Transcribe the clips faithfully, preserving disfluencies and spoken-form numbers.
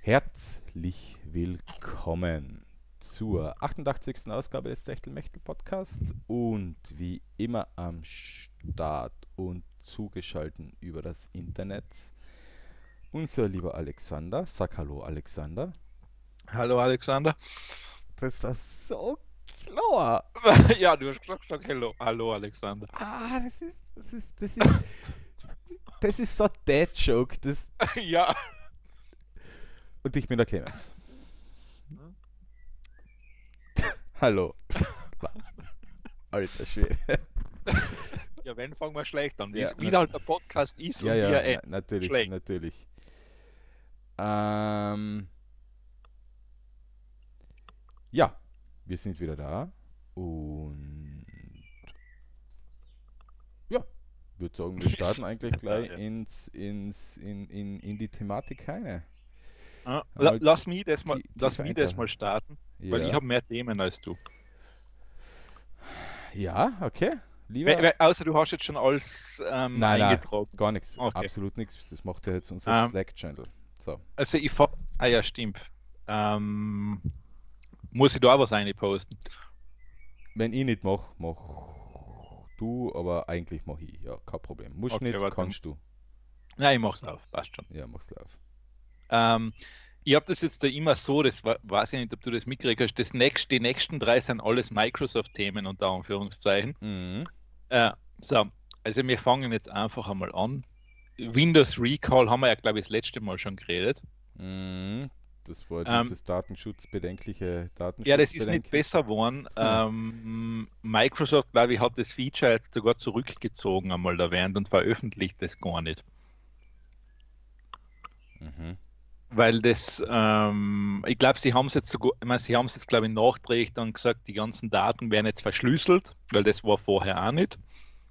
Herzlich willkommen zur achtundachtzigsten Ausgabe des Techtelmechtel-Podcast und wie immer am Start und zugeschaltet über das Internet unser lieber Alexander. Sag Hallo, Alexander. Hallo Alexander. Das war so klar. Ja, du hast gesagt, sag Hallo, Hallo Alexander. Ah, das ist, das ist, das ist, das ist so ein Dad-Joke. Das Ja. Und ich bin der Clemens. Hallo. Alter Schwede. Ja, wenn, fangen wir schlecht an. Wie, Ja, wie na- halt der Podcast ist Ja, und wie ja, er na, endet. natürlich, schlecht. natürlich. Ähm, ja, wir sind wieder da und ja, würde sagen, wir starten eigentlich Da, gleich ja. ins, ins, in, in, in die Thematik rein. Ja, la- Mal Lass mich das mal, tie- lass tiefer mich das eintauchen. mal starten, weil ich Ja, habe mehr Themen als du. ja, okay. We- Lieber. we- Außer du hast jetzt schon alles ähm, Nein, nein, eingetragen. gar nichts. Okay. Absolut nichts. Das macht ja jetzt unser Ähm, Slack-Channel. So. Also ich fa- Ah ja, stimmt. Ähm, muss ich da auch was einposten? Wenn ich nicht mache, mach du, aber eigentlich mache ich. Ja, kein Problem. Musst Okay, nicht, warte. kannst du. Nein, ich mach's auf, passt schon. Ja, mach's live. Ähm, ich habe das jetzt da immer so, das wa- weiß ich nicht, ob du das mitgekriegt hast, das nächst, die nächsten drei sind alles Microsoft-Themen unter Anführungszeichen. Mhm. Äh, so, also wir fangen jetzt einfach einmal an. Windows Recall haben wir ja, glaube ich, das letzte Mal schon geredet. Mhm. Das war Ähm, dieses datenschutzbedenkliche ja, das ist nicht Datenschutzbedenken. besser geworden. Hm. Ähm, Microsoft, glaube ich, hat das Feature jetzt sogar zurückgezogen einmal da während und veröffentlicht das gar nicht. Mhm. Weil das, ähm, ich glaube, sie haben es jetzt sogar, ich meine, sie haben es jetzt, glaube ich, nachträglich dann gesagt, die ganzen Daten werden jetzt verschlüsselt, weil das war vorher auch nicht.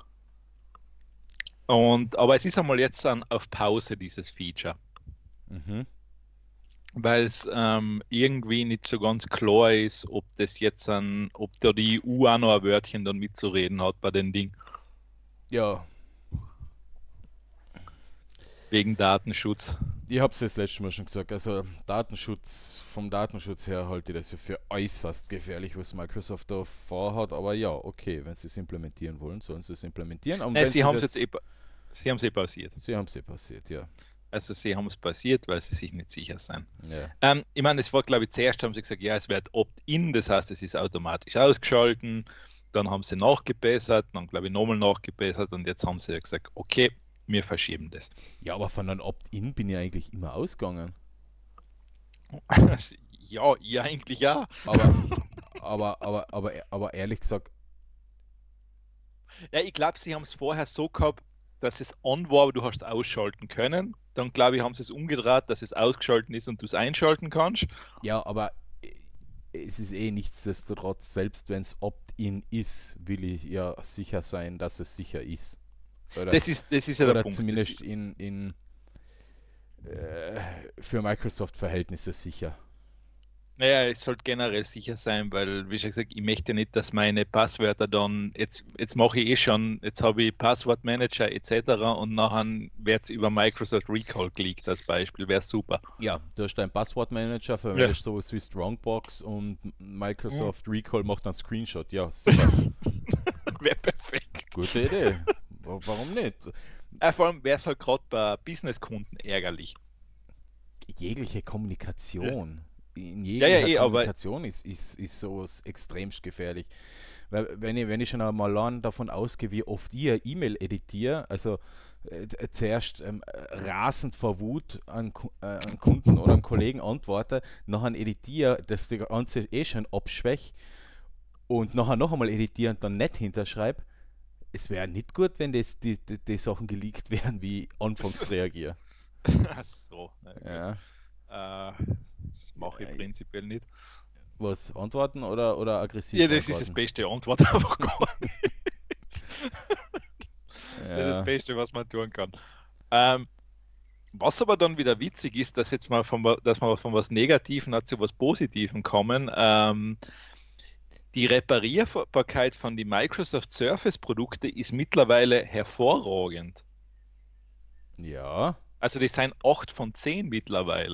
Und, aber es ist einmal jetzt dann auf Pause, dieses Feature, Mhm. weil es ähm, irgendwie nicht so ganz klar ist, ob das jetzt an, ob da die E U auch noch ein Wörtchen dann mitzureden hat bei den Dingen, Ja, wegen Datenschutz. ich habe es das letzte Mal schon gesagt. Also Datenschutz, vom Datenschutz her halte ich das ja für äußerst gefährlich, was Microsoft da vorhat. Aber ja, okay, wenn sie es implementieren wollen, sollen sie es implementieren. Und Nein, wenn sie sie haben es es jetzt eh, pa- sie haben es eh pausiert. Sie haben es eh passiert, ja. Also sie haben es pausiert, weil sie sich nicht sicher sind. Ja. Ähm, ich meine, es war, glaube ich, zuerst haben sie gesagt, ja, es wird Opt-in, das heißt, es ist automatisch ausgeschalten. Dann haben sie nachgebessert, dann, glaube ich, nochmal nachgebessert und jetzt haben sie ja gesagt, okay, wir verschieben das. Ja, aber von einem Opt-in bin ich eigentlich immer ausgegangen. Ja, ich eigentlich ja. Aber, aber, aber, aber, aber ehrlich gesagt, Ja, ich glaube, sie haben es vorher so gehabt, dass es on war, aber du hast es ausschalten können. Dann, glaube ich, haben sie es umgedreht, dass es ausgeschalten ist und du es einschalten kannst. ja, aber es ist eh nichtsdestotrotz, selbst wenn es Opt-in ist, will ich ja sicher sein, dass es sicher ist. Oder, Das ist, das ist ja der oder Punkt. zumindest Das, in, in äh, für Microsoft-Verhältnisse sicher. naja, es sollte generell sicher sein, weil, wie schon gesagt, ich möchte nicht, dass meine Passwörter dann, jetzt, jetzt mache ich eh schon, jetzt habe ich Passwortmanager et cetera und nachher wird es über Microsoft Recall geleakt als Beispiel, wäre super. Ja, du hast deinen Passwortmanager, verwendest sowas wie Strongbox und Microsoft Recall macht dann Screenshot. Ja, super. Wäre perfekt. Gute Idee. Wa- Warum nicht? Äh, vor allem wäre es halt gerade bei Businesskunden ärgerlich. Jegliche Kommunikation, in Ja, jeglicher ja, eh, aber Kommunikation ist, ist, ist sowas extremst gefährlich. Weil wenn ich, wenn ich schon einmal allein davon ausgehe, wie oft ich eine E-Mail editiere, also äh, äh, zuerst ähm, rasend vor Wut an, Ku- äh, an Kunden oder an Kollegen antworte, nachher editiere, dass die ganze eh schon abschwäche und nachher noch einmal editiere und dann nicht hinterschreibe. Es wäre nicht gut, wenn das, die, die, die Sachen geleakt werden, wie ich anfangs reagiere. ach so. Na gut. Ja. Äh, das mache ich Ja, prinzipiell nicht. Was, antworten oder, oder aggressiv Ja, das ist das antworten? beste Antwort einfach gar nicht. Das ist das Ja. Beste, was man tun kann. Ähm, was aber dann wieder witzig ist, dass jetzt mal von, wa- dass wir von was Negativen zu was Positivem kommen. Ähm, die Reparierbarkeit von den Microsoft Surface-Produkte ist mittlerweile hervorragend. Ja. Also die sind acht von zehn mittlerweile.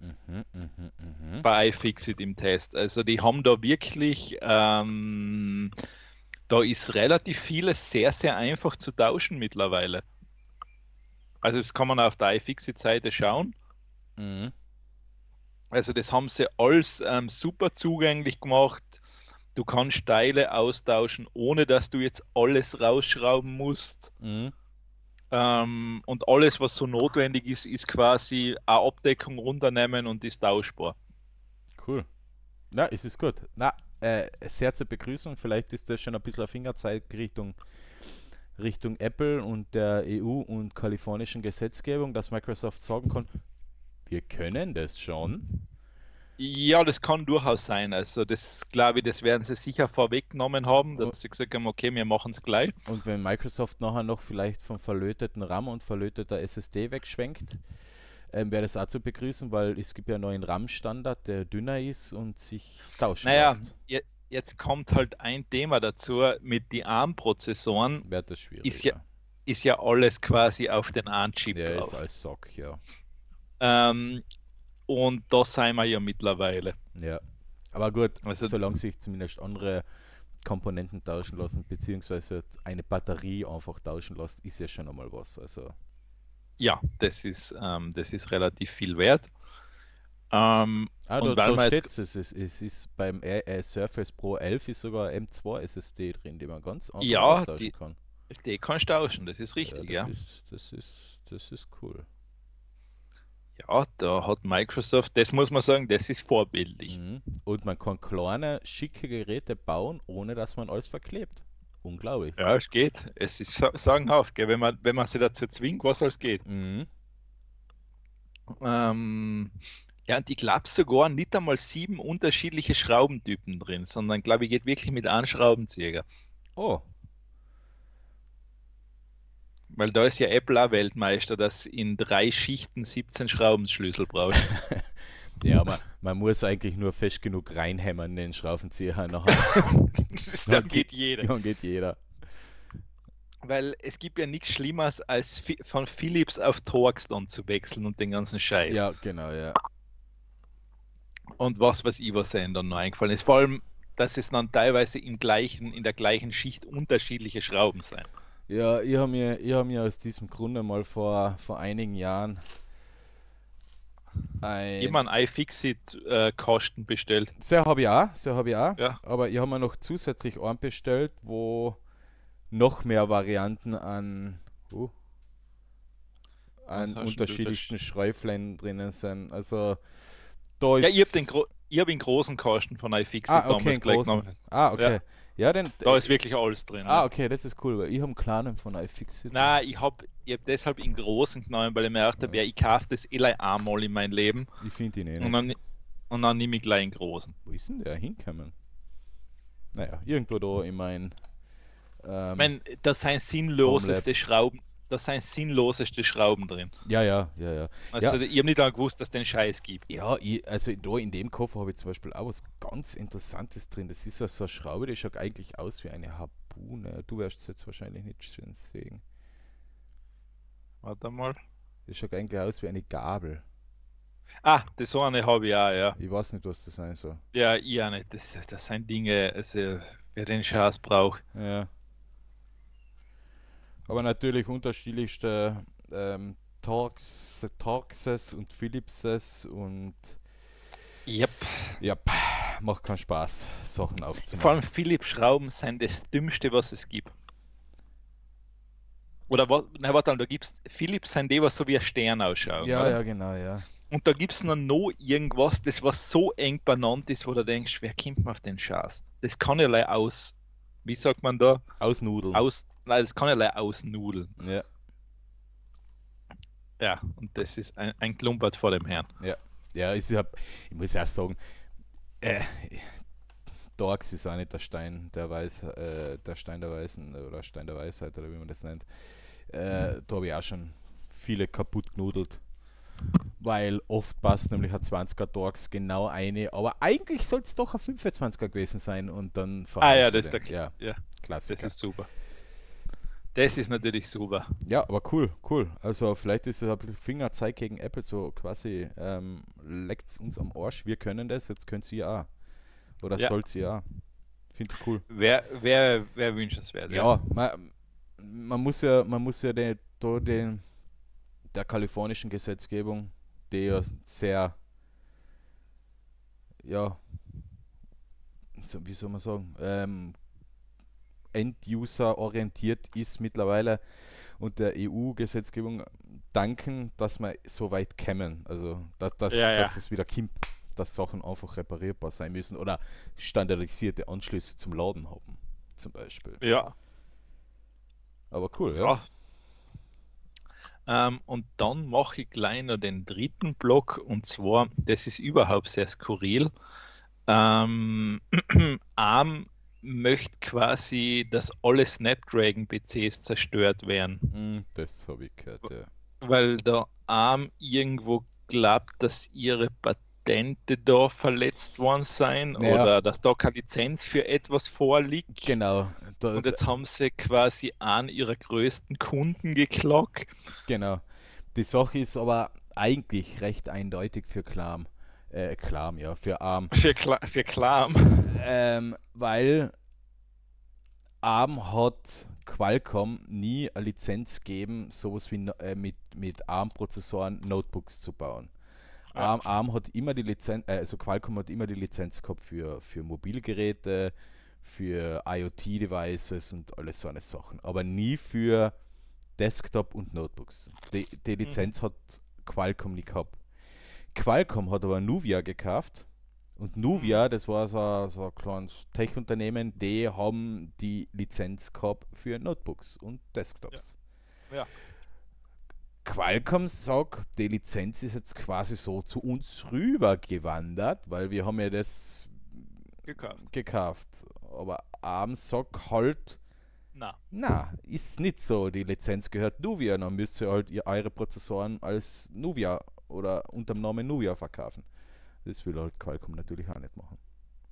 Mhm, mhm, mhm. bei iFixit im Test. Also die haben da wirklich, ähm, da ist relativ vieles sehr, sehr einfach zu tauschen mittlerweile. Also das kann man auf der iFixit-Seite schauen. Mhm. Also das haben sie alles ähm, super zugänglich gemacht. Du kannst Teile austauschen, ohne dass du jetzt alles rausschrauben musst. Mhm. Ähm, und alles, was so notwendig ist, ist quasi eine Abdeckung runternehmen und ist tauschbar. Cool. Na, es ist gut. Na, äh, sehr zur Begrüßung. Vielleicht ist das schon ein bisschen ein Fingerzeig Richtung, Richtung Apple und der E U und kalifornischen Gesetzgebung, dass Microsoft sagen kann, wir können das schon. Ja, das kann durchaus sein. Also das glaube ich, das werden sie sicher vorweggenommen haben, U- dass sie gesagt haben, okay, wir machen es gleich. Und wenn Microsoft nachher noch vielleicht vom verlöteten RAM und verlöteter S S D wegschwenkt, ähm, wäre das auch zu begrüßen, weil es gibt ja einen neuen RAM-Standard, der dünner ist und sich tauschen Naja, lässt. je- jetzt kommt halt ein Thema dazu, mit den ARM-Prozessoren Wäre das ist ja, schwieriger. ist ja alles quasi auf den einen Chip Der ist drauf. als Sock, ja. Ähm, und da sind wir ja mittlerweile. Ja. Aber gut, Also solange sich zumindest andere Komponenten tauschen lassen, beziehungsweise eine Batterie einfach tauschen lassen, ist ja schon einmal was. Also, ja, das ist, ähm, das ist relativ viel wert. Ähm, ah, da, und weil da man jetzt, steht es, es ist, es ist beim äh, äh, Surface Pro elf ist sogar M zwei S S D drin, den man ganz einfach ja, austauschen die, kann. die kannst du tauschen, das ist Ja, richtig, das ja. ist, das ist, das ist cool. Ja, da hat Microsoft, das muss man sagen, das ist vorbildlich. Mhm. Und man kann kleine, schicke Geräte bauen, ohne dass man alles verklebt. Unglaublich. Ja, es geht. Es ist sa- sagenhaft, gell? Wenn man, wenn man sie dazu zwingt, was alles geht. Mhm. Ähm, ja, und ich glaube sogar nicht einmal sieben unterschiedliche Schraubentypen drin, sondern glaube ich geht wirklich mit einem Schraubenzieher. Oh, Weil da ist ja Apple auch Weltmeister, dass in drei Schichten siebzehn Schraubenschlüssel braucht. ja, man, man muss eigentlich nur fest genug reinhämmern in den Schraubenzieher. Nachher Dann geht jeder. dann geht jeder. Weil es gibt ja nichts Schlimmeres, als Fi- von Philips auf Torx dann zu wechseln und den ganzen Scheiß. Ja, genau, ja. Und was weiß ich, was einem dann noch eingefallen ist. Vor allem, dass es dann teilweise im gleichen, in der gleichen Schicht unterschiedliche Schrauben sein. Ja, ich habe mir, ich hab mir aus diesem Grunde mal vor, vor einigen Jahren ein. Jemand iFixit-Kosten bestellt. So habe ich auch, so habe ich auch. Ja. Aber ich habe mir noch zusätzlich einen bestellt, wo noch mehr Varianten an, uh, Was an hast du unterschiedlichsten Schräuflein drinnen sind. Also da Ja, ist. ich habe den Gro ich hab den großen Kosten von iFixit Ah, okay, damals einen gleich großen. genommen. Ah, okay. Ja. Ja, den. Da ist wirklich alles drin. Ah, Ja. okay, das ist cool, weil ich habe einen kleinen von iFixit. Nein, ich habe ich hab deshalb den großen genommen, weil ich mir gedacht habe, ja, ich kaufe das eh gleich einmal in mein Leben Ich finde ihn eh und nicht. dann, und dann nehme ich gleich den großen. Wo ist denn der hinkommen? Naja, irgendwo da in mein. Ähm, Ich meine, da sind sinnloseste Schrauben, da sind sinnloseste Schrauben drin. ja, ja, ja, ja. Also Ja. ich habe nicht lange gewusst, dass es den Scheiß gibt. Ja, ich, also da in dem Koffer habe ich zum Beispiel auch was ganz Interessantes drin. Das ist ja so eine Schraube, die schaut eigentlich aus wie eine Harpune. Du wirst es jetzt wahrscheinlich nicht schön sehen. Warte mal. Das schaut eigentlich aus wie eine Gabel. Ah, das so eine habe ich auch, ja. Ich weiß nicht, was das sein soll. Ja, ich auch nicht. Das, das sind Dinge, also wer den Scheiß braucht. Ja. Aber natürlich unterschiedlichste ähm, Torx, Torxes und Philipses und Yep. ja, macht keinen Spaß, Sachen Vor aufzumachen. allem Philips Schrauben sind das Dümmste, was es gibt. Oder was? Na, warte mal, da gibt's Philips sind die, was so wie ein Stern ausschauen. Ja, oder? ja, genau, ja. Und da gibt es noch, noch irgendwas, das was so eng benannt ist, wo du denkst, wer kommt mir auf den Schatz? Das kann ja leider aus, wie sagt man da? Ausnudeln. Aus, nein, das kann ja leider ausnudeln. Ja, Ja, und das ist ein, ein Klumpert vor dem Herrn. ja, ich, hab, ich muss auch sagen, äh, Dorx ist auch nicht der Stein der Weis, äh, der Stein der Weisen oder Stein der Weisheit oder wie man das nennt. Äh, da habe ich auch schon viele kaputt genudelt. Weil oft passt nämlich ein zwanziger Dorx genau eine, aber eigentlich soll es doch ein fünfundzwanziger gewesen sein und dann Ah ja, verarschst du das ist den. der, Ja, ja, das Klassiker. ist super. Das ist natürlich super. Ja, aber cool, cool. Also vielleicht ist es ein bisschen Fingerzeig gegen Apple, so quasi ähm, leckt es uns am Arsch, wir können das, jetzt könnt ihr auch. Oder Ja, sollt ihr auch. Finde ich cool. wäre wär, wär wünschenswert, ja. Ja, man, man muss ja, man muss ja den, da den, der kalifornischen Gesetzgebung, die ja sehr, ja, so, wie soll man sagen, ähm, End-User orientiert ist mittlerweile und der E U-Gesetzgebung danken, dass wir so weit kämen. Also, dass, dass, Ja, ja. dass es wieder kommt, dass Sachen einfach reparierbar sein müssen oder standardisierte Anschlüsse zum Laden haben, zum Beispiel. Ja. Aber cool, ja. Ja. Ähm, und dann mache ich gleich noch den dritten Block und zwar, das ist überhaupt sehr skurril. Ähm, ARM möchte quasi, dass alle Snapdragon-P Cs zerstört werden, Mm, das habe ich gehört, ja. weil der ARM irgendwo glaubt, dass ihre Patente da verletzt worden seien Naja, oder dass da keine Lizenz für etwas vorliegt. genau. Da, Und da, jetzt haben sie quasi einen ihrer größten Kunden geklagt. genau. Die Sache ist aber eigentlich recht eindeutig für Clam. Äh, Clam, ja, für ARM. Für, Kla für Klam. Ähm, weil ARM hat Qualcomm nie eine Lizenz gegeben, sowas wie no- äh, mit, mit ARM-Prozessoren Notebooks zu bauen. Ja. ARM, ARM hat immer die Lizenz, äh, also Qualcomm hat immer die Lizenz gehabt für, für Mobilgeräte, für IoT-Devices und alles so eine Sachen, aber nie für Desktop und Notebooks. Die, die Mhm. Lizenz hat Qualcomm nie gehabt. Qualcomm hat aber Nuvia gekauft und Nuvia, das war so, so ein kleines Tech-Unternehmen, die haben die Lizenz gehabt für Notebooks und Desktops. Ja. Qualcomm sagt, die Lizenz ist jetzt quasi so zu uns rüber gewandert, weil wir haben ja das Gekauft. gekauft. Aber ARM sagt halt, Na. na, ist nicht so. Die Lizenz gehört Nuvia, dann müsst ihr halt ihr, eure Prozessoren als Nuvia oder unter dem Namen Nuvia verkaufen. Das will halt Qualcomm natürlich auch nicht machen.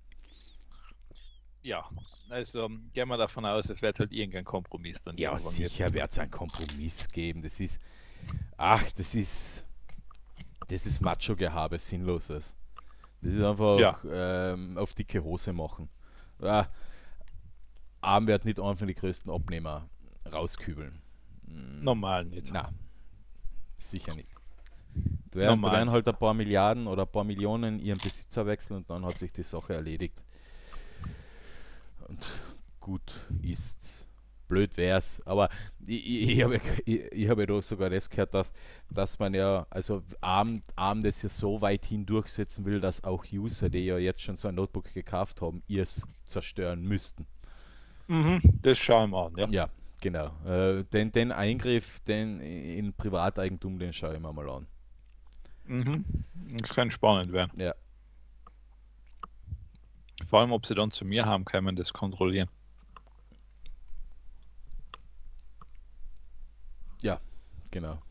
Ja, also gehen wir davon aus, es wird halt irgendein Kompromiss dann Ja, irgendwann sicher jetzt. wird es einen Kompromiss geben. Das ist, ach, das ist, das ist Macho-Gehabe, Sinnloses. Das ist einfach Ja. ähm, auf dicke Hose machen. Ja, ARM wird nicht einfach die größten Abnehmer rauskübeln. Mm, Normal nicht. Na, sicher nicht. Da werden, da Normal. werden halt ein paar Milliarden oder ein paar Millionen ihren Besitzer wechseln und dann hat sich die Sache erledigt. Und gut ist's. Blöd wär's, aber ich, ich, ich habe ich, ich habe doch sogar das gehört, dass, dass man ja, also ARM, ARM das ja so weit hin durchsetzen will, dass auch User, die ja jetzt schon so ein Notebook gekauft haben, ihrs zerstören müssten. Mhm, das schauen wir an, ja. Ja, genau. Äh, den, den Eingriff den in Privateigentum, den schaue ich mir mal an. Mhm. Das kann spannend werden. Ja, Vor allem, ob sie dann zu mir haben, kann man das kontrollieren. ja, genau.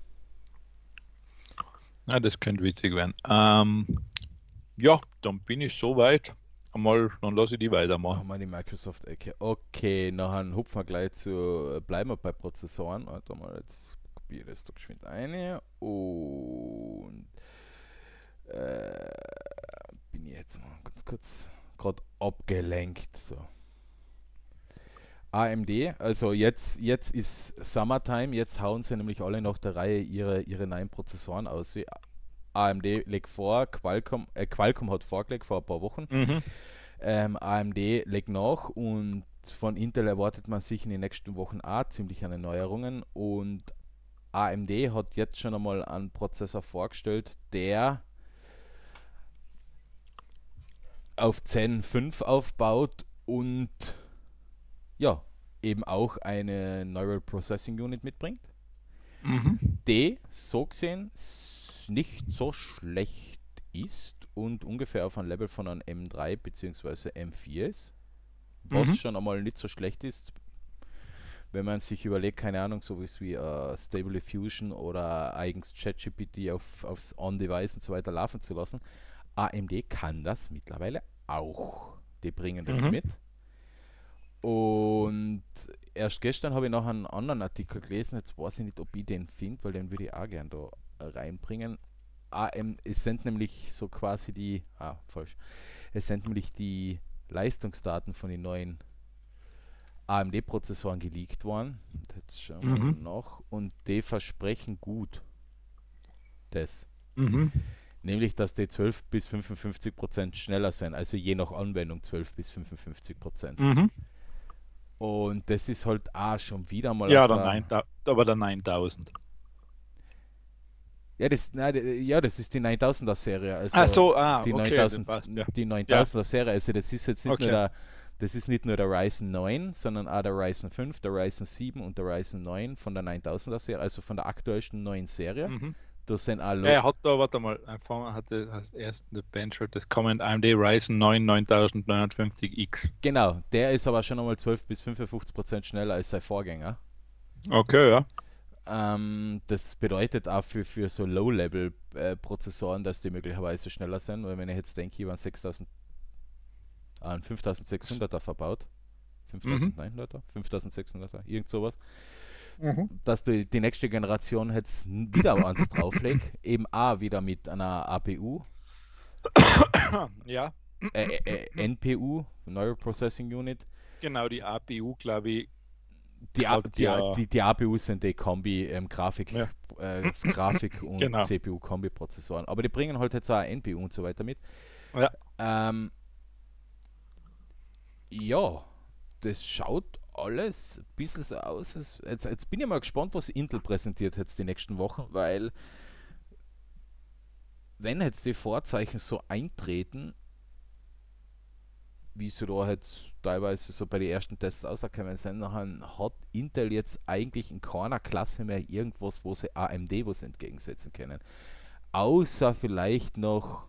Ja, das könnte witzig werden. Ähm, ja, dann bin ich soweit. Einmal, dann lasse ich die weitermachen. Machen wir die Microsoft-Ecke. Okay, nachher hupfen wir gleich zu, bleiben wir bei Prozessoren. Warte mal, jetzt kopiere ich das doch geschwind ein. Und äh, bin ich jetzt mal ganz kurz gerade abgelenkt. So. A M D, also jetzt, jetzt ist Summertime, jetzt hauen sie nämlich alle nach der Reihe ihre, ihre neuen Prozessoren aus. A M D legt vor, Qualcomm, äh, Qualcomm hat vorgelegt vor ein paar Wochen. Mhm. Ähm, A M D legt nach und von Intel erwartet man sich in den nächsten Wochen auch ziemlich an Neuerungen und A M D hat jetzt schon einmal einen Prozessor vorgestellt, der auf Zen fünf aufbaut und ja, eben auch eine Neural Processing Unit mitbringt, Mhm. die so gesehen s- nicht so schlecht ist und ungefähr auf einem Level von einem M drei bzw. M vier ist, was Mhm. schon einmal nicht so schlecht ist, wenn man sich überlegt, keine Ahnung, sowas wie uh, Stable Diffusion oder eigens ChatGPT auf, aufs On-Device und so weiter laufen zu lassen. A M D kann das mittlerweile auch. Die bringen das Mhm. mit. Und erst gestern habe ich noch einen anderen Artikel gelesen, jetzt weiß ich nicht, ob ich den finde, weil den würde ich auch gerne da reinbringen. Ah, ähm, es sind nämlich so quasi die, ah, falsch, es sind nämlich die Leistungsdaten von den neuen A M D-Prozessoren geleakt worden. Jetzt schauen wir Mhm. noch. Und die versprechen gut das. Mhm. Nämlich, dass die zwölf bis fünfundfünfzig Prozent schneller sind. Also je nach Anwendung zwölf bis fünfundfünfzig Prozent. Mhm. Und das ist halt auch schon wieder mal Ja, also, der neuntausend, aber der neuntausend. ja, das, nein, d- ja, das ist die neuntausender Serie. Also Ach so, ah, die okay, das neuntausend, passt, ja. die Ja, neuntausender Serie. Also das ist jetzt nicht nur okay. der, das ist nicht nur der Ryzen neun, sondern auch der Ryzen fünf, der Ryzen sieben und der Ryzen neun von der neuntausender Serie, also von der aktuellsten neuen Serie. Mhm. Da sind auch Ja, Lo er hat da, warte mal, einfach hatte als ersten Benchmark das Comment A M D Ryzen neun neuntausendneunhundertfünfzig X. genau, der ist aber schon einmal zwölf bis fünfundfünfzig Prozent schneller als sein Vorgänger. Okay, ja. Ähm, das bedeutet auch für, für so Low-Level-Prozessoren, dass die möglicherweise schneller sind, weil wenn ich jetzt denke, ich war sechstausend, äh, ein fünftausendsechshunderter verbaut, Mhm. fünftausendneunhunderter, fünftausendsechshunderter, irgend sowas, Mhm. dass die, die nächste Generation jetzt wieder eins drauflegt, eben auch wieder mit einer A P U, Ja, äh, äh, N P U, Neural Processing Unit. genau, die A P U, glaube ich, Die, A- hat die, A- ja, die, die A P Us sind die Kombi, ähm, Grafik, ja, äh, Grafik und genau. C P U-Kombi-Prozessoren. Aber die bringen halt jetzt auch N P U und so weiter mit. Ja. Ähm, ja, das schaut alles ein bisschen so aus. Als, jetzt, jetzt bin ich mal gespannt, was Intel präsentiert jetzt die nächsten Wochen, weil wenn jetzt die Vorzeichen so eintreten, wie sie da jetzt teilweise so bei den ersten Tests ausgekommen sind, dann hat Intel jetzt eigentlich in keiner Klasse mehr irgendwas, wo sie A M D was entgegensetzen können. Außer vielleicht noch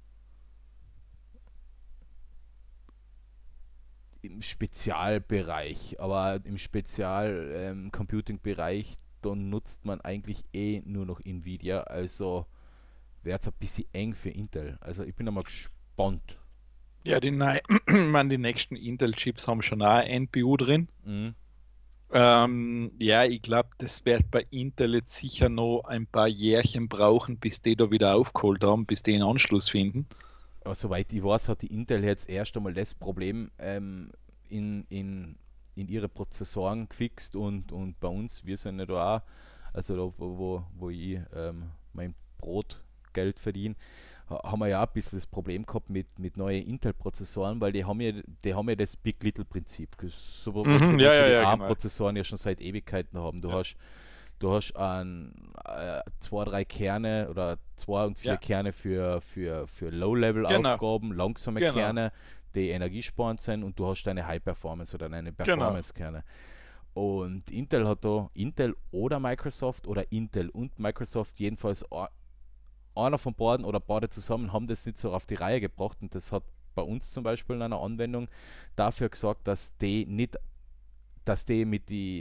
im Spezialbereich, aber im Spezial-Computing-Bereich, da nutzt man eigentlich eh nur noch Nvidia, also wäre es ein bisschen eng für Intel. Also ich bin einmal gespannt. Ja, die, nei- man, die nächsten Intel-Chips haben schon auch N P U drin. Mhm. Ähm, ja, ich glaube, das wird bei Intel jetzt sicher noch ein paar Jährchen brauchen, bis die da wieder aufgeholt haben, bis die einen Anschluss finden. Aber soweit ich weiß, hat die Intel jetzt erst einmal das Problem ähm, in, in, in ihre Prozessoren gefixt und, und bei uns, wir sind ja da auch, also da, wo, wo, wo ich ähm, mein Brotgeld verdiene, ha- haben wir ja auch ein bisschen das Problem gehabt mit, mit neuen Intel-Prozessoren, weil die haben ja, die haben ja das Big Little Prinzip, so, was, Mhm, ja, was ja, die ja, genau. ARM-Prozessoren ja schon seit Ewigkeiten haben. Du Ja, hast Du hast ein, äh, zwei, drei Kerne oder zwei und vier ja, Kerne für, für, für genau, Low-Level-Aufgaben, langsame genau, Kerne, die energiesparend sind und du hast deine High-Performance oder deine genau. Performance-Kerne. Und Intel hat da, Intel oder Microsoft oder Intel und Microsoft, jedenfalls a- einer von beiden oder beide zusammen, haben das nicht so auf die Reihe gebracht und das hat bei uns zum Beispiel in einer Anwendung dafür gesorgt, dass die nicht, dass die mit die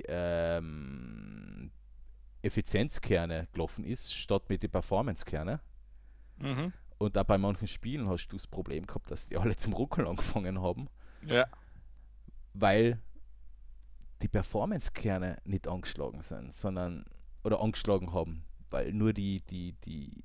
ähm, Effizienzkerne gelaufen ist, statt mit den Performance-Kerne. Mhm, Und auch bei manchen Spielen hast du das Problem gehabt, dass die alle zum Ruckeln angefangen haben, ja, weil die Performance-Kerne nicht angeschlagen sind, sondern oder angeschlagen haben, weil nur die, die, die,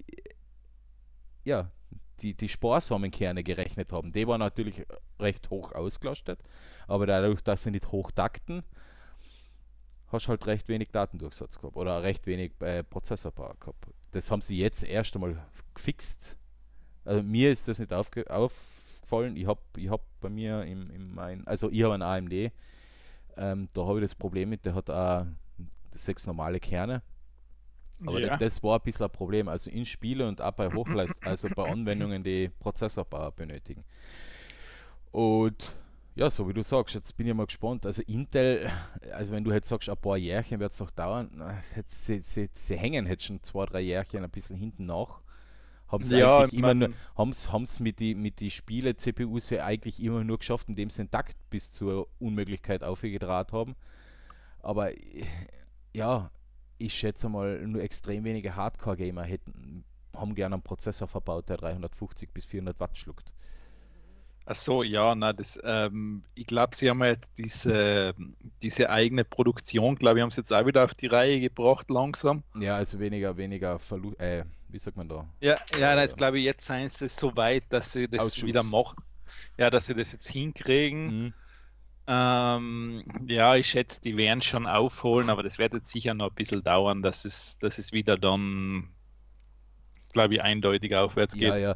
ja, die, die sparsamen Kerne gerechnet haben. Die waren natürlich recht hoch ausgelastet, aber dadurch, dass sie nicht hoch takten, hast du halt recht wenig Datendurchsatz gehabt oder recht wenig äh, Prozessorpower gehabt. Das haben sie jetzt erst einmal gefixt. Also mir ist das nicht aufge aufgefallen. Ich habe ich hab bei mir im, im mein, also ich habe einen A M D, ähm, da habe ich das Problem mit, der hat auch sechs normale Kerne. Aber das, ja. das war ein bisschen ein Problem. Also in Spiele und auch bei Hochleist, also bei Anwendungen, die Prozessorpower benötigen. Und ja, so wie du sagst, jetzt bin ich mal gespannt. Also Intel, also wenn du jetzt sagst, ein paar Jährchen wird es noch dauern, na, jetzt, sie, sie, sie hängen jetzt schon zwei, drei Jährchen ein bisschen hinten nach. Haben es Ja, eigentlich ich immer nur, meine, haben es mit die, mit die Spiele C P Us ja eigentlich immer nur geschafft, indem sie den Takt bis zur Unmöglichkeit aufgedraht haben. Aber äh, ja, ich schätze mal, nur extrem wenige Hardcore-Gamer hätten, haben gerne einen Prozessor verbaut, der dreihundertfünfzig bis vierhundert Watt schluckt. Ach so, ja, na, das, ähm, ich glaube, sie haben jetzt diese, diese eigene Produktion, glaube ich, haben sie jetzt auch wieder auf die Reihe gebracht, langsam. Ja, also weniger, weniger Verlust, äh, wie sagt man da? Ja, ja, na, Äh, jetzt glaube ich, jetzt seien sie so weit, dass sie das wieder Ausschuss. machen. Ja, dass sie das jetzt hinkriegen. Mhm. Ähm, ja, ich schätze, die werden schon aufholen, aber das wird jetzt sicher noch ein bisschen dauern, dass es, dass es wieder dann, glaube ich, eindeutig aufwärts Ja, geht. ja.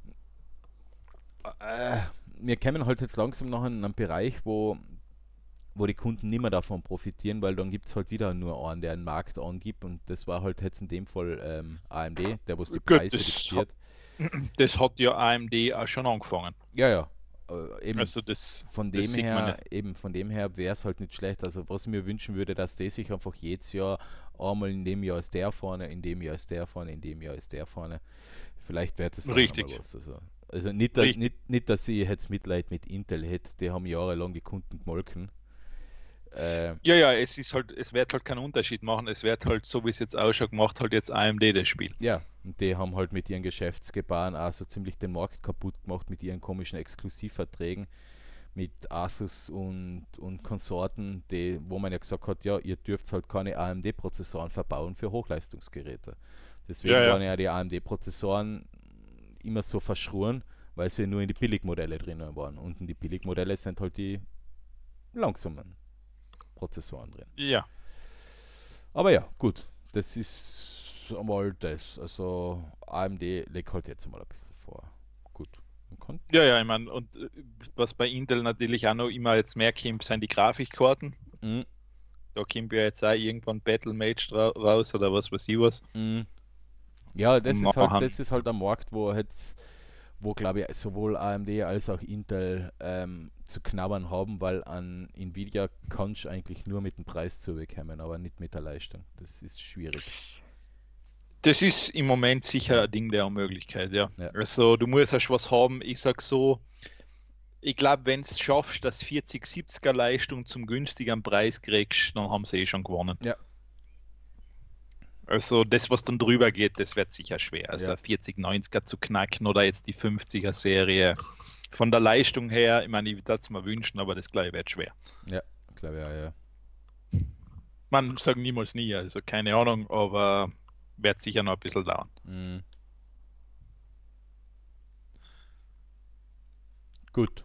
Äh, wir kommen halt jetzt langsam noch in einen Bereich, wo, wo die Kunden nicht mehr davon profitieren, weil dann gibt es halt wieder nur einen, der einen Markt angibt und das war halt jetzt in dem Fall ähm, A M D, der was die Gut, Preise das, hat- diktiert. das hat ja A M D auch schon angefangen. Ja, ja. Äh, eben Also das, von das dem sieht man her, ja. eben von dem her wäre es halt nicht schlecht. Also was ich mir wünschen würde, dass der sich einfach jedes Jahr einmal in dem Jahr ist der vorne, in dem Jahr ist der vorne, in dem Jahr ist der vorne. Vielleicht wird es dann nochmal Richtig, was. Also, also nicht, da- richtig. nicht, nicht, dass ich jetzt Mitleid mit Intel hätte, die haben jahrelang die Kunden gemolken. Äh, Ja, ja, es ist halt, es wird halt keinen Unterschied machen. Es wird halt, so wie es jetzt ausschaut, macht halt jetzt A M D das Spiel. ja, und die haben halt mit ihren Geschäftsgebaren auch so ziemlich den Markt kaputt gemacht mit ihren komischen Exklusivverträgen mit Asus und, und Konsorten, die, wo man ja gesagt hat, ja, ihr dürft halt keine A M D-Prozessoren verbauen für Hochleistungsgeräte. Ja, Deswegen ja. waren ja die A M D-Prozessoren immer so verschrien, weil sie nur in die Billigmodelle drinnen waren. Und in die Billigmodelle sind halt die langsamen Prozessoren drin. Ja. Aber ja, gut, das ist einmal das. Also A M D legt halt jetzt mal ein bisschen vor. Gut. Man kann, Ja, ja, ich meine, und äh, was bei Intel natürlich auch noch immer jetzt mehr kommt, sind die Grafikkarten. mm, Da kommt ja jetzt auch irgendwann Battle Mage dra- raus oder was weiß ich was. mm. Ja, das ist halt, Machen. das ist halt ein Markt, wo jetzt, wo glaube ich sowohl A M D als auch Intel ähm, zu knabbern haben, weil an Nvidia kannst du eigentlich nur mit dem Preis zubekommen, aber nicht mit der Leistung. Das ist schwierig. Das ist im Moment sicher Ja, ein Ding der Unmöglichkeit, ja. ja, Also du musst erst was haben. Ich sag so, ich glaube, wenn es schaffst, dass vierzig siebziger Leistung zum günstigeren Preis kriegst, dann haben sie eh schon gewonnen. ja, Also das, was dann drüber geht, das wird sicher schwer. Also ja, vierzig neunziger zu knacken oder jetzt die fünfziger Serie. Von der Leistung her, ich meine, ich würde es mir wünschen, aber das glaube ich wird schwer. ja, glaube ja, ja. Man sagt niemals nie, also keine Ahnung, aber wird sicher noch ein bisschen dauern. Mm. Gut.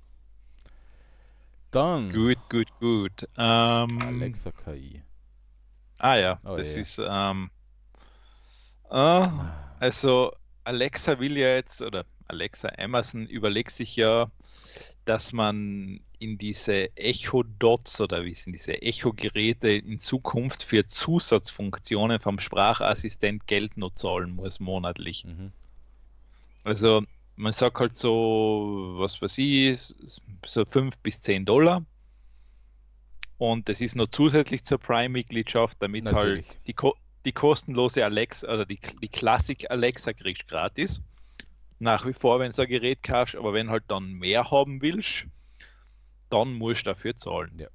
Dann Gut, gut, gut. Ähm, Alexa K I. ah ja, Oh das je. ist, ähm, ah, Ah, also Alexa will ja jetzt, oder Alexa, Amazon überlegt sich ja, dass man in diese Echo Dots oder wie sind diese Echo-Geräte in Zukunft für Zusatzfunktionen vom Sprachassistent Geld noch zahlen muss monatlich. mhm. Also man sagt halt so, was weiß ich, so fünf bis zehn Dollar. Und das ist noch zusätzlich zur Prime-Mitgliedschaft, damit halt Natürlich. die, ko die kostenlose Alexa oder die, die Classic Alexa kriegst gratis. Nach wie vor, wenn du so ein Gerät kaufst, aber wenn halt dann mehr haben willst, dann musst du dafür zahlen. Ja.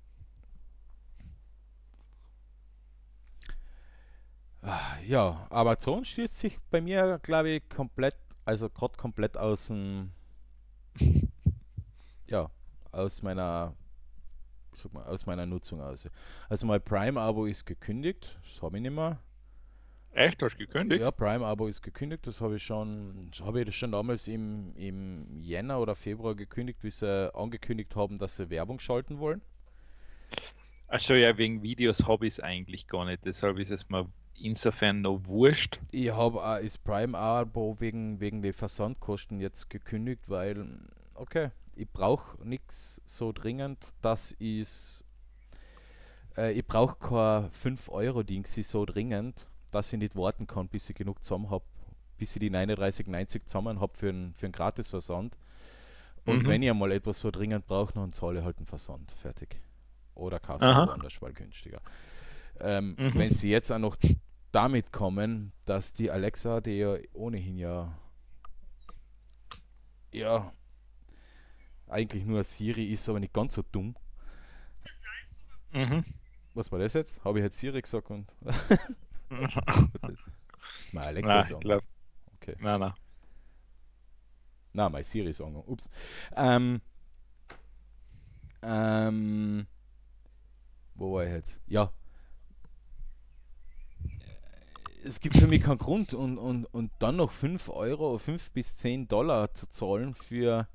Ah, ja, Amazon schließt sich bei mir, glaube ich, komplett, also gerade komplett aus dem, ja, aus meiner, ich sag mal, aus meiner Nutzung aus. Also mein Prime-Abo ist gekündigt, das habe ich nicht mehr. Echt? Hast du Ja, gekündigt? Prime-Abo ist gekündigt, das habe ich schon, das habe ich das schon damals im, im Jänner oder Februar gekündigt, wie sie angekündigt haben, dass sie Werbung schalten wollen. Also ja, wegen Videos habe ich es eigentlich gar nicht. Deshalb ist es mir insofern noch wurscht. Ich habe auch das Prime-Abo wegen, wegen der Versandkosten jetzt gekündigt, weil, okay, ich brauche nichts so dringend, dass ich's, äh, ich brauche kein fünf euro ding so dringend, dass ich nicht warten kann, bis ich genug zusammen habe, bis ich die neununddreißig neunzig zusammen habe für einen für einen Gratis-Versand. Und Mhm. wenn ich einmal etwas so dringend brauche, dann zahle ich halt einen Versand. Fertig. Oder kaufst du Aha. woanders, weil günstiger. Ähm, wenn Mhm. sie jetzt auch noch damit kommen, dass die Alexa, die ja ohnehin ja, ja eigentlich nur Siri ist, aber nicht ganz so dumm. Mhm. Was war das jetzt? Habe ich jetzt Siri gesagt und Mhm. das ist mal Alexa Nein, ich sagen. glaube, Okay. nein, nein. Na, meine Siri ist angegangen. Ups. Ähm, ähm, wo war ich jetzt? Ja, es gibt für mich keinen Grund und, und, und dann noch fünf Euro, fünf bis zehn Dollar zu zahlen für.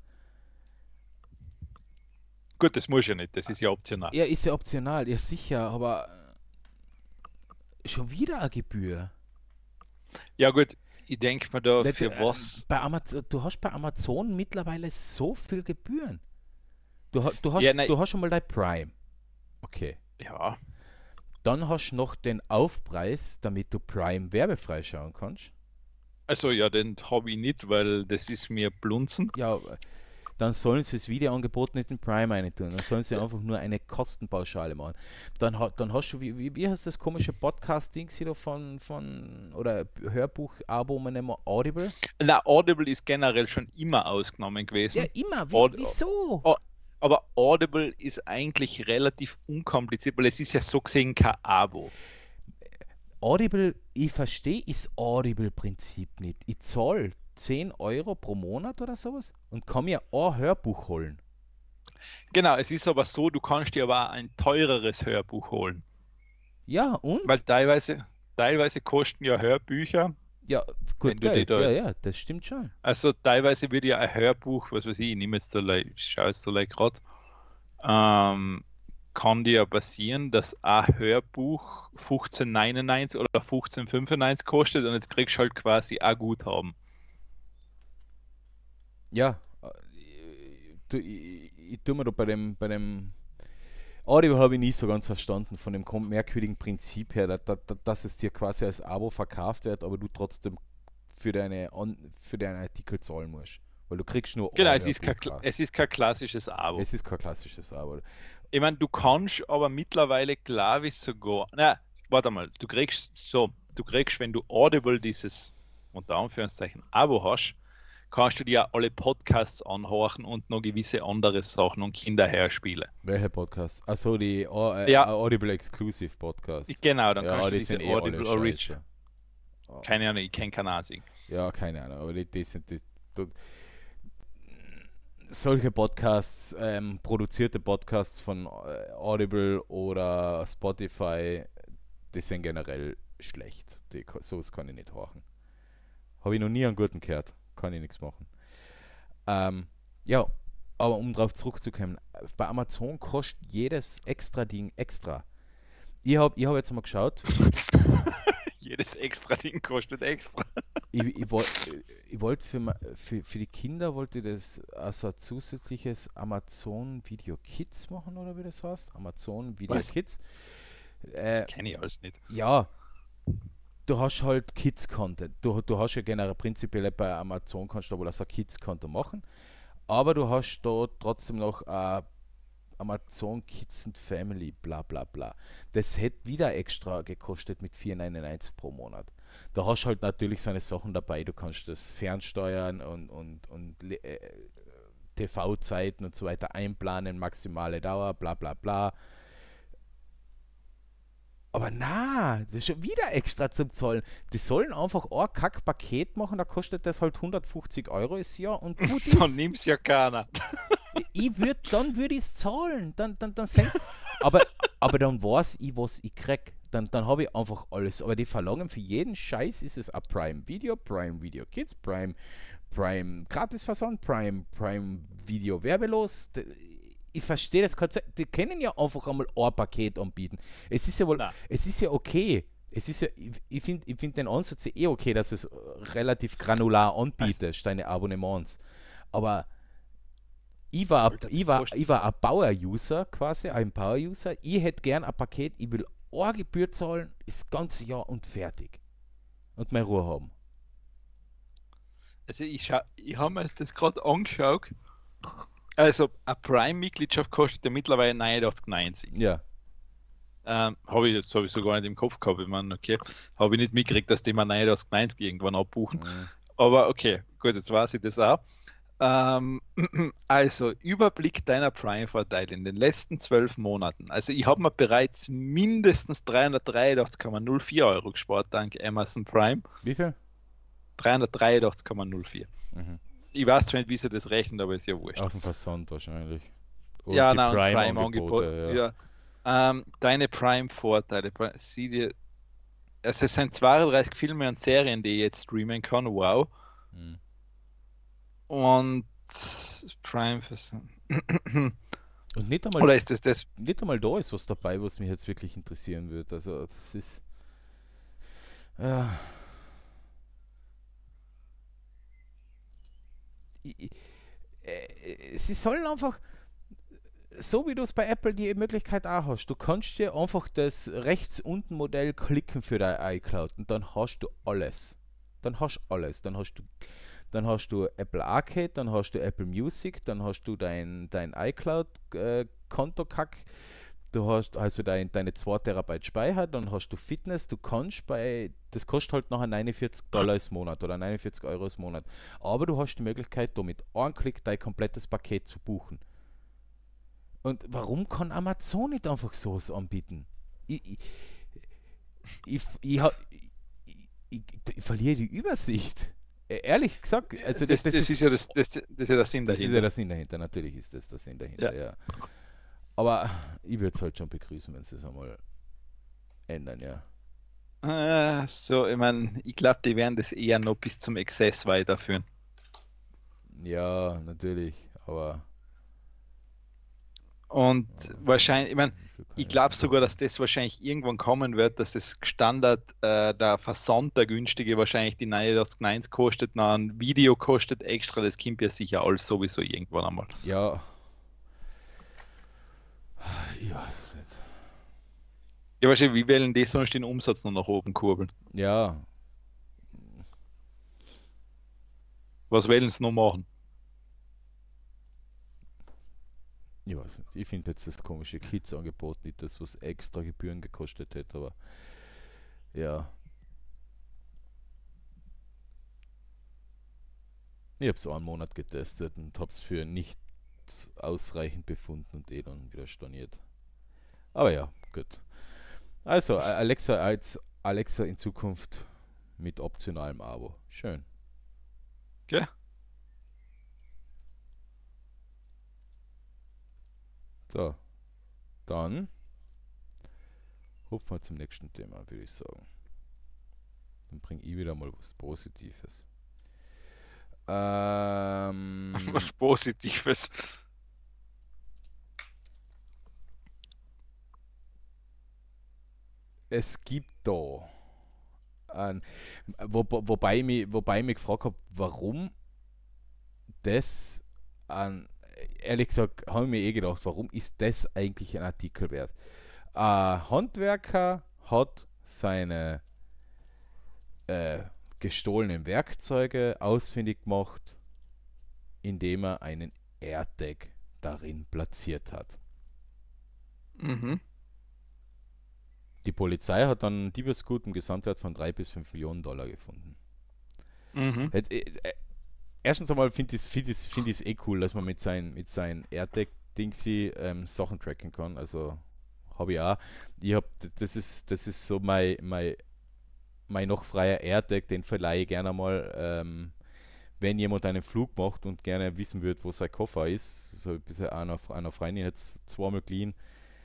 Gut, das muss ja nicht, das ist ja optional. Ja, ist ja optional, ja sicher, aber schon wieder eine Gebühr. Ja gut, ich denke mir da, Nicht, für äh, was... Bei Amazon, du hast bei Amazon mittlerweile so viel Gebühren. Du, ha- du, hast, Ja, nein, du hast schon mal dein Prime. Okay. ja, Dann hast du noch den Aufpreis, damit du Prime werbefrei schauen kannst. also ja, den habe ich nicht, weil das ist mir Blunzen. Ja, dann sollen sie das Videoangebot nicht in Prime rein tun. Dann sollen sie einfach nur eine Kostenpauschale machen. Dann, ha- dann hast du, wie, wie, wie heißt das komische Podcast-Ding hier von, von, oder Hörbuch-Abo, man nennt Audible? Na, Audible ist generell schon immer ausgenommen gewesen. Ja, immer. Wie, Aud- wieso? Au- Aber Audible ist eigentlich relativ unkompliziert, weil es ist ja so gesehen kein Abo. Audible, ich verstehe das Audible-Prinzip nicht. Ich zahle zehn Euro pro Monat oder sowas und kann mir ein Hörbuch holen. Genau, es ist aber so, du kannst dir aber auch ein teureres Hörbuch holen. Ja, und? Weil teilweise, teilweise kosten ja Hörbücher, Ja, wenn gut du die Geld. da Ja, jetzt- ja, das stimmt schon. Also teilweise wird ja ein Hörbuch, was weiß ich, ich nehme jetzt da, le- ich schaue jetzt da gerade, ähm, kann dir ja passieren, dass ein Hörbuch fünfzehn neunundneunzig oder fünfzehn fünfundneunzig kostet und jetzt kriegst du halt quasi ein Guthaben. Ja, äh, du, ich, ich tue mir da bei dem, bei dem Audio habe ich nie so ganz verstanden, von dem kom- merkwürdigen Prinzip her, da, da, da, dass es dir quasi als Abo verkauft wird, aber du trotzdem für deine, On für deine Artikel zahlen musst. Weil du kriegst nur Genau, ein es ist kein, Hörbuch Kla- gratis. es ist kein klassisches Abo. Es ist kein klassisches Abo. Ich meine, du kannst aber mittlerweile, glaube ich, sogar. Na, warte mal, du kriegst so, du kriegst, wenn du Audible dieses unter Anführungszeichen Abo hast, kannst du dir alle Podcasts anhören und noch gewisse andere Sachen und Kinderhörspiele. Welche Podcasts? Achso, die Au- äh, Ja. Audible Exclusive Podcasts. Genau, dann Ja, kannst du die diese sind eh alle Audible Original. scheiße. Oh. Keine Ahnung, ich kenne keinen einzigen. Ja, keine Ahnung, aber die, die sind die, die, solche Podcasts, ähm, produzierte Podcasts von äh, Audible oder Spotify, die sind generell schlecht. Die, sowas kann ich nicht hören. Habe ich noch nie einen guten gehört. Kann ich nichts machen. Ähm, ja, aber um drauf zurückzukommen, bei Amazon kostet jedes extra Ding extra. Ich habe ich hab jetzt mal geschaut, Jedes extra Ding kostet extra. ich, ich wollte ich wollt für, ma- für, für die Kinder wollte ich das also ein zusätzliches Amazon Video Kids machen, oder wie das heißt? Amazon Video Was? Kids. Äh, Das kenne ich alles nicht. ja, du hast halt Kids-Content. Du, du hast ja generell prinzipiell bei Amazon kannst du wohl auch so ein Kids-Konto machen, aber du hast da trotzdem noch äh, Amazon Kids and Family, bla bla bla. Das hätte wieder extra gekostet mit vier neunundneunzig pro Monat. Da hast du halt natürlich so eine Sachen dabei, du kannst das fernsteuern und, und, und le- äh, T V-Zeiten und so weiter einplanen, maximale Dauer, bla bla bla. Aber na, das ist schon wieder extra zum Zahlen. Die sollen einfach ein Kack-Paket machen, da kostet das halt hundertfünfzig Euro das Jahr und gut Dann ist. nimmt's ja keiner. Ich würd, dann würde ich es zahlen. Dann, dann, dann sind's- aber, aber dann weiß ich, was ich krieg. Dann, dann habe ich einfach alles. Aber die verlangen für jeden Scheiß ist es ein Prime Video, Prime Video Kids, Prime, Prime Gratisversand, Prime, Prime Video werbelos. D- Ich verstehe das Konzept. Die können ja einfach einmal ein Paket anbieten. Es ist ja wohl, Na. es ist ja okay. Es ist ja, ich, ich finde ich find den Ansatz ja eh okay, dass es relativ granular anbietet, deine Abonnements. Aber ich war, Alter, ich war, kostet- ich war ein Power-User quasi, ein Power-User. Ich hätte gern ein Paket, ich will eine Gebühr zahlen, das ganze Jahr und fertig. Und meine Ruhe haben. Also ich, schau- ich habe mir das gerade angeschaut. Also eine Prime-Mitgliedschaft kostet ja mittlerweile neunundachtzig neunzig. Ja. Ähm, habe ich jetzt sowieso gar nicht im Kopf gehabt. Ich meine, okay, habe ich nicht mitgekriegt, dass die mal neunundachtzig neunzig irgendwann abbuchen. Mhm. Aber okay, gut, jetzt weiß ich das auch. Ähm, also, Überblick deiner Prime-Vorteile in den letzten zwölf Monaten. Also, ich habe mir bereits mindestens dreihundertdreiundachtzig Komma null vier Euro gespart dank Amazon Prime. Wie viel? dreihundertdreiundachtzig Komma null vier. Mhm. Ich weiß zwar nicht, wie sie das rechnen, aber ist ja wurscht. Auf dem Versand wahrscheinlich. Und Ja, die na, und Prime-Angebote, Prime-Angebot. ja. Ja. Ähm, deine Prime-Vorteile. Pri- Sieh dir, also es sind zweiunddreißig Filme und Serien, die ich jetzt streamen kann. Wow. Hm. Und Prime fürs- Und nicht einmal, Oder ist das das? nicht einmal da ist was dabei, was mich jetzt wirklich interessieren wird. Also das ist. Ja. Ich, ich, äh, sie sollen einfach, so wie du es bei Apple die Möglichkeit auch hast, du kannst dir einfach das rechts unten Modell klicken für dein iCloud und dann hast du alles. Dann hast du alles. Dann hast du, dann hast du Apple Arcade, dann hast du Apple Music, dann hast du dein, dein iCloud-Konto-Kack, du hast also dein, deine zwei Terabyte Speicher, dann hast du Fitness, du kannst bei, das kostet halt nachher neunundvierzig Dollar im Monat oder neunundvierzig Euro im Monat. Aber du hast die Möglichkeit, da mit einem Klick dein komplettes Paket zu buchen. Und warum kann Amazon nicht einfach sowas anbieten? Ich, ich, ich, ich, ich, ich, ich verliere die Übersicht. Äh, Ehrlich gesagt, also Das, das, das, das ist, ist ja das, das, das ist ja der Sinn das ist ja dahinter. der Sinn dahinter. Natürlich ist das der Sinn dahinter, Ja. ja. Aber ich würde es halt schon begrüßen, wenn sie es einmal ändern, ja. Äh, so, ich meine, ich glaube, die werden das eher noch bis zum Exzess weiterführen. Ja, natürlich, aber Und ja, wahrscheinlich, ich meine, so kann ich ich glaube nicht sogar, dass machen. das wahrscheinlich irgendwann kommen wird, dass das Standard, äh, der Versand, der günstige, wahrscheinlich die neunundachtzig neunzig kostet, na, ein Video kostet extra, das kommt ja sicher alles sowieso irgendwann einmal. Ja, ich weiß es nicht. Ja, wahrscheinlich, wie wollen die sonst den Umsatz noch nach oben kurbeln? Ja, Was wollen sie noch machen? ich weiß nicht. Ich finde jetzt das komische Kids-Angebot nicht das, was extra Gebühren gekostet hätte, aber ja. Ich habe es einen Monat getestet und habe es für nicht ausreichend befunden und eh dann wieder storniert. Aber ja, gut. Also, Alexa als Alexa in Zukunft mit optionalem Abo. Schön. Gell? So, dann hupfen wir zum nächsten Thema, würde ich sagen. Dann bringe ich wieder mal was Positives. Ähm, Was Positives. es gibt da ein, wo, wobei ich mich, wobei ich mich gefragt habe, warum das an, ehrlich gesagt, habe ich mir eh gedacht, warum ist das eigentlich ein Artikel wert? Ein Handwerker hat seine äh, gestohlenen Werkzeuge ausfindig gemacht, indem er einen AirTag darin platziert hat. Mhm. Die Polizei hat dann einen Diebesgut im Gesamtwert von drei bis fünf Millionen Dollar gefunden. Mhm. Jetzt, äh, äh, erstens einmal finde ich es find ich's- find ich's eh cool, dass man mit seinen mit sein AirTag-Dingsy ähm, Sachen tracken kann. Also habe ich auch. Ich hab, das ist das ist so mein, mein, mein noch freier AirTag, den verleihe ich gerne mal, ähm, wenn jemand einen Flug macht und gerne wissen würde, wo sein Koffer ist. So ein bisschen einer, einer Freundin jetzt zweimal geliehen.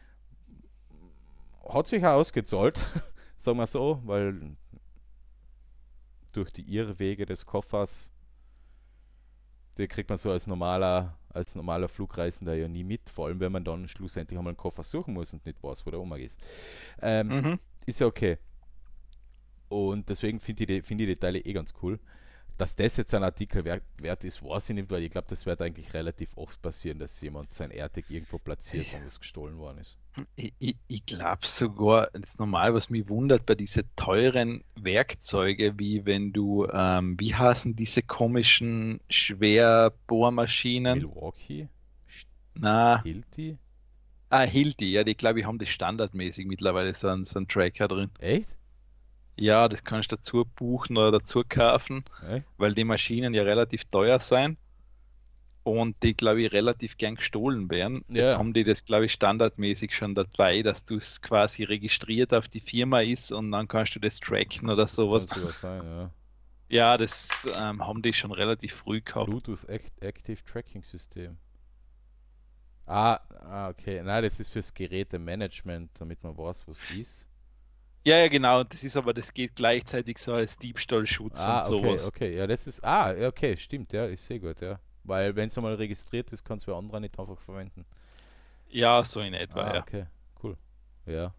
Hat sich auch ausgezahlt, sagen wir so, weil durch die Irrwege des Koffers, die kriegt man so als normaler, als normaler Flugreisender ja nie mit, vor allem wenn man dann schlussendlich einmal einen Koffer suchen muss und nicht weiß, wo der Oma ist. Ähm, Mhm. ist ja okay. Und deswegen finde ich, die- find ich die Teile eh ganz cool. Dass das jetzt ein Artikel wert, wert ist, weiß ich nicht, weil ich glaube, das wird eigentlich relativ oft passieren, dass jemand sein AirTag irgendwo platziert, wenn was gestohlen worden ist. Ich, ich, ich glaube sogar, das ist normal, was mich wundert bei diesen teuren Werkzeuge, wie wenn du, ähm, wie heißen diese komischen Schwerbohrmaschinen? Milwaukee? Na, Hilti? ah, Hilti, ja, die glaube ich haben das standardmäßig mittlerweile so einen, so einen Tracker drin. Echt? Ja, das kannst du dazu buchen oder dazu kaufen, Echt? weil die Maschinen ja relativ teuer sein und die, glaube ich, relativ gern gestohlen werden. Jetzt Ja. haben die das, glaube ich, standardmäßig schon dabei, dass du es quasi registriert auf die Firma ist und dann kannst du das tracken oder Das kann sowas. sogar sein, ja. Ja, das ähm, haben die schon relativ früh gehabt. Bluetooth Act Active Tracking System. Ah, ah, okay. Nein, das ist fürs Gerätemanagement, damit man weiß, was ist. Ja, ja, genau. Das ist aber, das geht gleichzeitig so als Diebstahlschutz und Ah, okay, sowas. okay. Ja, das ist. Ah, ja, okay, stimmt, ja, ist sehr gut, ja. Weil wenn es einmal registriert ist, kann es wer anderer nicht einfach verwenden. Ja, so in etwa, Ah, ja. okay, cool. Ja.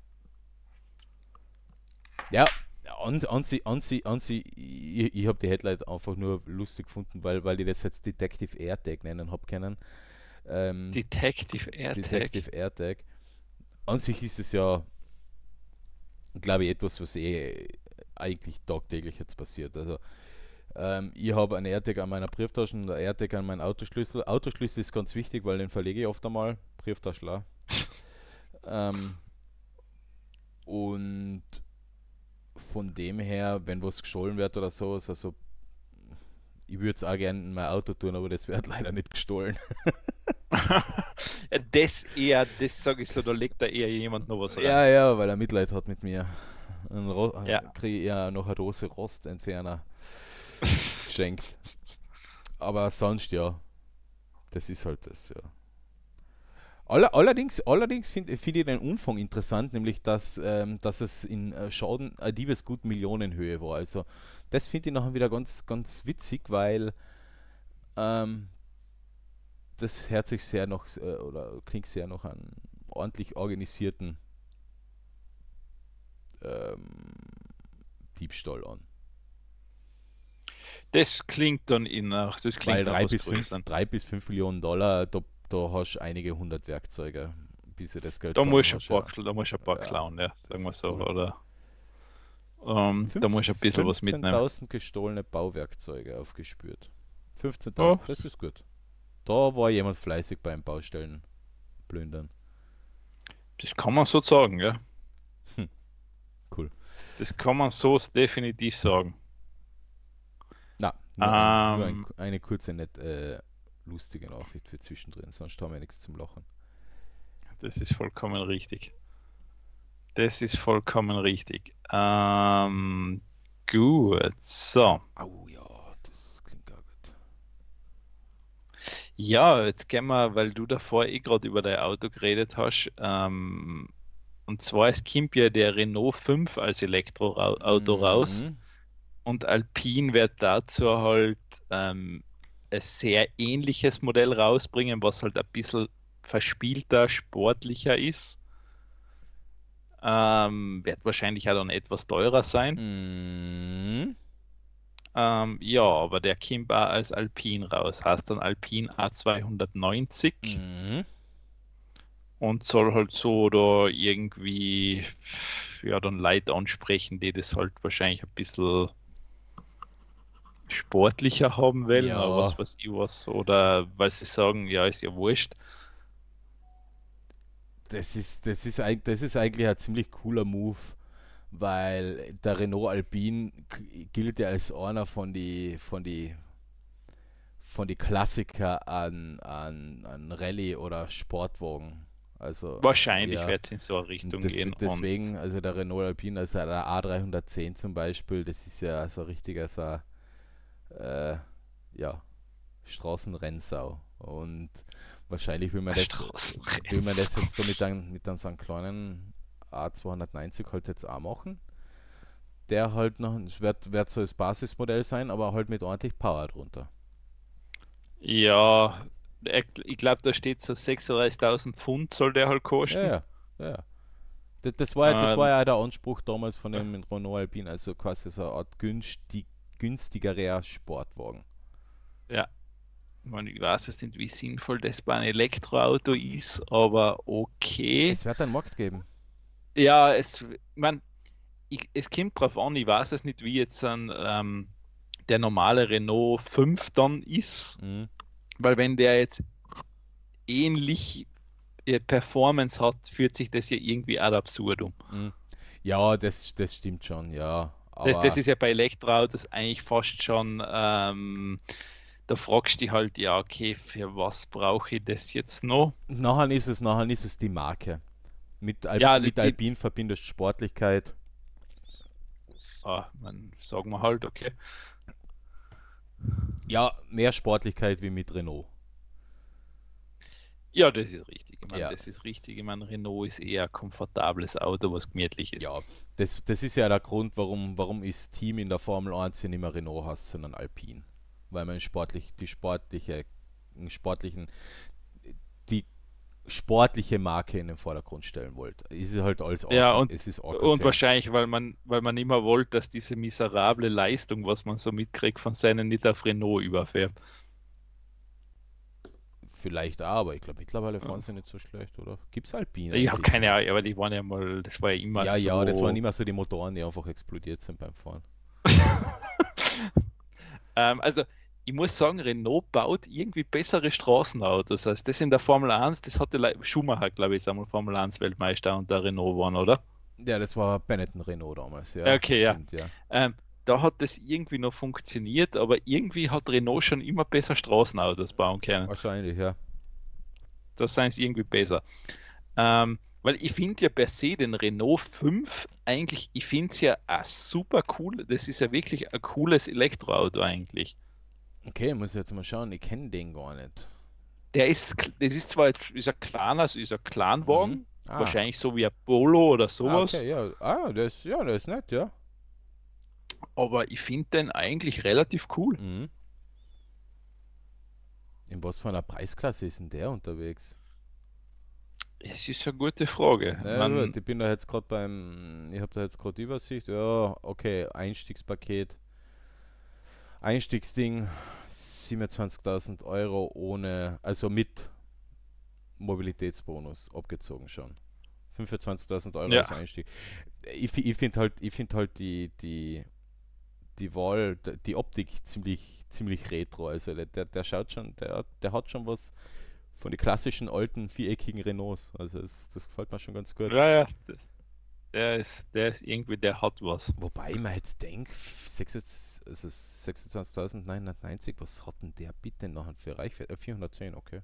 Ja, an, an sie, an sie, an sie, ich, ich habe die Headline einfach nur lustig gefunden, weil, weil ich das jetzt Detective AirTag nennen habe können. Ähm, Detective AirTag. Detective AirTag. An sich ist es ja, glaube ich, etwas, was eh eigentlich tagtäglich jetzt passiert. Also, ähm, ich habe einen AirTag an meiner Brieftasche und einen AirTag an meinen Autoschlüssel. Autoschlüssel ist ganz wichtig, weil den verlege ich oft einmal. Brieftasche auch. Ähm, und von dem her, wenn was gestohlen wird oder so, also ich würde es auch gerne in mein Auto tun, aber das wird leider nicht gestohlen. Ja, das eher, das sage ich so, da legt da eher jemand noch was rein. Ja, ja, weil er Mitleid hat mit mir. Dann Ja. kriege ich ja noch eine Dose Rostentferner geschenkt. Aber sonst ja, das ist halt das, ja. Aller, allerdings allerdings finde find ich den Umfang interessant, nämlich dass, ähm, dass es in äh, Schaden äh, Diebesgut Millionenhöhe war. Also das finde ich nachher wieder ganz, ganz witzig, weil ähm, das hört sich sehr noch äh, oder klingt sehr noch an ordentlich organisierten ähm, Diebstahl an. Das klingt dann in nach, das Weil klingt nach drei was bis fünf Größerem. drei bis fünf Millionen Dollar, da, da hast du einige hundert Werkzeuge, bis du das Geld Da muss zusammen ich ein hast, paar, ja. da muss ich ein paar Ja, klauen, ja, sagen das wir ist so. cool. Oder ähm, da muss ich ein bisschen was mitnehmen. fünfzehntausend gestohlene Bauwerkzeuge aufgespürt. Ja, fünfzehntausend, das ist gut. Da war jemand fleißig beim Baustellen plündern. das kann man so sagen, ja. Hm, cool. Das kann man so definitiv sagen. Na, nur, ein, nur ein, Ähm, eine kurze, nett äh, lustige Nachricht für zwischendrin, sonst haben wir nichts zum Lachen. Das ist vollkommen richtig. Das ist vollkommen richtig. Ähm, gut, so. Au ja, das klingt auch gut. Ja, jetzt gehen wir, weil du davor eh gerade über dein Auto geredet hast. Ähm, und zwar, es kommt ja der Renault fünf als Elektroauto raus. Mhm. Und Alpine wird dazu halt ähm, ein sehr ähnliches Modell rausbringen, was halt ein bisschen verspielter, sportlicher ist. Ähm, wird wahrscheinlich auch dann etwas teurer sein. Mhm. Ähm, ja, aber der kommt auch als Alpine raus. Heißt dann Alpine A zweihundertneunzig Mhm. und soll halt so da irgendwie ja dann Leute ansprechen, die das halt wahrscheinlich ein bisschen sportlicher haben wollen oder Ja, was weiß ich was. Oder weil sie sagen, ja, ist ja wurscht. das ist, das ist, eig- das ist eigentlich ein ziemlich cooler Move, weil der Renault Alpine k- gilt ja als einer von die, von die, von die Klassiker an, an, an Rallye oder Sportwagen. Also Wahrscheinlich ja, wird es in so eine und Richtung des, gehen. Und deswegen, also der Renault Alpine, also der A dreihundertzehn zum Beispiel, das ist ja so ein richtiger so, äh, ja, Straßenrennsau. Und wahrscheinlich will man das, will man das Straßenrennen. jetzt da mit einem, mit einem so einem kleinen A zweihundertneunzig halt jetzt auch machen. Der halt noch, es wird, wird so das Basismodell sein, aber halt mit ordentlich Power drunter. Ja, ich glaube, da steht so sechsunddreißigtausend Pfund soll der halt Ja, kosten. ja, ja. ja. Das, das, war, das war Ähm, ja der Anspruch damals von dem Renault Alpine, also quasi so eine Art günstig, günstigerer Sportwagen. ja, ich meine, ich weiß jetzt nicht, wie sinnvoll das bei einem Elektroauto ist, aber okay. Es wird einen Markt geben. Ja, es, ich mein, ich, es kommt drauf an, ich weiß es nicht, wie jetzt ein, ähm, der normale Renault fünf dann ist, Mhm. weil wenn der jetzt ähnlich äh, Performance hat, führt sich das ja irgendwie ad absurdum. Mhm. Ja, das, das stimmt schon, ja. Das, das Aber ist ja bei Elektroautos eigentlich fast schon, ähm, da fragst du dich halt, ja, okay, für was brauche ich das jetzt noch? nachher ist es, nachher ist es die Marke. Mit, Al Ja, die, mit die Alpine verbindest Sportlichkeit. ah, man, sagen wir halt, okay. Ja, mehr Sportlichkeit wie mit Renault. Ja, das ist richtig. Ich meine, Ja. das ist richtig. Ich meine, Renault ist eher ein komfortables Auto, was gemütlich ist. Ja, das, das ist ja der Grund, warum, warum ist Team in der Formel eins ja nicht mehr Renault heißt, sondern Alpine. Weil man sportlich, die sportliche, sportlichen, die sportliche Marke in den Vordergrund stellen wollte. Es ist halt alles Ja, arg, und, es ist arg und wahrscheinlich, weil man, weil man immer wollte, dass diese miserable Leistung, was man so mitkriegt von seinen, nicht auf Renault überfährt. Vielleicht auch, aber ich glaube mittlerweile fahren Ja. sie nicht so schlecht, oder? Gibt es Alpine? Ich habe eigentlich keine noch? Ahnung, aber die waren ja mal, das war ja immer Ja, so. ja, das waren immer so die Motoren, die einfach explodiert sind beim Fahren. ähm, also, ich muss sagen, Renault baut irgendwie bessere Straßenautos. Also das in der Formel eins, das hatte Le- Schumacher, glaube ich, ist einmal Formel eins Weltmeister und der Renault waren, oder? Ja, das war Benetton Renault damals, ja, Okay, ja. stimmt, ja. Ähm, da hat das irgendwie noch funktioniert, aber irgendwie hat Renault schon immer besser Straßenautos bauen können. Wahrscheinlich, ja. Da seien sie irgendwie besser. Ähm, weil ich finde ja per se den Renault fünf eigentlich, ich finde es ja auch super cool. Das ist ja wirklich ein cooles Elektroauto eigentlich. Okay, muss ich jetzt mal schauen, ich kenne den gar nicht. Der ist, das ist zwar jetzt, ist ein kleiner, also ist ein Kleinwagen, Mhm. Ah. wahrscheinlich so wie ein Polo oder Ah, sowas, okay, ja. Ah, das, ja, das ist nett, ja. aber ich finde den eigentlich relativ cool. Mhm. In was für einer Preisklasse ist denn der unterwegs? Es ist eine gute Frage. Na Man, gut, ich bin da jetzt gerade beim, ich habe da jetzt gerade Übersicht. Ja, okay, Einstiegspaket. Einstiegsding siebenundzwanzigtausend Euro ohne, also mit Mobilitätsbonus abgezogen schon. fünfundzwanzigtausend Euro ja, als Einstieg. Ich, fi- ich finde halt, ich finde halt die, die, die Wahl, d- die Optik ziemlich, ziemlich retro. Also der, der der schaut schon, der, der hat schon was von den klassischen alten viereckigen Renaults. Also es, das gefällt mir schon ganz gut. ja, ja, das- der ist, der ist irgendwie, der hat was. Wobei ich mir jetzt denke, also sechsundzwanzigtausendneunhundertneunzig, was hat denn der bitte noch für Reichweite? Äh, vierhundertzehn, okay.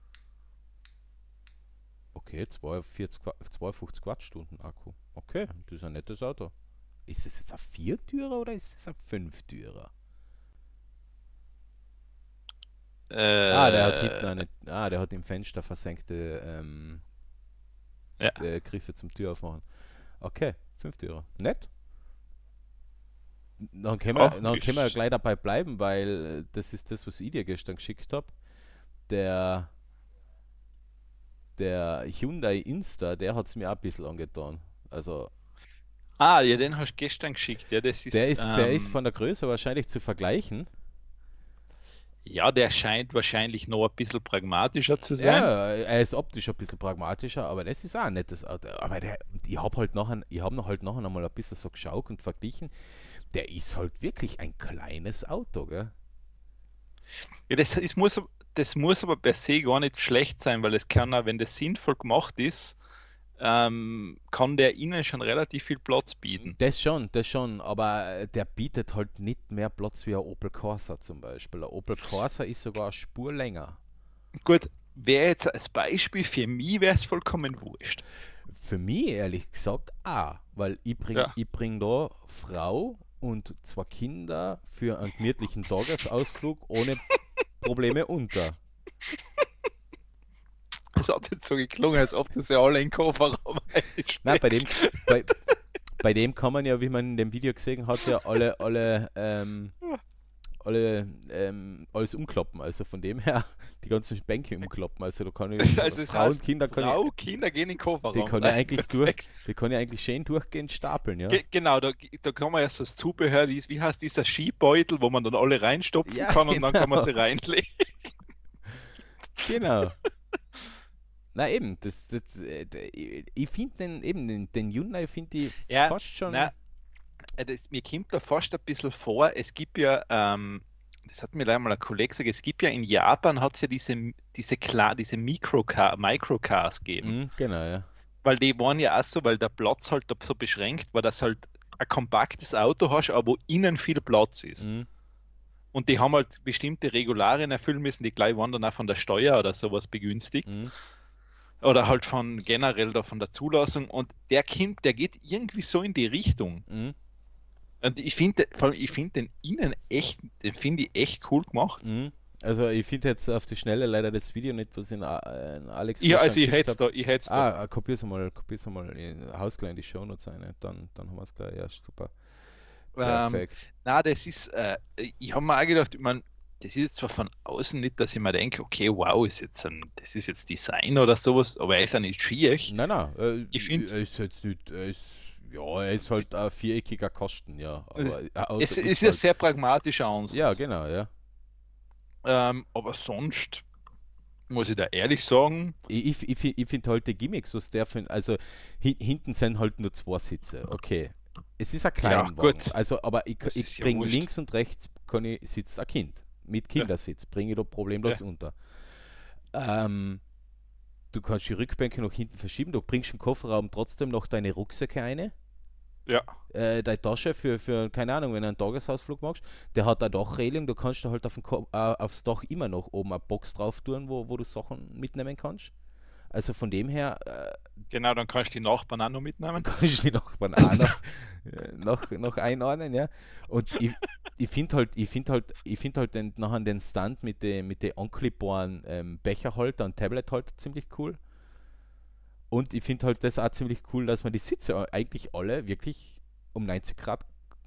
Okay, zweiundvierzig, Qua- zweiundfünfzig Wattstunden Akku. Okay, das ist ein nettes Auto. Ist es jetzt ein Viertürer oder ist es ein Fünftürer? Ah, der hat hinten Äh, eine, ah, der hat im Fenster versenkte ähm, ja. äh, Griffe zum Tür aufmachen. Okay, Fünftürer. Nett. Dann können wir, Ja, dann können wir ist, gleich dabei bleiben, weil äh, das ist das, was ich dir gestern geschickt habe. Der, der Hyundai Insta, der hat es mir auch ein bisschen angetan. Also ah, ja, den hast du gestern geschickt. Ja, das der ist, ist, der ist ähm, von der Größe wahrscheinlich zu vergleichen. ja, der scheint wahrscheinlich noch ein bisschen pragmatischer zu sein. Ja, er ist optisch ein bisschen pragmatischer, aber das ist auch ein nettes Auto. Aber der, ich habe halt nachher, ich habe noch halt nachher noch mal ein bisschen so geschaut und verglichen. Der ist halt wirklich ein kleines Auto, gell? Ja, das ist, muss, das muss aber per se gar nicht schlecht sein, weil es kann auch, wenn das sinnvoll gemacht ist, ähm, kann der innen schon relativ viel Platz bieten. Das schon, das schon, aber äh, der bietet halt nicht mehr Platz wie ein Opel Corsa zum Beispiel. Der Opel Corsa ist sogar eine Spur länger. Gut, wäre jetzt als Beispiel, für mich wäre es vollkommen wurscht. Für mich ehrlich gesagt auch, weil ich bring, Ja. ich bring da Frau und zwei Kinder für einen gemütlichen Tagesausflug ohne Probleme unter. Es hat jetzt so geklungen, als ob das ja alle in den Kofferraum Nein, bei einstecken. dem, bei, bei dem kann man ja, wie man in dem Video gesehen hat, ja alle, alle, ähm, alle, ähm, alles umklappen. Also von dem her die ganzen Bänke umklappen. Also da kann ich Also das Frauen, heißt, Kinder kann Frau, ich, Kinder gehen in den die Kofferraum. kann ich eigentlich durch, Perfekt. die kann ich eigentlich schön durchgehend stapeln, ja. Ge genau, da, da kann man ja so das Zubehör, dies- wie heißt dieser Skibeutel, wo man dann alle reinstopfen Ja, kann und dann kann man genau. sie reinlegen. Genau. Na eben, das, das, äh, d- ich finde den eben den, den Hyundai finde ich Ja, fast schon. na, äh, das, mir kommt da fast ein bisschen vor, es gibt ja, ähm, das hat mir leider mal ein Kollege gesagt, es gibt ja in Japan hat es ja diese, diese, klar, diese Microcar, Microcars gegeben. Mhm, genau, ja. Weil die waren ja auch so, weil der Platz halt so beschränkt war, dass halt ein kompaktes Auto hast, aber wo innen viel Platz ist. Mhm, Und die haben halt bestimmte Regularien erfüllen müssen, die gleich waren dann auch von der Steuer oder sowas begünstigt. mhm. Oder halt von generell da von der Zulassung. Und der kommt, der geht irgendwie so in die Richtung. Mhm. Und ich finde, vor allem, ich finde den Innen echt, den finde ich echt cool gemacht. Mhm. Also ich finde jetzt auf die Schnelle leider das Video nicht, was in, A- in Alex Ja, also gestern ich geschickt hätte es habe. da, ich hätte es da. Ah, ah, kopier's mal, kopier's mal in Hausgleich in die Shownotes ein, dann, dann haben wir es gleich. Ja, super. Ähm, Perfekt. na, das ist, äh, ich habe mir auch gedacht, ich mein, das ist jetzt zwar von außen nicht, dass ich mir denke, okay, wow, ist jetzt ein, das ist jetzt Design oder sowas, aber er ist ja nicht schier. Nein, nein, äh, Ich finde, er ist jetzt nicht, er ist, ja, er ist halt ein viereckiger Kasten, ja. Aber ein Auto es ist ist ja halt, sehr pragmatischer ja, Ansatz. genau, ja. Ähm, aber sonst muss ich da ehrlich sagen, Ich, ich, ich finde halt die Gimmicks, was der für, also hi, hinten sind halt nur zwei Sitze, okay. Es ist ein ja, Kleinwagen, gut, also, aber ich, das ich ist ja bringe wurscht. links und rechts kann ich, sitzt ein Kind. Mit Ja, Kindersitz, bringe ich da problemlos ja, unter. Ähm, du kannst die Rückbänke nach hinten verschieben, du bringst im Kofferraum trotzdem noch deine Rucksäcke rein. ja. Äh, deine Tasche für, für, keine Ahnung, wenn du einen Tagesausflug machst, der hat eine Dachreling, du kannst da halt auf den Ko äh, aufs Dach immer noch oben eine Box drauf tun, wo, wo du Sachen mitnehmen kannst. Also von dem her äh, Genau, dann kannst du die Nachbarn auch noch mitnehmen. kannst du die Nachbarn auch noch, äh, noch, noch einordnen, ja. Und ich, ich finde halt, ich finde halt, ich finde halt den, nachher den Stand mit den mit den anklebaren ähm, Becherhalter und Tablethalter ziemlich cool. Und ich finde halt das auch ziemlich cool, dass man die Sitze eigentlich alle wirklich um neunzig Grad,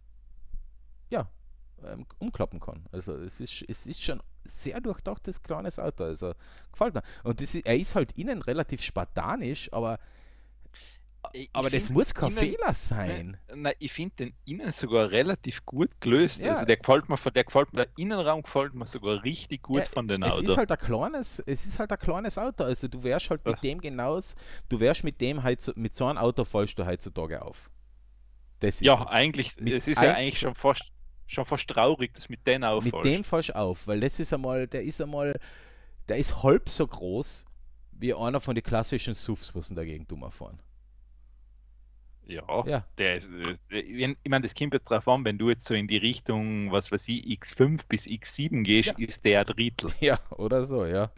ja, ähm, umklappen kann. Also es ist, es ist schon sehr durchdachtes kleines Auto. Also gefällt mir. Und das ist, er ist halt innen relativ spartanisch, aber, Ich, ich aber das finde muss kein innen, Fehler ne, sein. na, ich finde den Innen sogar relativ gut gelöst. Also Ja, der gefällt mir, von- der gefällt mir, der Innenraum gefällt mir sogar richtig ja, gut von den es ist Auto. halt ein kleines, es ist halt ein kleines Auto. Also du wärst halt mit dem genauso, du wärst mit dem heutzu- mit so einem Auto fallst du heutzutage auf. Das ist Ja, es. eigentlich, Mit es ist ja eigentlich eigentlich schon fast, schon fast traurig, dass mit denen mit dem auffallst. fallst du auf, weil das ist einmal, der ist einmal, der ist halb so groß wie einer von den klassischen S U Vs, was in der Gegend fahren. Ja, Ja, der ist, äh, wenn- ich meine, das kommt jetzt drauf an, wenn du jetzt so in die Richtung, was weiß ich, X fünf bis X sieben gehst, ja, ist der ein Drittel. ja, oder so, ja.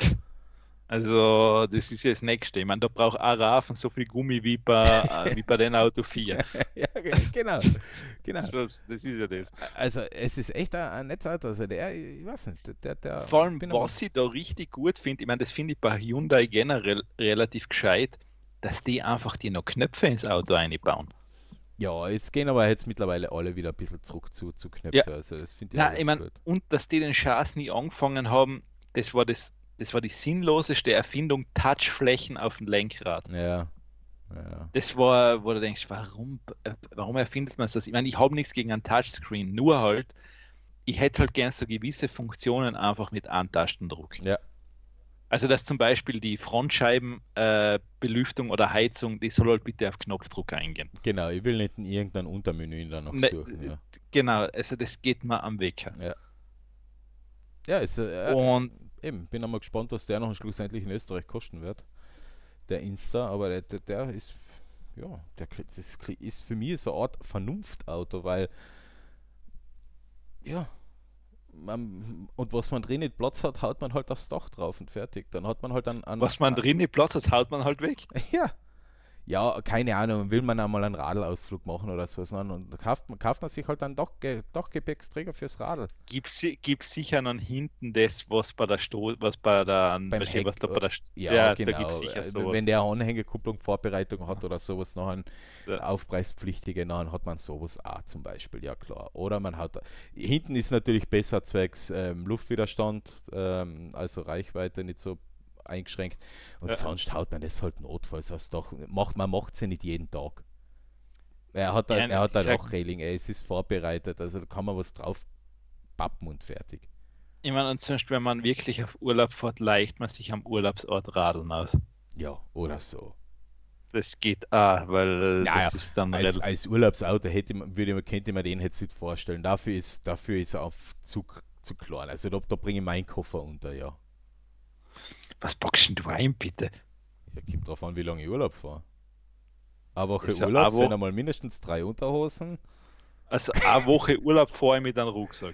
Also, das ist ja das Nächste. Ich meine, da braucht ein Rafen so viel Gummi wie bei, äh, wie bei den Auto vier. Ja, ge- genau, genau. Das, was- das ist ja das. Also es ist echt ein, ein nettes Auto. Also der, ich weiß nicht, der, der, Vor allem, bin einmal, was ich da richtig gut finde, ich meine, das finde ich bei Hyundai generell relativ gescheit, dass die einfach die noch Knöpfe ins Auto einbauen. ja, es gehen aber jetzt mittlerweile alle wieder ein bisschen zurück zu, zu Ja, Knöpfe. Also das finde ich auch na, ich ganz meine, gut. und dass die den Schatz nie angefangen haben, das war das, das war die sinnloseste Erfindung, Touchflächen auf dem Lenkrad. Ja, ja, Das war, wo du denkst, warum, äh, warum erfindet man das? Ich meine, ich habe nichts gegen einen Touchscreen, nur halt, ich hätte halt gern so gewisse Funktionen einfach mit einem Tastendruck. ja, Also, dass zum Beispiel die Frontscheibenbelüftung äh, Belüftung oder Heizung, die soll halt bitte auf Knopfdruck eingehen. genau. Ich will nicht in irgendein Untermenü da noch Ne, suchen. Ja, genau, also das geht mir am Wecker. ja, ja ist, äh, Und eben, bin einmal gespannt, was der noch schlussendlich in Österreich kosten wird. Der Insta, aber der, der, der ist, ja, der das ist, ist für mich so eine Art Vernunftauto, weil, ja, man, und was man drin nicht Platz hat, haut man halt aufs Dach drauf und fertig. Dann hat man halt an, an, was man an drin nicht Platz hat, haut man halt weg. ja, ja, keine Ahnung, will man einmal einen Radlausflug machen oder so, sondern dann kauft man, kauft man sich halt einen Dach, Dachgepäcksträger fürs Radl. Gibt es sicher noch hinten das, was bei der Sto was bei der, Beim versteh, was Heck, da bei äh, der, St- ja, ja, da gibt es genau. sicher Äh, sowas. Wenn der Anhängekupplung Vorbereitung hat oder sowas, noch ein Ja. Aufpreispflichtige, dann hat man sowas auch zum Beispiel, ja klar. Oder man hat, hinten ist natürlich besser zwecks ähm, Luftwiderstand, ähm, also Reichweite nicht so eingeschränkt. Und Ja. sonst haut man das halt notfalls aufs Dach. Macht, man macht es ja nicht jeden Tag. Er hat, Ja, ein, er hat ein ich sag- Dachreling, es ist vorbereitet, also da kann man was drauf pappen und fertig. Ich meine, und zum Beispiel, wenn man wirklich auf Urlaub fährt, leicht man sich am Urlaubsort radeln aus. Ja, oder so. Das geht auch, weil Naja, das ist dann als, relativ. als Urlaubsauto hätte man, würde man, könnte man den jetzt nicht vorstellen. Dafür ist, dafür ist er auf zu, zu klein. Also da, da bringe ich meinen Koffer unter, ja. Was packst denn du ein, bitte? Ja, kommt drauf an, wie lange ich Urlaub fahre. Eine Woche Ist ja Urlaub eine sind Woche- einmal mindestens drei Unterhosen. Also eine Woche Urlaub fahre ich mit einem Rucksack.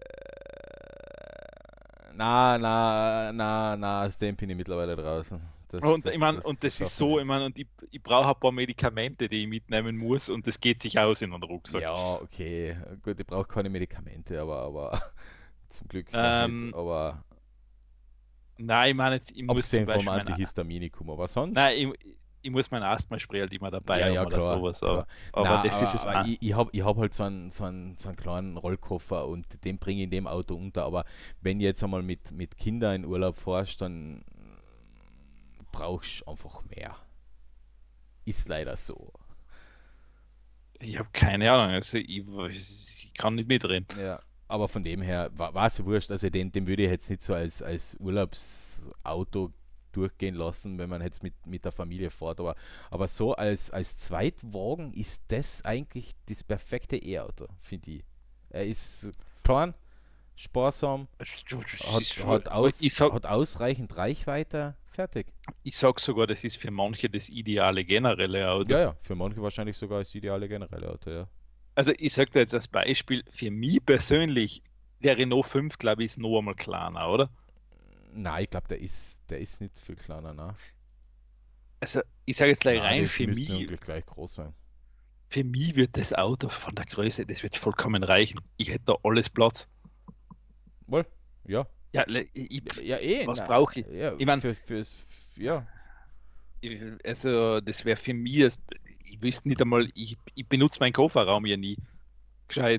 Na, na, na, na, aus dem bin ich mittlerweile draußen. Das, Und das, ich meine, das, und das das ist schaffen wir so, nicht. ich meine, und ich, ich brauche ein paar Medikamente, die ich mitnehmen muss, und das geht sich aus in den Rucksack. Ja, okay. Gut, ich brauche keine Medikamente, aber, aber zum Glück noch nicht. Ähm, Aber nein, ich meine, jetzt, ich muss zum abgesehen vom Beispiel mein, Antihistaminikum, aber sonst. nein, ich, ich muss mein Asthmaspray halt immer dabei Ja, haben ja, oder klar, sowas, aber, klar. aber Na, das ist aber, es aber auch. ich, ich habe ich hab halt so einen, so, einen, so einen kleinen Rollkoffer und den bringe ich in dem Auto unter. Aber wenn ich jetzt einmal mit, mit Kindern in Urlaub fährst, dann brauchst du einfach mehr. Ist leider so. Ich habe keine Ahnung, also ich, ich kann nicht mitreden. Ja, aber von dem her war es wurscht. Also den, den würde ich jetzt nicht so als, als Urlaubsauto durchgehen lassen, wenn man jetzt mit, mit der Familie fährt. Aber, aber so als, als Zweitwagen ist das eigentlich das perfekte E-Auto, finde ich. Er ist klein, sparsam, hat, hat, Ich aus, sag, hat ausreichend Reichweite, fertig. ich sag sogar, das ist für manche das ideale generelle Auto. Ja, ja, für manche wahrscheinlich sogar das ideale generelle Auto, ja. Also ich sage dir jetzt als Beispiel, für mich persönlich, der Renault fünf, glaube ich, ist noch einmal kleiner, oder? Nein, ich glaube, der ist, der ist nicht viel kleiner, ne? Also ich sage jetzt gleich Nein, rein, die, die für müssten mich, eigentlich gleich groß sein. für mich wird das Auto von der Größe, das wird vollkommen reichen. Ich hätte da alles Platz. Wohl, ja. Ja, le- ich, Ja, eh, was na, brauche ich? ja, Ich meine, für, fürs, ja. also das wäre für mich, das, ich wüsste nicht einmal, ich, ich benutze meinen Kofferraum ja nie gescheit.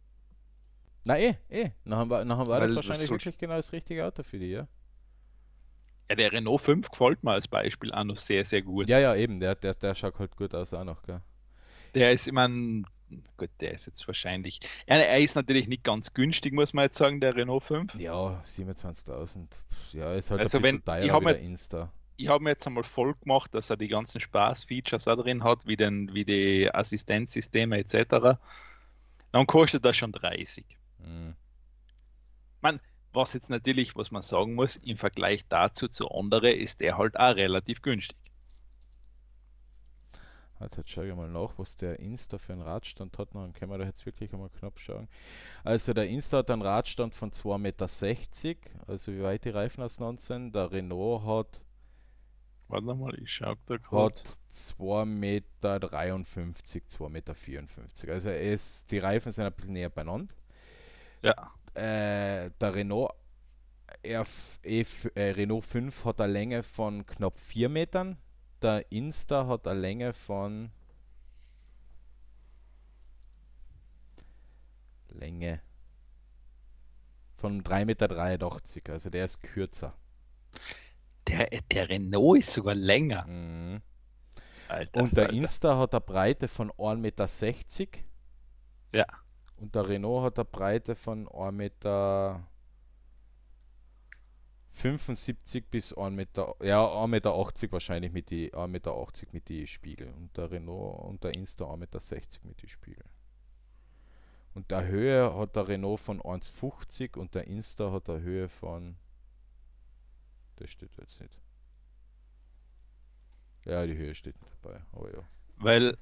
Na eh, eh. Nachher war, nachher war das Weil was wahrscheinlich soll, wirklich genau das richtige Auto für die, ja. ja, der Renault fünf gefällt mir als Beispiel auch noch sehr, sehr gut. Ja, ja, eben, der, der, der schaut halt gut aus auch noch, gell. Der ist, ich meine, gut, der ist jetzt wahrscheinlich, er, er ist natürlich nicht ganz günstig, muss man jetzt sagen, der Renault fünf. Ja, siebenundzwanzigtausend. Ja, ist halt ein Also wenn, bisschen teurer ich wie habe der jetzt, Insta. ich habe mir jetzt einmal voll gemacht, dass er die ganzen Spaß-Features auch drin hat, wie, den, wie die Assistenzsysteme et cetera. Dann kostet das schon dreißig. Hm. Man, was jetzt natürlich, was man sagen muss, im Vergleich dazu zu anderen, ist der halt auch relativ günstig. Halt, jetzt schau ich mal nach, was der Insta für einen Radstand hat. Dann können wir da jetzt wirklich einmal knapp schauen. Also der Insta hat einen Radstand von zwei Meter sechzig, also wie weit die Reifen auseinander sind. Der Renault hat, Warte mal, ich schaue da gerade. hat zwei Meter dreiundfünfzig, zwei Meter vierundfünfzig. Also er ist, die Reifen sind ein bisschen näher beieinander. Ja, Äh, der Renault, R F, E F, äh, Renault fünf hat eine Länge von knapp vier Metern. Der Insta hat eine Länge von Länge von drei Meter dreiundachtzig, also der ist kürzer. der, der Renault ist sogar länger. Mhm. Alter, Und der Alter. Insta hat eine Breite von ein Meter sechzig Ja, und der Renault hat eine Breite von ein Meter fünfundsiebzig bis ein Meter, ja, ein Meter achtzig wahrscheinlich mit die ein Meter achtzig mit die Spiegel und der Renault und der Insta ein Meter sechzig mit die Spiegel. Und der Höhe hat der Renault von eins fünfzig und der Insta hat eine Höhe von, das steht jetzt nicht. Ja, die Höhe steht nicht dabei, aber ja. weil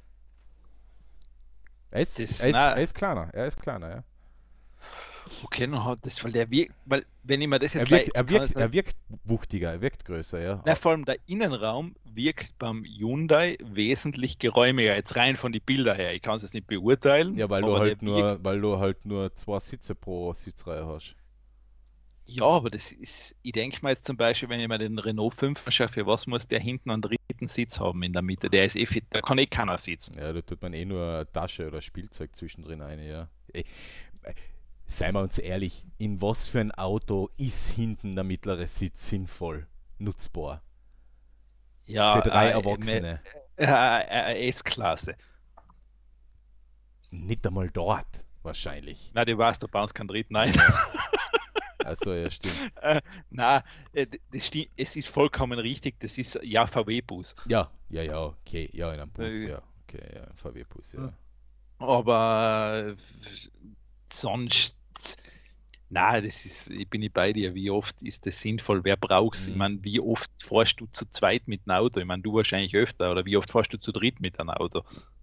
Er ist, das, er ist, na, er ist kleiner, er ist kleiner, ja. okay, dann hat das, weil der wirkt, weil wenn ich mir das Er jetzt wirkt, gleich- er kann wirkt, ich sagen, er wirkt wuchtiger, er wirkt größer, ja. na, vor allem der Innenraum wirkt beim Hyundai wesentlich geräumiger, jetzt rein von den Bildern her. Ich kann es jetzt nicht beurteilen, Ja, weil du aber halt der wirkt, nur, weil du halt nur zwei Sitze pro Sitzreihe hast. ja, aber das ist, ich denke mal jetzt zum Beispiel, wenn ich mir den Renault fünf anschaue, für was muss der hinten einen dritten Sitz haben in der Mitte? Der ist eh fit, da kann eh keiner sitzen. Ja, da tut man eh nur eine Tasche oder Spielzeug zwischendrin rein, ja. Ey, äh, seien wir uns ehrlich, in was für ein Auto ist hinten der mittlere Sitz sinnvoll, nutzbar? Ja, Für drei äh, Erwachsene. Äh, äh, S-Klasse. Nicht einmal dort, wahrscheinlich. Na, du weißt, du baust keinen dritten ein. Also, ja, stimmt. äh, na, äh, das sti- es ist vollkommen richtig, das ist ja V W-Bus. Ja, ja, ja, okay, ja, in einem Bus, Äh, ja. Okay, ja, ein V W-Bus, ja. Aber äh, sonst, na, das ist, ich bin nicht bei dir. Wie oft ist das sinnvoll? Wer braucht's? Ich Mhm. meine, wie oft fährst du zu zweit mit einem Auto? Ich meine, du wahrscheinlich öfter. Oder wie oft fährst du zu dritt mit einem Auto?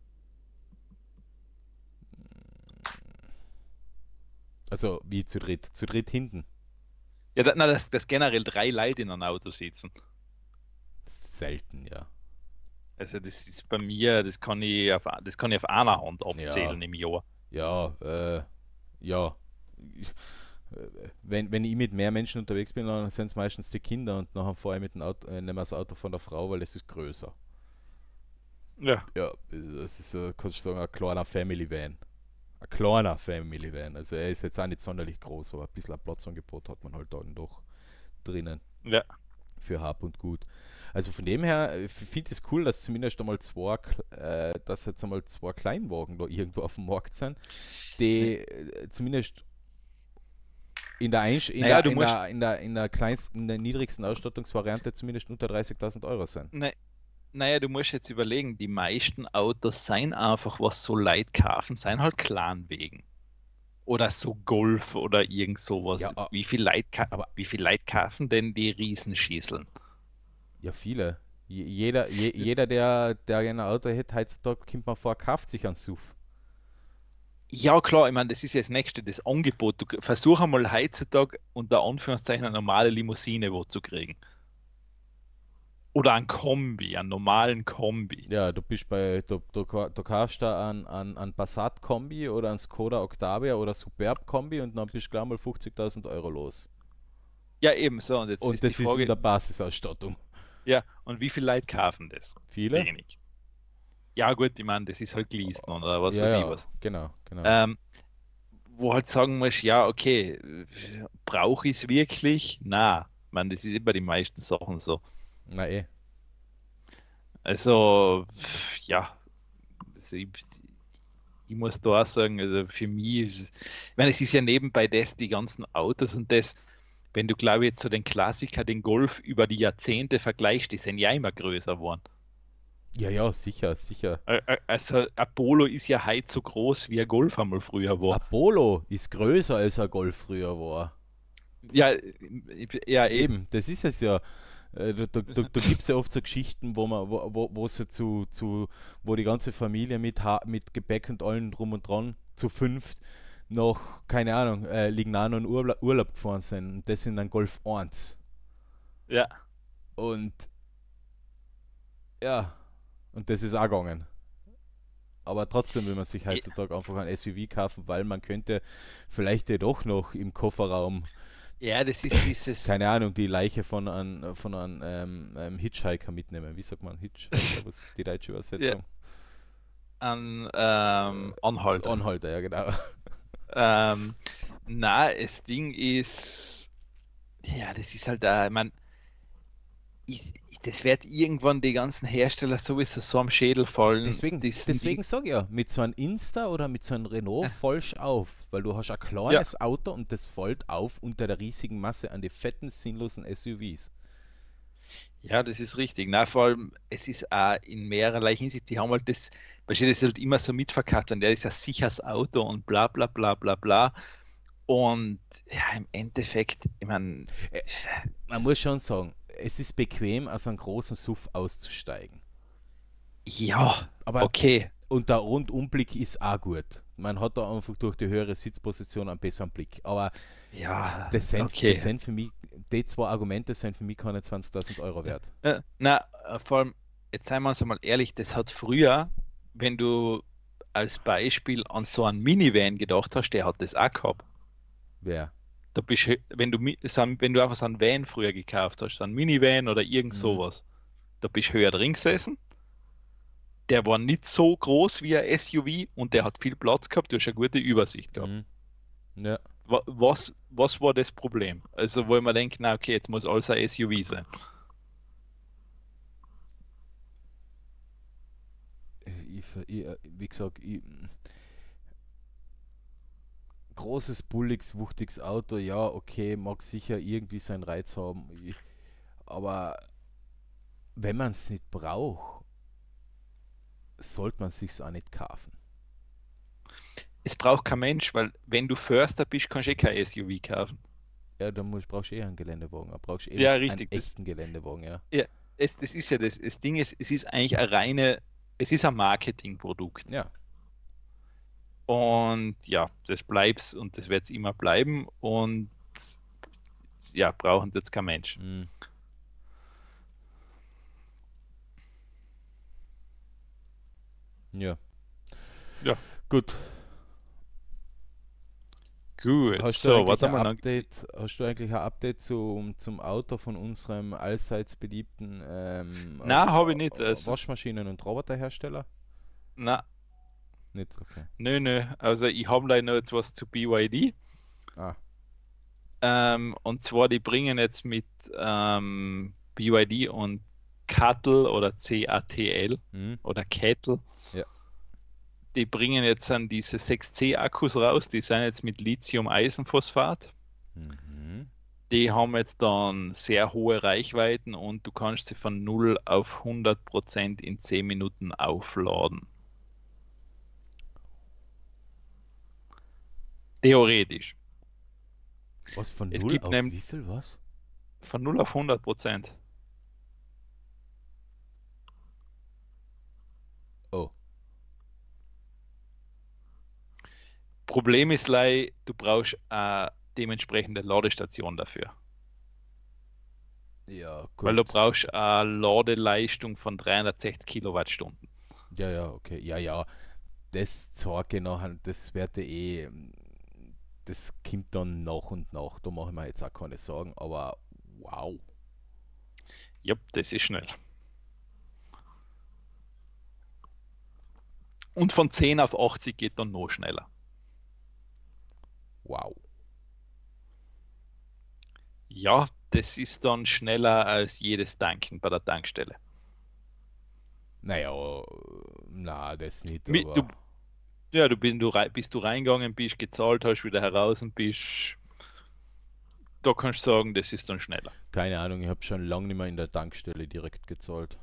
Also, wie zu dritt? Zu dritt hinten. Ja, da, na, dass, dass generell drei Leute in einem Auto sitzen. Selten, ja. Also das ist bei mir, das kann ich auf, das kann ich auf einer Hand Ja, abzählen im Jahr. ja, äh, ja. Ich, äh, wenn, wenn ich mit mehr Menschen unterwegs bin, dann sind es meistens die Kinder und nachher fahre ich mit dem Auto, äh, nehme das Auto von der Frau, weil es ist größer. Ja. Ja, es ist, äh, kannst du sagen, ein kleiner Family Van. Ein kleiner Family Van. Also er ist jetzt auch nicht sonderlich groß, aber ein bisschen ein Platzangebot hat man halt dann doch drinnen Ja. für Hab und Gut. Also von dem her äh, finde ich es cool, dass zumindest einmal zwei, äh, dass jetzt einmal zwei Kleinwagen da irgendwo auf dem Markt sind, die äh, zumindest in der, Einsch in Naja, der, du in musst, der, in der, in der kleinsten, in der niedrigsten Ausstattungsvariante zumindest unter dreißigtausend Euro sein. ne, naja, du musst jetzt überlegen, die meisten Autos seien einfach, was so Leute kaufen, seien halt Kleinwegen. Oder so Golf oder irgend Ja, sowas. a- Wie viel Leute, ka- aber wie viel Leute kaufen denn die Riesenschießeln? ja, viele. Je, jeder, je, jeder, der, der ein Auto hat, heutzutage kommt man vor, kauft sich einen S U V. Ja, klar, ich meine, das ist ja das Nächste, das Angebot. Du versuch einmal heutzutage unter Anführungszeichen eine normale Limousine wo zu kriegen. Oder ein Kombi, einen normalen Kombi. Ja, du bist bei, du, du, ka- du kaufst da einen, einen, einen Passat-Kombi oder einen Skoda Octavia oder Superb-Kombi und dann bist du gleich mal fünfzigtausend Euro los. Ja, eben so. Und jetzt Und ist die das ist in Frage, der Basisausstattung. ja, und wie viele Leute kaufen das? Viele? Wenig. Ja, gut, ich meine, das ist halt geleast noch, oder was Ja, weiß ich ja, was. genau, genau. Ähm, wo halt sagen musst, ja, okay, brauche ich es wirklich? Na, ich meine, das ist immer die meisten Sachen so. Na eh. Also, ja, also ich, ich muss da auch sagen, also für mich, ist- ich meine, es ist ja nebenbei das, die ganzen Autos und das, wenn du, glaube ich, jetzt so den Klassiker, den Golf über die Jahrzehnte vergleichst, die sind ja immer größer geworden. Ja, ja, sicher, sicher. Ä- ä- Also, ein Polo ist ja heute so groß, wie ein Golf einmal früher war. Apollo ist größer als ein Golf früher war. Ja, ja, eben. Eben, das ist es ja. Äh, Da, da, da, da gibt es ja oft so Geschichten, wo man, wo, wo, wo sie zu, zu, wo die ganze Familie mit, ha mit Gepäck und allem drum und dran zu fünft noch, keine Ahnung, äh, Lignano und Urla Urlaub gefahren sind. Und das sind dann Golf eins. Ja. Und ja, und das ist auch gegangen. Aber trotzdem will man sich heutzutage einfach ein S U V kaufen, weil man könnte vielleicht ja doch noch im Kofferraum, Ja, das ist dieses, keine Ahnung, die Leiche von einem, von einem ähm, ähm, Hitchhiker mitnehmen. Wie sagt man Hitchhiker? Was ist die deutsche ja, Übersetzung? an ähm, Anhalter. Anhalter, ja genau. Ähm, na, das Ding ist, ja, das ist halt da, ich mein, ich, ich, das wird irgendwann die ganzen Hersteller sowieso so am Schädel fallen. Deswegen, Das sind deswegen die, sage ich ja, mit so einem Insta oder mit so einem Renault äh, fallst auf, weil du hast ein ja, kleines Auto und das fällt auf unter der riesigen Masse an die fetten, sinnlosen S U Vs. ja, das ist richtig. Na, vor allem, es ist auch in mehrerlei Hinsicht, die haben halt das, weißt du, das ist halt immer so mitverkauft und der ist ein sicheres Auto und bla bla bla bla bla. Und ja, im Endeffekt, ich meine, Äh, Man muss schon sagen, es ist bequem, aus einem großen Suff auszusteigen. ja, Aber okay, und der Rundumblick ist auch gut. Man hat da einfach durch die höhere Sitzposition einen besseren Blick. Aber ja, das sind, das okay. sind für mich, die zwei Argumente sind für mich keine zwanzigtausend Euro wert. Äh, na, äh, vor allem, jetzt seien wir uns einmal ehrlich, das hat früher, wenn du als Beispiel an so einen Minivan gedacht hast, der hat das auch gehabt. Wer? Da bist, hö- wenn du, mi- so einen- wenn du einfach so einen Van früher gekauft hast, so einen Minivan oder irgend Mhm. sowas, da bist du höher drin gesessen. Der war nicht so groß wie ein S U V und der hat viel Platz gehabt, du hast eine gute Übersicht gehabt. Mhm. Ja. Wa- Was, was war das Problem? Also, wo ich mir denke, na okay, jetzt muss alles ein S U V sein. Ich, ich, wie gesagt, ich, großes, bulliges, wuchtiges Auto, ja, okay, mag sicher irgendwie seinen Reiz haben. Ich, aber wenn man es nicht braucht, sollte man es sich auch nicht kaufen. Es braucht kein Mensch, weil wenn du Förster bist, kannst du eh kein S U V kaufen. Ja, dann musst, brauchst du eh einen Geländewagen. Da brauchst du eh Ja, einen richtig. Das, echten Geländewagen, ja. ja, es, das ist ja das. Das Ding ist, es ist eigentlich eine reine, es ist ein Marketingprodukt. Ja. Und ja, das bleibt's und das wird es immer bleiben. Und ja, brauchen jetzt kein Mensch. Mhm. Ja, Ja, gut. gut. Hast du So, eigentlich warte ein mal. Dann, Update, hast du eigentlich ein Update zum, zum Auto von unserem allseits beliebten ähm, na, habe ich nicht. äh, Also, Waschmaschinen- und Roboterhersteller? na, Nicht, okay. nö, nö. Also, ich habe leider noch jetzt was zu B Y D. Ah, Ähm, und zwar, die bringen jetzt mit ähm, B Y D und Cattle oder C A T L hm, oder Cattle, ja. die bringen jetzt dann diese sechs C-Akkus raus, die sind jetzt mit Lithium-Eisenphosphat. Mhm. Die haben jetzt dann sehr hohe Reichweiten und du kannst sie von null auf hundert Prozent in zehn Minuten aufladen. Theoretisch. Was von Es null gibt auf nämlich wie viel was? von null auf hundert Prozent. Oh, Problem ist, lei, du brauchst eine dementsprechende Ladestation dafür. ja, Weil du gut. brauchst eine Ladeleistung von dreihundertsechzig Kilowattstunden. Ja, ja, okay. Ja, ja. Das zeige ich nachher, das werde eh, das kommt dann nach und nach. Da mache ich mir jetzt auch keine Sorgen, aber wow. Ja, das ist schnell. Und von zehn auf achtzig geht dann noch schneller. Wow. Ja, das ist dann schneller als jedes Tanken bei der Tankstelle. Naja, na, das nicht, Mi- Du, aber ja, du bist du, rei- bis du reingegangen bist, gezahlt hast, wieder heraus und bist, da kannst du sagen, das ist dann schneller. keine Ahnung, ich habe schon lange nicht mehr in der Tankstelle direkt gezahlt.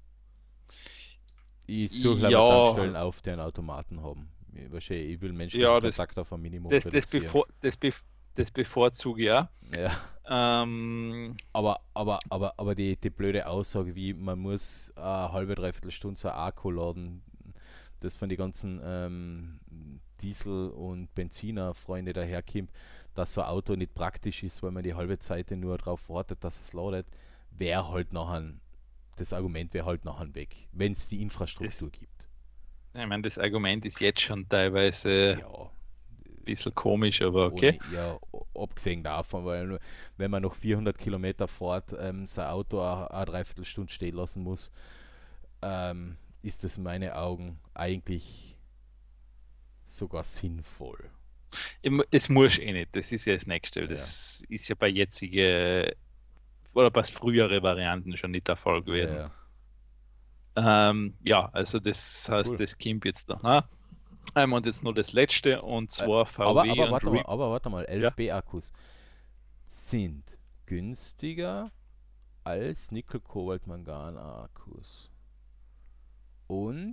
Ich suche lieber Ja, Tankstellen auf, die einen Automaten haben. Ich, wahrscheinlich, ich will menschlichen ja, das, Kontakt auf ein Minimum das, das, reduzieren. bevor, das, bef- das bevorzuge ich ja. Ja, Ähm, aber, aber, aber, aber die, die blöde Aussage, wie man muss eine halbe, dreiviertel Stunde so ein Akku laden, das von den ganzen ähm, Diesel- und Benziner-Freunde daherkommt, dass so ein Auto nicht praktisch ist, weil man die halbe Zeit nur darauf wartet, dass es ladet, wäre halt nachher, das Argument wäre halt nachher weg, wenn es die das, Infrastruktur gibt. ich meine, das Argument ist jetzt schon teilweise ein Ja, bisschen komisch, aber okay. ohne, ja, abgesehen davon, weil nur, wenn man noch vierhundert Kilometer fährt, ähm, sein Auto eine, eine Dreiviertelstunde stehen lassen muss, ähm, ist das in meinen Augen eigentlich sogar sinnvoll. Im- Es muss eh nicht, das ist ja das Nächste. Ja, Das ist ja bei jetzige oder bei frühere Varianten schon nicht der Fall ja, gewesen. ja. Ähm, ja, also das heißt, Cool. das kommt jetzt da. Ne? Ähm, und jetzt nur das letzte und Äh, zwar aber, V W aber und warte mal, Re aber warte mal, ja, elf B-Akkus sind günstiger als Nickel-Kobalt-Mangan-Akkus. Und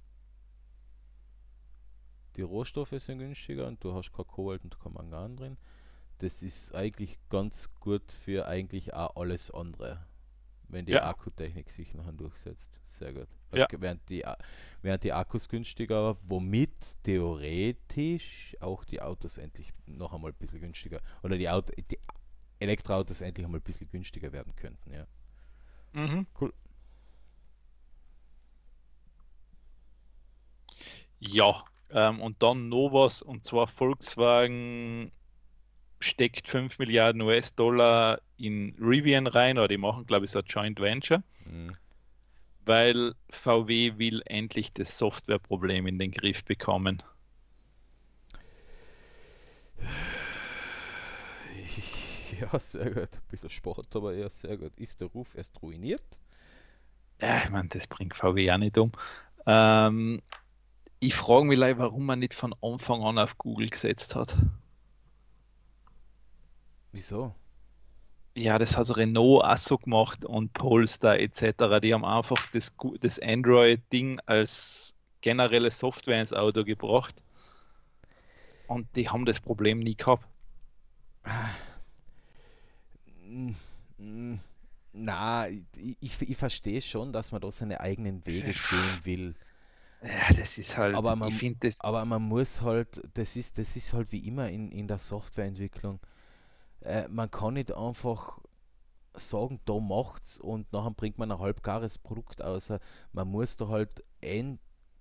die Rohstoffe sind günstiger und du hast kein Kobalt und kein Mangan drin. Das ist eigentlich ganz gut für eigentlich auch alles andere, wenn die ja, Akkutechnik sich nachher durchsetzt. Sehr gut. ja. Okay, während, die, A- während die Akkus günstiger, womit theoretisch auch die Autos endlich noch einmal ein bisschen günstiger oder die, Auto, die Elektroautos endlich einmal ein bisschen günstiger werden könnten. Ja, Mhm. cool. Ja, ähm, und dann noch was, und zwar Volkswagen steckt fünf Milliarden U S-Dollar in Rivian rein, oder die machen, glaube ich, so ein Joint Venture, Mhm. weil V W will endlich das Softwareproblem in den Griff bekommen. Ja, sehr gut. Ein bisschen Sport, aber ja, sehr gut. Ist der Ruf erst ruiniert? Ja, ich meine, das bringt V W auch nicht um. Ähm, ich frage mich leider, warum man nicht von Anfang an auf Google gesetzt hat. Wieso? Ja, das hat Renault auch so gemacht und Polestar et cetera. Die haben einfach das, Gu- das Android-Ding als generelle Software ins Auto gebracht und die haben das Problem nie gehabt. Mm, mm, Na, ich, ich, ich verstehe schon, dass man da seine eigenen Wege gehen will. Ja, das ist halt, Aber ich man, finde das, aber man muss halt, das ist, das ist halt wie immer in, in der Softwareentwicklung. Äh, man kann nicht einfach sagen, da macht's und nachher bringt man ein halbgares Produkt aus. Man muss da halt en,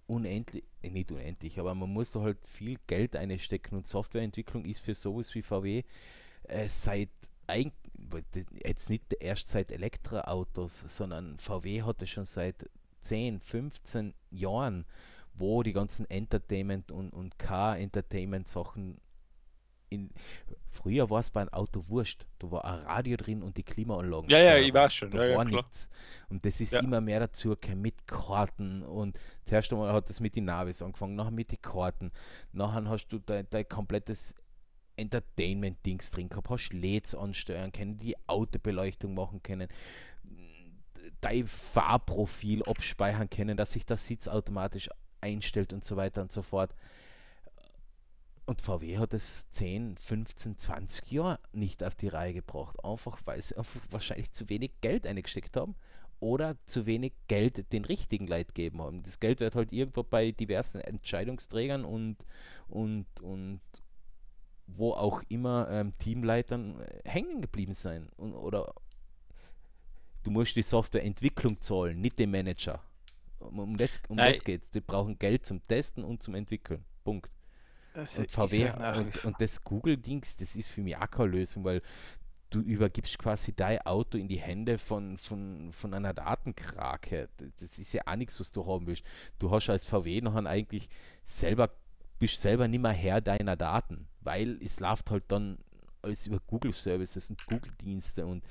unendlich, äh, nicht unendlich, aber man muss da halt viel Geld einstecken und Softwareentwicklung ist für sowas wie V W äh, seit eig- jetzt nicht erst seit Elektroautos, sondern V W hat es schon seit zehn, fünfzehn Jahren, wo die ganzen Entertainment und, und Car-Entertainment-Sachen in, früher war es bei einem Auto wurscht. Da war ein Radio drin und die Ja, ja, ich Klimaanlagensteuerung. weiß schon. Da Ja, ja, war klar. nichts. Und das ist Ja. immer mehr dazu gekommen mit Karten. Und zuerst einmal hat das mit den Navis angefangen, nachher mit den Karten. Nachher hast du dein, dein komplettes Entertainment-Dings drin gehabt, hast L E Ds ansteuern können, die Autobeleuchtung machen können, dein Fahrprofil abspeichern können, dass sich der Sitz automatisch einstellt und so weiter und so fort. Und V W hat es zehn, fünfzehn, zwanzig Jahre nicht auf die Reihe gebracht. Einfach weil sie einfach wahrscheinlich zu wenig Geld eingesteckt haben oder zu wenig Geld den richtigen Leuten gegeben haben. Das Geld wird halt irgendwo bei diversen Entscheidungsträgern und, und, und wo auch immer ähm, Teamleitern äh, hängen geblieben sein. Und, oder du musst die Softwareentwicklung zahlen, nicht den Manager. Um, um das, um Nein, das geht es. Die brauchen Geld zum Testen und zum Entwickeln. Punkt. das Und ist V W halt nach wie und, und das Google-Dings, das ist für mich auch keine Lösung, weil du übergibst quasi dein Auto in die Hände von, von, von einer Datenkrake. Das ist ja auch nichts, was du haben willst. Du hast als V W nachher eigentlich selber, bist selber nicht mehr Herr deiner Daten, weil es läuft halt dann alles über Google Services und Google Dienste und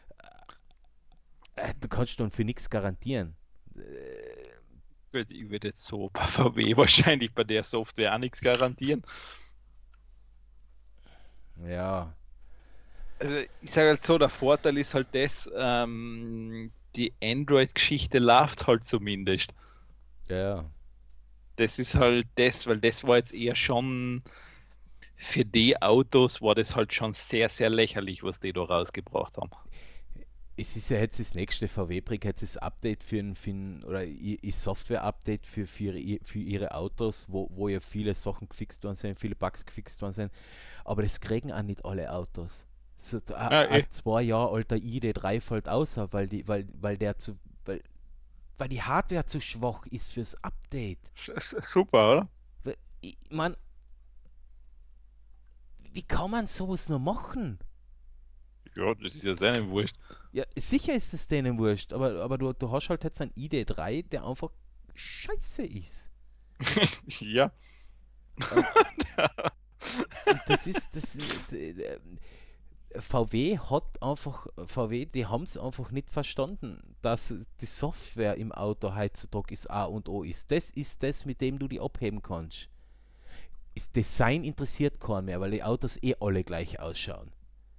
äh, du kannst dann für nichts garantieren. Äh, gut, ich würde jetzt so bei V W wahrscheinlich bei der Software auch nichts garantieren. ja, Also ich sage halt so, der Vorteil ist halt das, ähm, die Android-Geschichte läuft halt zumindest. ja. Das ist halt das, weil das war jetzt eher schon, für die Autos war das halt schon sehr, sehr lächerlich, was die da rausgebracht haben. Es ist ja jetzt das nächste V W bringt jetzt das Update für ein, für ein oder ein Software-Update für, für, ihre, für ihre Autos, wo, wo ja viele Sachen gefixt worden sind, viele Bugs gefixt worden sind. Aber das kriegen auch nicht alle Autos. So, ein, Ja, ein eh. zwei Jahre alter I D drei fällt außer, weil die, weil, weil der zu, weil, weil die Hardware zu schwach ist fürs Update. S- s- Super, oder? Weil, ich mein, wie kann man sowas nur machen? Ja, das ist ja seinem wurscht. Ja, sicher ist es denen wurscht, aber, aber du, du hast halt jetzt einen I D drei, der einfach scheiße ist. Ja. Und, und das ist, das äh, V W hat einfach, V W, die haben es einfach nicht verstanden, dass die Software im Auto heutzutage ist A und O ist. Das ist das, mit dem du die abheben kannst. Das Design interessiert keinen mehr, weil die Autos eh alle gleich ausschauen.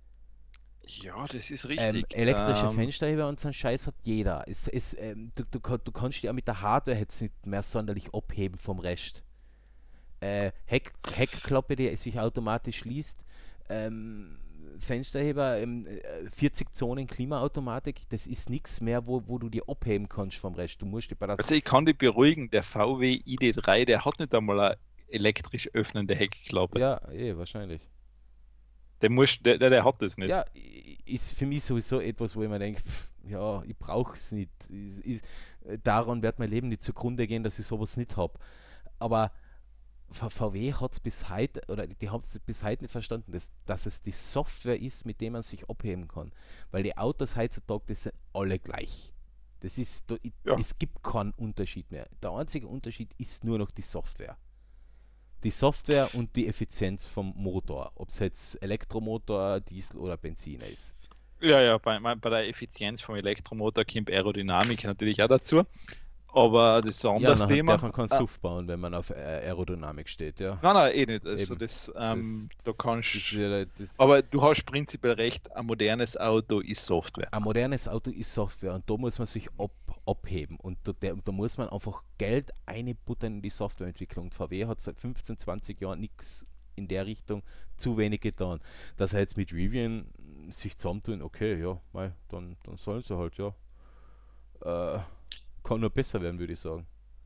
Ja, das ist Ähm, richtig. elektrische Ähm, Fensterheber und so einen Scheiß hat jeder. Es, es, ähm, du, du, kann- du kannst ja mit der Hardware jetzt nicht mehr sonderlich abheben vom Rest. Äh, Heck, Heckklappe, die sich automatisch schließt. Ähm, Fensterheber, ähm, äh, vierzig Zonen Klimaautomatik, das ist nichts mehr, wo, wo du die abheben kannst vom Rest. Du musst die bei der also ich kann dich beruhigen, der V W I D drei, der hat nicht einmal eine elektrisch öffnende Heckklappe. Ja, eh, wahrscheinlich. Der, muss, der, der, der hat das nicht. Ja, i- ist für mich sowieso etwas, wo ich mir denke, pff, ja, ich brauche es nicht. Ist, ist, äh, daran wird mein Leben nicht zugrunde gehen, dass ich sowas nicht habe. Aber V- VW hat es bis heute, oder die haben es bis heute nicht verstanden, dass, dass es die Software ist, mit der man sich abheben kann. Weil die Autos heutzutage, das sind alle gleich. Das ist, da- i- Ja. es gibt keinen Unterschied mehr. Der einzige Unterschied ist nur noch die Software. Die Software und die Effizienz vom Motor, ob es jetzt Elektromotor, Diesel oder Benziner ist. Ja, ja, bei, bei der Effizienz vom Elektromotor kommt Aerodynamik natürlich auch dazu. Aber das ist ein Ja, anderes nachher Thema. darf man keinen Äh, S U V bauen, wenn man auf äh, Aerodynamik steht, ja. nein, nein, eh nicht. Also Eben. das, ähm, Das, da das, kannst ist ja, das, aber du hast prinzipiell recht, ein modernes Auto ist Software. ein modernes Auto ist Software und da muss man sich ab, abheben und da, der, da muss man einfach Geld einbuttern in die Softwareentwicklung. Und V W hat seit fünfzehn, zwanzig Jahren nichts in der Richtung, zu wenig getan. Dass er jetzt mit Rivian sich zusammentun, okay, ja, mei, dann, dann sollen sie halt, ja. Äh, kann nur besser werden, würde ich sagen.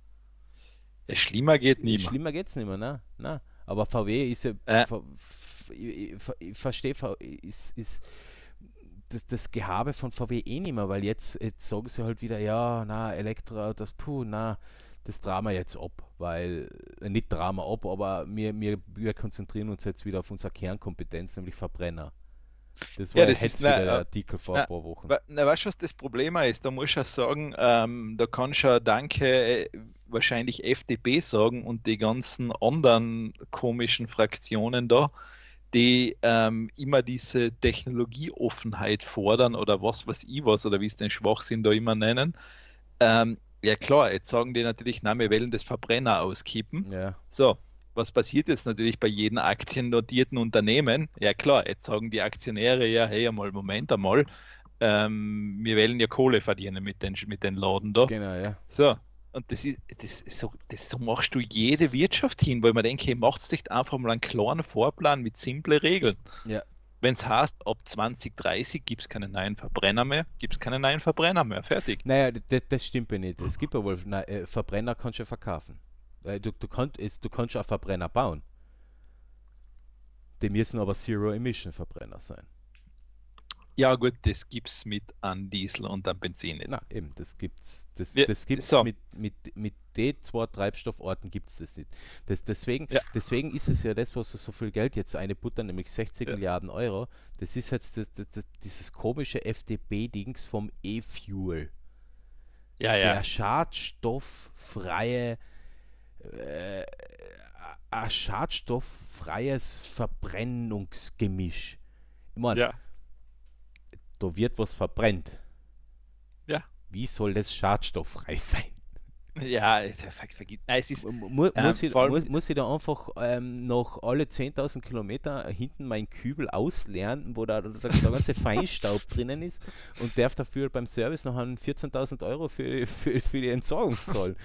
Ja, schlimmer geht nicht mehr. Schlimmer geht's nicht mehr, ne? Na. Aber V W ist ja, Äh, V- f- ich, ich, ich verstehe, V- ist, ist das, das Gehabe von V W eh nicht mehr, weil jetzt, jetzt sagen sie halt wieder, ja, na, Elektroautos, puh, na, das Drama jetzt ab, weil, äh, nicht Drama ab, aber wir, wir, wir konzentrieren uns jetzt wieder auf unsere Kernkompetenz, nämlich Verbrenner. Das Ja, war ja das ist, jetzt wieder der na, äh, Artikel vor ein na, paar Wochen. wa- na, weißt du, was das Problem ist? Da muss ich ja sagen, ähm, da kannst du ja Danke äh, wahrscheinlich F D P sagen und die ganzen anderen komischen Fraktionen da, die ähm, immer diese Technologieoffenheit fordern oder was weiß ich was, oder wie es den Schwachsinn da immer nennen. Ähm, ja klar, jetzt sagen die natürlich, na, wir wollen das Verbrenner auskippen. Ja, So, was passiert jetzt natürlich bei jedem aktiennotierten Unternehmen? Ja klar, jetzt sagen die Aktionäre ja, hey, einmal, Moment einmal, ähm, wir wollen ja Kohle verdienen mit den, mit den Laden da. genau, ja. So, und das ist, das ist so, das so machst du jede Wirtschaft hin, weil man denkt, hey, macht's dich einfach mal einen klaren Vorplan mit simplen Regeln. Ja, Wenn es heißt, ab zwanzig dreißig gibt es keinen neuen Verbrenner mehr, gibt es keinen neuen Verbrenner mehr. Fertig. naja, das, das stimmt ja nicht. Es gibt ja wohl, na, äh, Verbrenner kannst du ja verkaufen. Weil du, du, kannst, es, du kannst ja auch Verbrenner bauen. Die müssen aber Zero-Emission-Verbrenner sein. Ja, gut, das gibt es mit an Diesel und an Benzin nicht. Na, eben, das gibt's, das, Ja, das gibt's so, mit, mit, mit den zwei Treibstoffarten gibt es das nicht. Das, deswegen, ja, deswegen ist es ja das, was so viel Geld jetzt eine buttern, nämlich sechzig ja, Milliarden Euro. Das ist jetzt das, das, das, dieses komische F D P-Dings vom E-Fuel. ja, Der ja, schadstofffreie, äh, ein schadstofffreies Verbrennungsgemisch. Ich meine, ja, da wird was verbrennt. ja, Wie soll das schadstofffrei sein? ja, es- ver- vergi- Nein, es ist Mu ähm, muss, ich, vor allem, muss, muss ich da einfach ähm, noch alle zehntausend Kilometer hinten meinen Kübel ausleeren, wo da der, der ganze Feinstaub drinnen ist und darf dafür beim Service noch einen vierzehntausend Euro für, für, für die Entsorgung zahlen?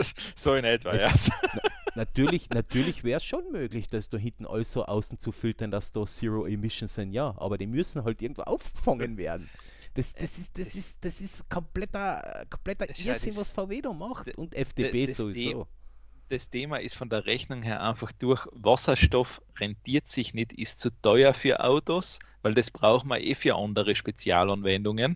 so in etwa, Es, ja. na, natürlich natürlich wäre es schon möglich, dass da hinten alles so außen zu filtern, dass da Zero Emissions sind, ja, aber die müssen halt irgendwo aufgefangen werden. Das, das, ist, das, ist, das ist kompletter, kompletter Schau, Irrsinn, das, was V W da macht das, und F D P das, The sowieso. das Thema ist von der Rechnung her einfach durch. Wasserstoff rentiert sich nicht, ist zu teuer für Autos, weil das braucht man eh für andere Spezialanwendungen.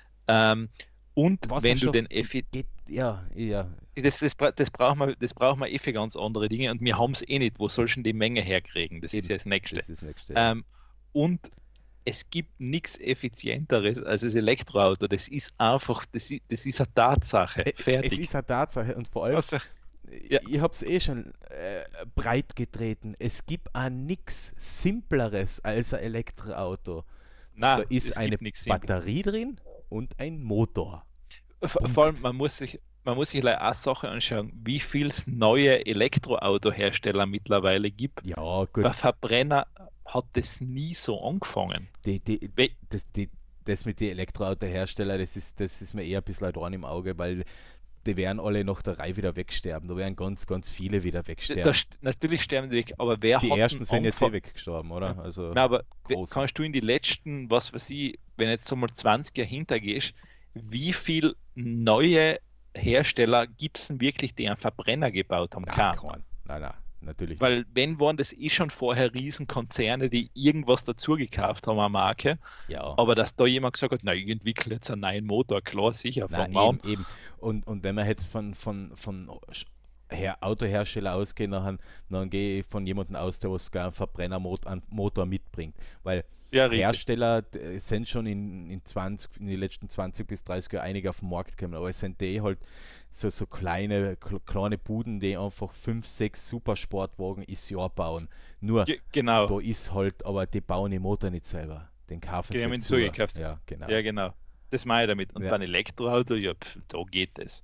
Ähm, und wenn du Wasserstoff den ge- Effi geht, ja, ja, das, das, bra- das braucht man, das braucht man eh für ganz andere Dinge und wir haben es eh nicht. Wo soll schon die Menge herkriegen? Das ist eben, ja das Nächste. das ist das nächste, ja. Ähm, und es gibt nichts Effizienteres als das Elektroauto. Das ist einfach, das ist, das ist eine Tatsache. Ä- Es Fertig. ist eine Tatsache und vor allem, Also, ja, ich habe es eh schon äh, breit getreten, es gibt auch nichts Simpleres als ein Elektroauto. Da na, ist es eine gibt nichts Simples. Batterie drin und ein Motor. Vor vor allem, Punkt. man muss sich, man muss sich gleich eine Sache anschauen, wie viel es neue Elektroautohersteller mittlerweile gibt. Ja, Bei gut, Verbrenner hat das nie so angefangen. die, die, We- das, die, das mit den Elektroautoherstellern, das ist, das ist mir eher ein bisschen ein Dorn im Auge, weil die werden alle nach der Reihe wieder wegsterben. Da werden ganz, ganz viele wieder Da, wegsterben. st- natürlich sterben die weg, aber wer Die hat ersten denn sind jetzt eh angefangen? weggestorben, oder? Also Na, aber we- große. kannst du in die letzten, was weiß ich, wenn jetzt so mal zwanzig Jahre hintergehst, wie viel neue Hersteller gibt es denn wirklich, die einen Verbrenner gebaut haben? Na, Keinen. kein. Nein, nein, natürlich nicht. Weil wenn waren das eh schon vorher Riesenkonzerne, die irgendwas dazu gekauft haben, eine Marke, Ja. aber dass da jemand gesagt hat, na, ich entwickle jetzt einen neuen Motor, klar, sicher, Nein, fangen wir eben, an. eben. Und, und wenn wir jetzt von, von, von Her Autohersteller ausgehen, dann, dann gehe ich von jemandem aus, der was gar einen Verbrennermotor einen Motor mitbringt. Weil Ja, richtig. Hersteller äh, sind schon in, in, zwanzig, in den letzten zwanzig bis dreißig Jahren einige auf den Markt gekommen, aber es sind die halt so, so kleine, kl- kleine Buden, die einfach fünf, sechs Supersportwagen ins Jahr bauen. Nur, Ge genau, da ist halt, aber die bauen den Motor nicht selber. Den kaufen die sie haben ihn zu. zugekauft. Ja, genau. Ja, genau. Das meine ich damit. Und Ja. bei einem Elektroauto, ja, pf, da geht es.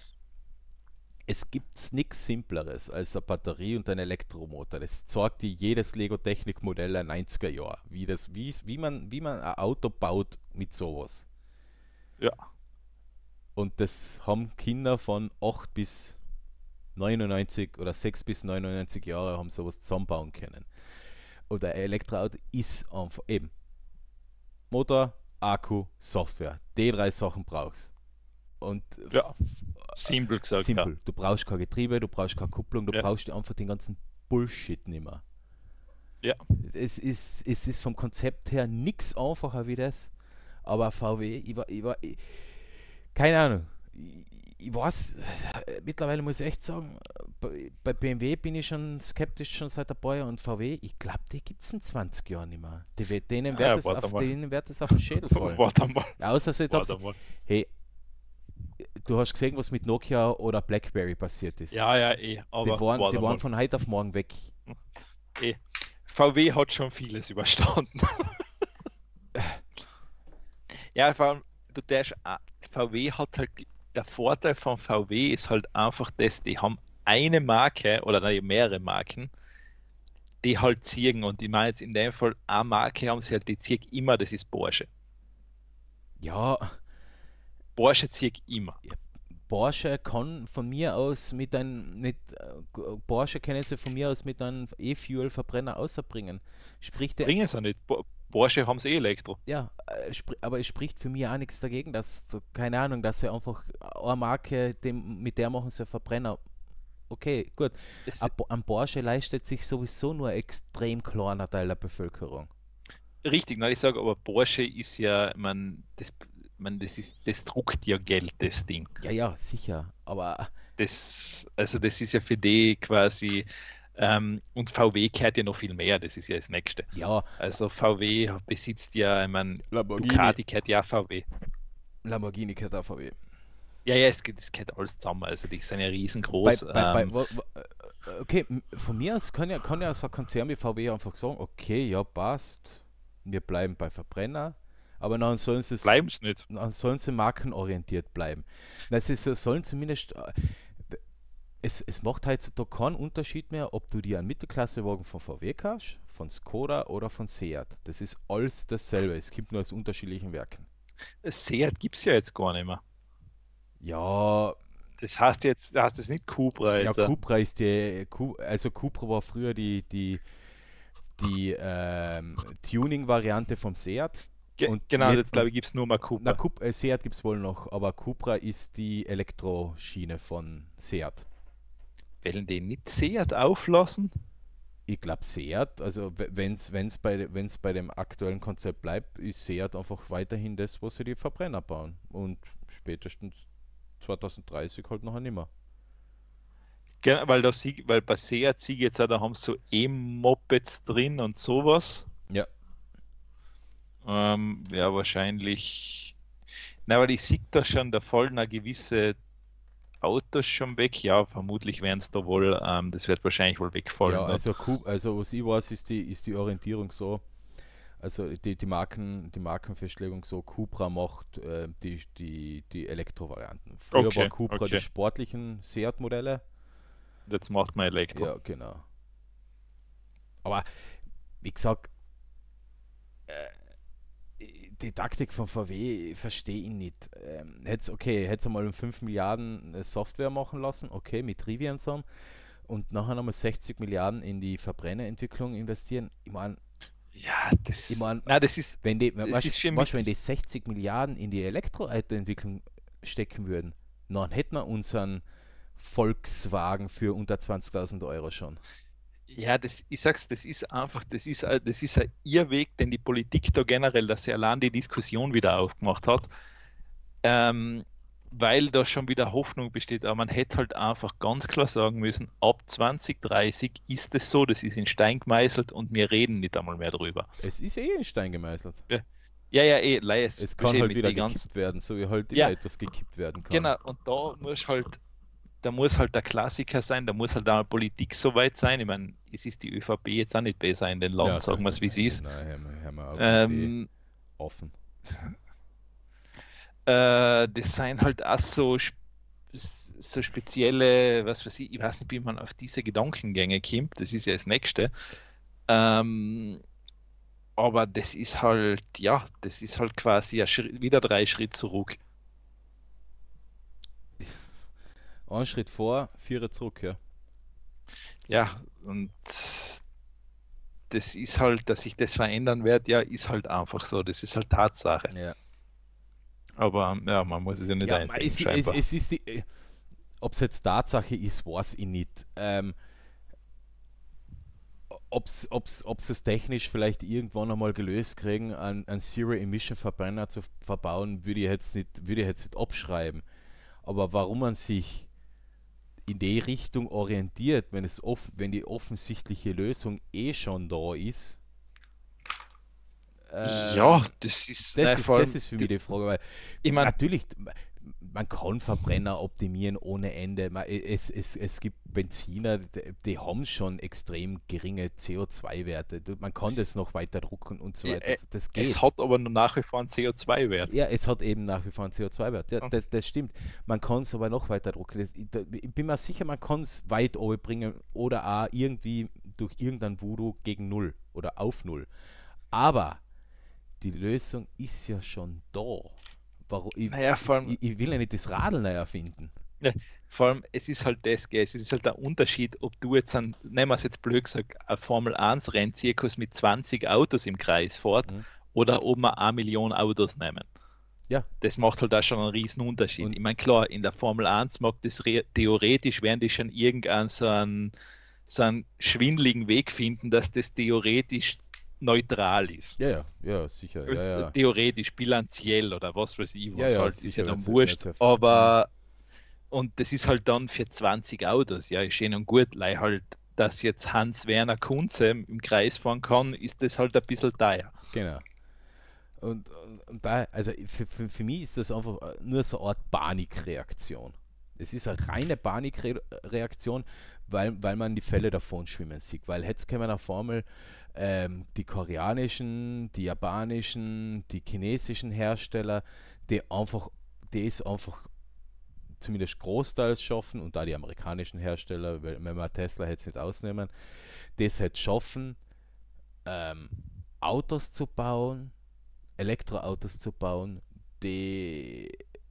Es gibt nichts Simpleres als eine Batterie und ein Elektromotor. Das zeigt dir jedes Lego-Technik-Modell der neunziger Jahre, wie, das, wie, wie, man, wie man ein Auto baut mit sowas. Ja, Und das haben Kinder von acht bis neunundneunzig oder sechs bis neunundneunzig Jahre haben sowas zusammenbauen können. Und ein Elektroauto ist einfach eben Motor, Akku, Software. Die drei Sachen brauchst. Und ja. Simpel gesagt, simpel. Du brauchst kein Getriebe, du brauchst keine Kupplung, du Ja. brauchst einfach den ganzen Bullshit nicht mehr. Ja. Es ist, es ist vom Konzept her nichts einfacher wie das, aber V W, ich war, ich war, ich, keine Ahnung, ich, ich weiß, mittlerweile muss ich echt sagen, bei, bei B M W bin ich schon skeptisch schon seit ein paar Jahren und V W, ich glaube, die gibt es in zwanzig Jahren nicht mehr. Die, wird- denen, wird Ja, es warte auf, mal. denen wird es auf den Schädel fallen. Warte mal. Ja, außer sie Warte mal. hey, du hast gesehen, was mit Nokia oder BlackBerry passiert ist. Ja, ja, eh. Aber die waren, warte die waren mal. von heute auf morgen weg. Eh. V W hat schon vieles überstanden. Ja, vor allem, du darfst, auch- V W hat halt, der Vorteil von V W ist halt einfach das, die haben eine Marke oder nein, mehrere Marken, die halt ziehen und ich meine jetzt in dem Fall eine Marke haben sie halt, die ziehen immer, das ist Porsche. Ja, Porsche zieht immer. Porsche kann von mir aus mit einem, mit, äh, Porsche können sie von mir aus mit einem E-Fuel-Verbrenner außerbringen. Sprich, der, Bringen sie nicht. Po- Porsche haben sie eh Elektro. ja, äh, spr aber es spricht für mich auch nichts dagegen, dass, so, keine Ahnung, dass sie einfach eine Marke, dem, mit der machen sie einen Verbrenner. Okay, gut. Es, Ein Bo- Ein Porsche leistet sich sowieso nur ein extrem kleiner Teil der Bevölkerung. richtig, na, ich sage aber, Porsche ist ja, man, das, man, das ist, das druckt ja Geld, das Ding. Ja, ja, sicher. Aber Das, also das ist ja für die quasi, ähm, und V W gehört ja noch viel mehr, das ist ja das Nächste. ja, Also V W besitzt ja, ich meine, Lamborghini, Ducati gehört ja auch V W. Lamborghini gehört auch V W. Ja, ja, es, geht- es gehört alles zusammen, also die sind ja Bei, riesengroß. bei, bei, Ähm, wo, wo, äh, okay, m- von mir aus kann ja, kann ja so ein Konzern wie V W einfach sagen, okay, ja, passt, wir bleiben bei Verbrenner, aber dann sollen sie es bleiben es nicht. dann sollen sie markenorientiert bleiben. Das ist, so- sollen zumindest, äh, es, es macht heutzutage keinen Unterschied mehr, ob du dir einen Mittelklassewagen von V W kaufst, von Skoda oder von Seat. Das ist alles dasselbe, es gibt nur aus unterschiedlichen Werken. Seat gibt es ja jetzt gar nicht mehr. Ja, Das heißt jetzt, das heißt es nicht Cupra ja, jetzt. äh. Cupra ist die, Cu- also Cupra war früher die, die, die ähm, Tuning-Variante vom Seat. Ge Und genau, jetzt- jetzt glaube ich, gibt es nur mal Na, Cupra. Cup, äh, Seat gibt es wohl noch, aber Cupra ist die Elektroschiene von Seat. Wollen die nicht Seat auflassen? Ich glaube Seat, also wenn es bei, wenn's bei dem aktuellen Konzept bleibt, ist Seat einfach weiterhin das, wo sie die Verbrenner bauen. Und spätestens zwanzig dreißig halt noch nimmer. Genau, weil, da sie, weil bei Seat sie jetzt auch, da haben sie so E-Mopeds drin und sowas. Ja. Ähm, ja, wahrscheinlich. Na, weil ich sehe da schon, da fallen eine gewisse Autos schon weg. Ja, vermutlich werden es da wohl, ähm, das wird wahrscheinlich wohl wegfallen. Ja, dann. also, Cu- also was ich weiß, ist die, ist die Orientierung so, also die, die, Marken, die Markenfestlegung so, Cupra macht äh, die, die, die Elektrovarianten. Früher Okay, war Cupra okay. die sportlichen Seat-Modelle. Jetzt macht man Elektro. Ja, genau. Aber wie gesagt, äh, die Taktik von V W verstehe ich nicht. Ähm, hätt's, okay, hätte mal um fünf Milliarden äh, Software machen lassen, okay, mit Rivian zusammen, und nachher nochmal sechzig Milliarden in die Verbrennerentwicklung investieren. Ich meine, Ja, das, Ich mein, na, das ist, wenn die, das weißt, ist für weißt, mich, wenn die sechzig Milliarden in die Elektroautoentwicklung stecken würden, dann hätten wir unseren Volkswagen für unter zwanzigtausend Euro schon. ja, das, ich sag's, das ist einfach, das ist, ein- das ist ein Irrweg, den die Politik da generell, dass sie allein die Diskussion wieder aufgemacht hat, ähm, weil da schon wieder Hoffnung besteht. Aber man hätte halt einfach ganz klar sagen müssen, ab zwanzig dreißig ist es so, das ist in Stein gemeißelt und wir reden nicht einmal mehr drüber. Es ist eh in Stein gemeißelt. Ja, ja, eh, leis, Es kann versteh, halt mit wieder die gekippt ganzen, werden, so wie halt immer Ja. etwas gekippt werden kann. genau, und da muss halt, da muss halt der Klassiker sein, da muss halt auch Politik so weit sein. Ich meine, es ist die ÖVP jetzt auch nicht besser in den Land, Ja, sagen wir es, wie es ist. Nein, hör mal, hör mal auf, mit Ähm, die offen. äh, das sind halt auch so, sp- so spezielle, was weiß ich, ich weiß nicht, wie man auf diese Gedankengänge kommt, das ist ja das Nächste. Ähm, aber das ist halt, ja, das ist halt quasi ein Schritt, wieder drei Schritte zurück. Ein Schritt vor, vier zurück, ja. Ja, und das ist halt, dass sich das verändern wird, ja, ist halt einfach so, das ist halt Tatsache. ja. Aber ja, man muss es ja nicht Ja, einsehen, es, es, scheinbar. es ist die, ob es jetzt Tatsache ist, weiß ich nicht. Ähm, ob sie es technisch vielleicht irgendwann einmal gelöst kriegen, einen, einen Zero-Emission-Verbrenner zu verbauen, würde ich jetzt nicht, würde ich jetzt nicht abschreiben. Aber warum man sich in die Richtung orientiert, wenn es off wenn die offensichtliche Lösung eh schon da ist, Ja, ähm, das ist, das nein, ist, vor das allem, ist für mich die Frage, weil ich meine, natürlich, man kann Verbrenner optimieren ohne Ende. Man, es, es, es gibt Benziner, die, die haben schon extrem geringe C O zwei Werte. Man kann das noch weiter drucken und so weiter. Das, das geht. es hat aber noch nach wie vor einen C O zwei Wert. Ja, es hat eben nach wie vor einen C O zwei Wert. Ja, das, das stimmt. Man kann es aber noch weiter drucken. Das, ich, ich bin mir sicher, man kann es weit oben bringen oder auch irgendwie durch irgendein Voodoo gegen Null oder auf Null. Aber die Lösung ist ja schon da. Warum, ich, Naja, vor allem, ich, ich will ja nicht das Radl neu erfinden. ja, vor allem, es ist halt das, gell, es ist halt der Unterschied, ob du jetzt, ein, nehmen wir es jetzt blöd gesagt, ein Formel eins Rennzirkus mit zwanzig Autos im Kreis fährt Mhm. oder ob wir eine Million Autos nehmen. Ja. Das macht halt auch schon einen riesen Unterschied. Und ich meine, klar, in der Formel eins mag das re- theoretisch, werden die schon irgendeinen so einen, so einen schwindeligen Weg finden, dass das theoretisch neutral ist. ja, ja, ja, sicher. Ja, Ist ja. theoretisch bilanziell oder was weiß ich, Ja, was ja, halt, ist sicher, ja dann wenn's- wurscht. wenn's ja- Aber und das ist halt dann für zwanzig Autos, ja, ist schön und gut, weil halt, dass jetzt Hans-Werner Kunze im Kreis fahren kann, ist das halt ein bisschen teuer. Genau. Und, und, und da, also für, für, für mich ist das einfach nur so eine Art Panikreaktion. Es ist eine reine Panikreaktion, weil, weil man die Fälle davon schwimmen sieht. Weil jetzt können wir nach Formel ähm, die koreanischen, die japanischen, die chinesischen Hersteller, die einfach, die es einfach zumindest großteils schaffen und da die amerikanischen Hersteller, wenn wir Tesla jetzt nicht ausnehmen, das halt schaffen, ähm, Autos zu bauen, Elektroautos zu bauen, die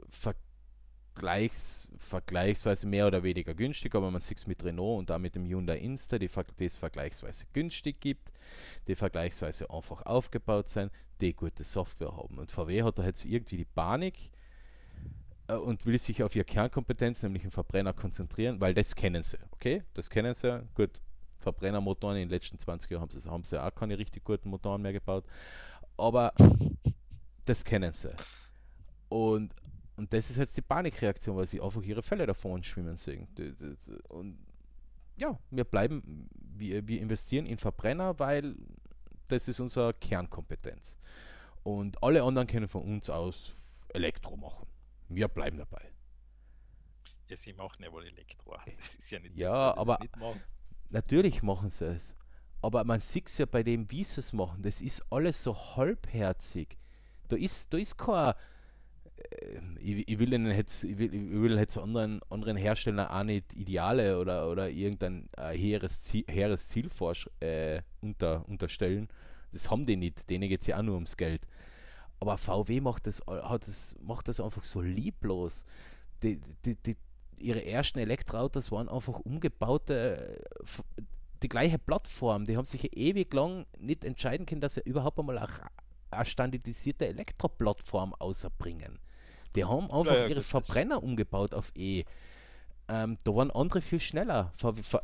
vergleichs, vergleichsweise mehr oder weniger günstig, aber man sieht es mit Renault und auch mit dem Hyundai Insta, die, die es vergleichsweise günstig gibt, die vergleichsweise einfach aufgebaut sind, die gute Software haben. Und V W hat da jetzt irgendwie die Panik äh, und will sich auf ihre Kernkompetenz, nämlich den Verbrenner, konzentrieren, weil das kennen sie, okay? Das kennen sie, gut. Verbrennermotoren in den letzten zwanzig Jahren haben sie, haben sie auch keine richtig guten Motoren mehr gebaut. Aber das kennen sie. Und, und das ist jetzt die Panikreaktion, weil sie einfach ihre Fälle davon schwimmen sehen. Und ja, wir bleiben, wir, wir investieren in Verbrenner, weil das ist unsere Kernkompetenz. Und alle anderen können von uns aus Elektro machen. Wir bleiben dabei. Ja, sie machen ja wohl Elektro. Das ist ja nicht Ja, das, aber nicht machen. Natürlich machen sie es. Aber man sieht es ja bei dem, wie sie es machen. Das ist alles so halbherzig. Da ist, da ist kein. Äh, ich, ich will ihnen jetzt, ich will, ich will jetzt anderen, anderen Herstellern auch nicht Ideale oder, oder irgendein äh, hehres Ziel, hehres Ziel vorsch- äh, unter, unterstellen. Das haben die nicht. Denen geht es ja auch nur ums Geld. Aber V W macht das, hat das, macht das einfach so lieblos. Die, die, die, ihre ersten Elektroautos waren einfach umgebaute, äh, die gleiche Plattform. Die haben sich ja ewig lang nicht entscheiden können, dass sie überhaupt einmal eine, eine standardisierte Elektroplattform außerbringen. Die haben einfach Ja, ja, ihre das ist- Verbrenner umgebaut auf E. Ähm, da waren andere viel schneller. V W, V,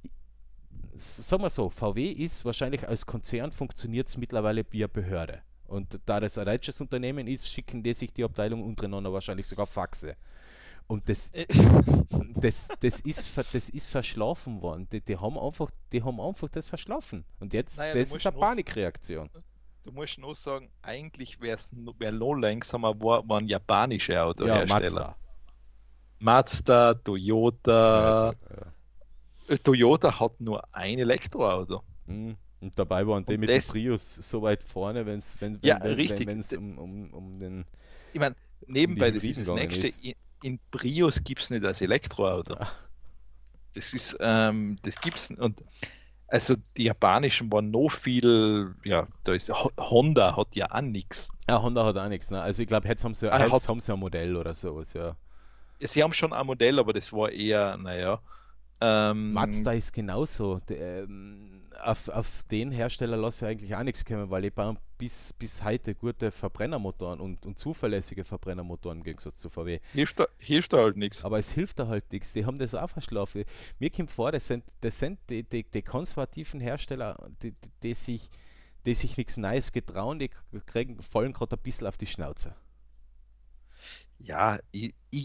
sagen wir so, V W ist wahrscheinlich als Konzern, funktioniert es mittlerweile wie eine Behörde. Und da das ein deutsches Unternehmen ist, schicken die sich die Abteilung untereinander wahrscheinlich sogar Faxe. Und das, Äh, das, das, ist, ver- das ist verschlafen worden. Die, die, haben einfach, die haben einfach das verschlafen. Und jetzt, Naja, du das musst ist eine noch- Panikreaktion. Du musst nur sagen, eigentlich wäre es wär noch langsamer, war, waren japanische Ja, Autohersteller. Mazda. Mazda, Toyota. Ja, ja. Äh, Toyota hat nur ein Elektroauto. Mhm. Und dabei waren die Und mit das- dem Prius so weit vorne, wenn's, wenn es Ja, wenn, richtig. wenn es um, um, um den. Ich meine, nebenbei, das Hybriden ist das gegangen nächste. ist. In, in Prius gibt es nicht als Elektroauto. Ja. Das ist, ähm, das gibt's n- und also die japanischen waren noch viel, ja, da ist Ho- Honda hat ja auch nichts. Ja, Honda hat auch nichts. Ne? Also ich glaube, jetzt haben sie, Ah, jetzt hat- haben sie ein Modell oder sowas, ja. Sie haben schon ein Modell, aber das war eher, naja. Ähm, Mazda ist genauso. De, ähm, auf, auf den Hersteller lasse ich eigentlich auch nichts kommen, weil die bauen bis, bis heute gute Verbrennermotoren und, und zuverlässige Verbrennermotoren im Gegensatz zu V W. hilft, da, hilft da halt nichts. Aber es hilft da halt nichts. Die haben das auch verschlafen. Mir kommt vor, das sind, das sind die, die, die konservativen Hersteller, die, die, die sich, die sich nichts Neues getrauen, die kriegen, fallen gerade ein bisschen auf die Schnauze. Ja, ich, ich,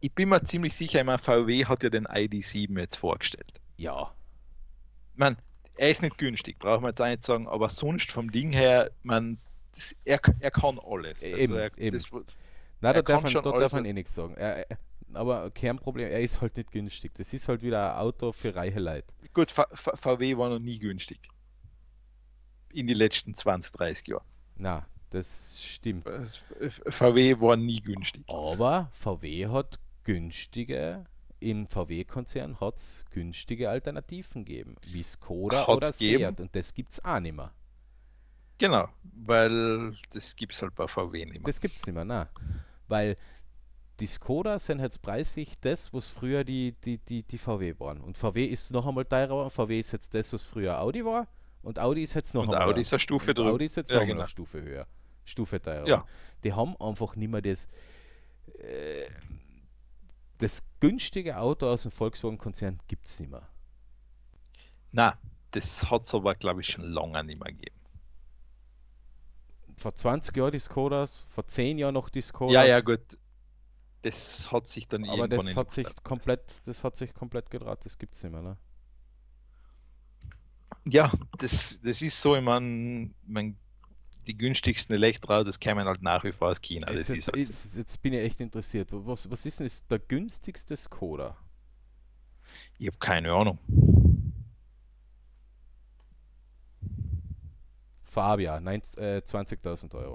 ich bin mir ziemlich sicher, ich meine, V W hat ja den I D sieben jetzt vorgestellt. Ja. Ich meine, er ist nicht günstig, brauchen wir jetzt auch nicht sagen, aber sonst vom Ding her, man, das, er, er kann alles. Eben, Also er, eben. das, Na, er da darf kann man, schon da alles. darf man eh nichts sagen. Er, er, aber Kernproblem, er ist halt nicht günstig. Das ist halt wieder ein Auto für reiche Leute. Gut, V- V- VW war noch nie günstig. In die letzten zwanzig, dreißig Jahren. Na, das stimmt. Es- V W war nie günstig. Aber V W hat günstige, im V W-Konzern hat es günstige Alternativen gegeben, wie Skoda Hat's oder gegeben? Seat. Und das gibt es auch nicht mehr. Genau, weil das gibt es halt bei V W nicht mehr. Das gibt es nicht mehr, na. Weil die Skoda sind jetzt preislich das, was früher die, die, die, die V W waren. Und V W ist noch einmal teurer. V W ist jetzt das, was früher Audi war. Und Audi ist jetzt noch Und einmal. Audi ist eine Stufe und drüber. Audi ist jetzt Ja, noch genau. eine Stufe höher. Stufe teurer. Ja. Die haben einfach nicht mehr das, äh, das günstige Auto aus dem Volkswagen-Konzern gibt es nicht mehr. Na, das hat es aber, glaube ich, schon lange nicht mehr gegeben. Vor zwanzig Jahren die Skodas, vor zehn Jahren noch die Skodas. Ja, ja, gut. Das hat sich dann Aber irgendwann das hat sich komplett, das hat sich komplett gedraht, das gibt es nicht mehr, ne? Ja, das, das ist so, ich meine, mein, die günstigsten Elektroautos kämen halt nach wie vor aus China. Das Jetzt, ist halt so. jetzt, jetzt bin ich echt interessiert. Was, was ist denn jetzt der günstigste Skoda? Ich habe keine Ahnung. Fabia, neunzig, äh, zwanzigtausend Euro.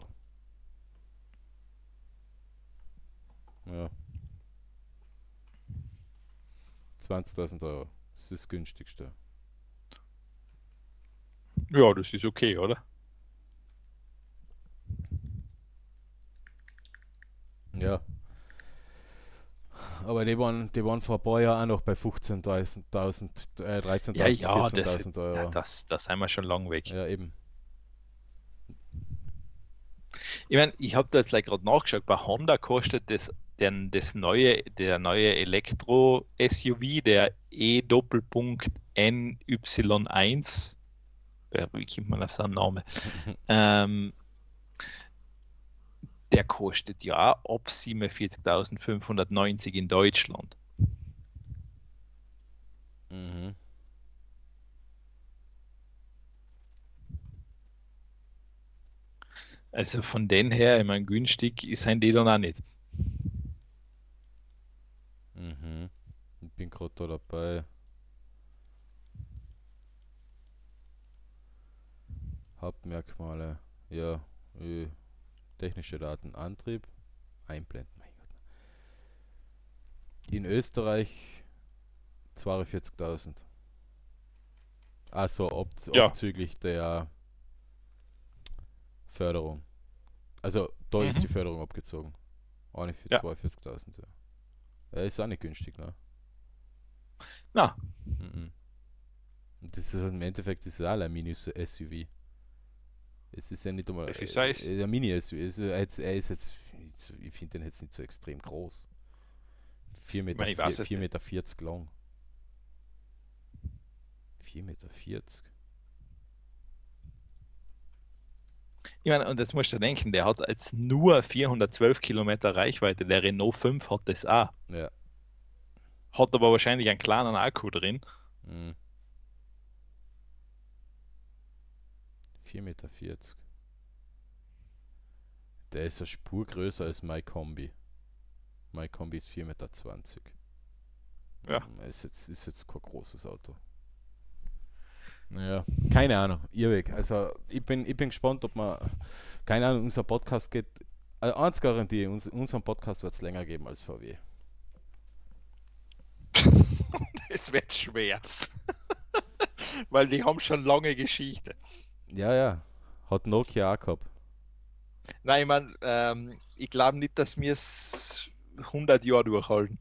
Ja. zwanzigtausend Euro. Das ist das günstigste. Ja, das ist okay, oder? Ja. Aber die waren, die waren vor ein paar Jahren auch noch bei fünfzehntausend, äh, dreizehntausend, Ja, ja, das, vierzehntausend Euro. ja das, das sind wir schon lang weg. Ja, eben. Ich meine, ich habe da jetzt gerade nachgeschaut, bei Honda kostet das, den, das neue, der neue Elektro-S U V, der E-Doppelpunkt N Y eins, ja, wie kommt man auf seinen Namen? ähm, der kostet ja ab siebenundvierzigtausendfünfhundertneunzig in Deutschland. Mhm. Also von den her, ich meine, günstig sind die dann auch nicht. Mhm. Ich bin gerade da dabei. Hauptmerkmale. Ja, äh, technische Daten, Antrieb, einblenden. Mein Gott. In Österreich zweiundvierzigtausend. Also ab, Ja. abzüglich der Förderung. Also da ist Mhm. die Förderung abgezogen. Auch nicht für Ja. zweiundvierzigtausend. Ja. Ja, ist auch nicht günstig, ne? Na, Mhm. Und das ist halt im Endeffekt das ist auch ein Mini-S U V. Es ist ja nicht einmal Es ist äh, heiß. äh, ein Mini-S U V. Es ist jetzt, er ist jetzt, ich finde den jetzt nicht so extrem groß. vier Meter, meine, ich weiß es vier Meter vierzig lang. vier Meter vierzig. ich meine, und jetzt musst du denken, der hat jetzt nur vierhundertzwölf Kilometer Reichweite, der Renault fünf hat das auch. Ja. Hat aber wahrscheinlich einen kleinen Akku drin. Mhm. vier Meter vierzig. Der ist eine Spur größer als mein Kombi. Mein Kombi ist vier Meter zwanzig. Ja. Ist jetzt, ist jetzt kein großes Auto. Naja, keine Ahnung. Irrweg. Also ich bin, ich bin gespannt, ob man, keine Ahnung, unser Podcast geht, also eins Garantie, uns, unseren Podcast wird es länger geben als V W. Es wird schwer. Weil die haben schon lange Geschichte. Ja, ja. Hat Nokia auch gehabt. Nein, ich meine, ähm, ich glaube nicht, dass wir es hundert Jahre durchhalten.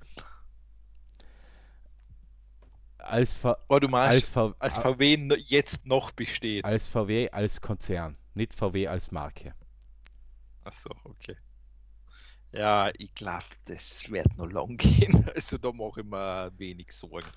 Als, v Aber du meinst, als, v als V W no- jetzt noch besteht. als V W als Konzern, nicht V W als Marke. Achso, okay. Ja, ich glaube, das wird noch lang gehen. Also da mache ich mir wenig Sorgen.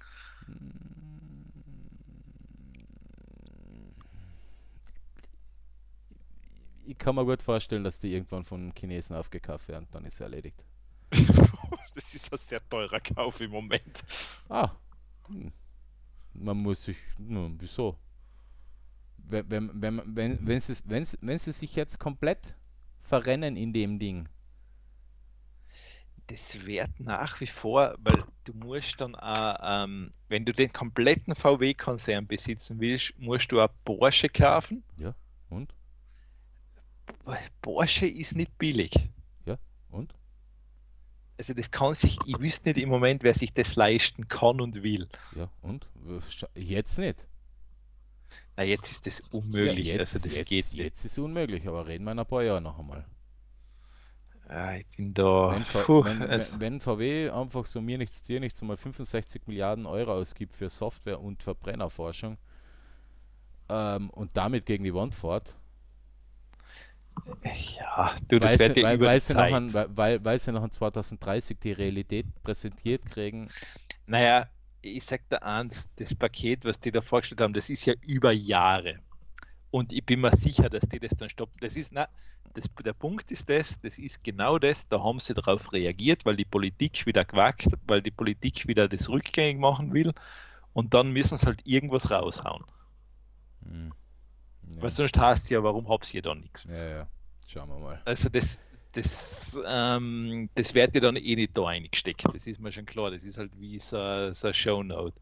Ich kann mir gut vorstellen, dass die irgendwann von Chinesen aufgekauft werden, dann ist es erledigt. Das ist ein sehr teurer Kauf im Moment. Ah, hm. Man muss sich, hm, wieso? Wenn, wenn, wenn, wenn, wenn, sie, wenn, sie- wenn sie sich jetzt komplett verrennen in dem Ding. Das wird nach wie vor, weil du musst dann auch, ähm, wenn du den kompletten V W-Konzern besitzen willst, musst du auch Porsche kaufen. Ja, und? Porsche ist nicht billig. Ja, und? Also das kann sich, ich wüsste nicht im Moment, wer sich das leisten kann und will. Ja, und? Jetzt nicht. Na, jetzt ist das Ja, unmöglich, also jetzt, das jetzt, geht nicht. jetzt ist es unmöglich, aber reden wir in ein paar Jahren noch einmal. Ja, ich bin da, Wenn, V- puh, wenn, also, wenn, wenn V W einfach so mir nichts, dir nichts, mal fünfundsechzig Milliarden Euro ausgibt für Software und Verbrennerforschung ähm, und damit gegen die Wand fährt, ja, du, das weil wird sie, ja weil, über weil die sie noch Zeit. an, weil, weil weil sie noch in zwanzig dreißig die Realität präsentiert kriegen. Naja, ich sag dir eins, das Paket, was die da vorgestellt haben, das ist ja über Jahre. Und ich bin mir sicher, dass die das dann stoppen. Das ist, na, das, der Punkt ist das, das ist genau das, da haben sie darauf reagiert, weil die Politik wieder gewagt, weil die Politik wieder das rückgängig machen will und dann müssen sie halt irgendwas raushauen. Hm, Weil ja, sonst heißt es ja, warum habt ihr da nichts? ja, ja, schauen wir mal. Also das, das, ähm, das wird ja dann eh nicht da eingesteckt, das ist mir schon klar, das ist halt wie so, so ein Shownote.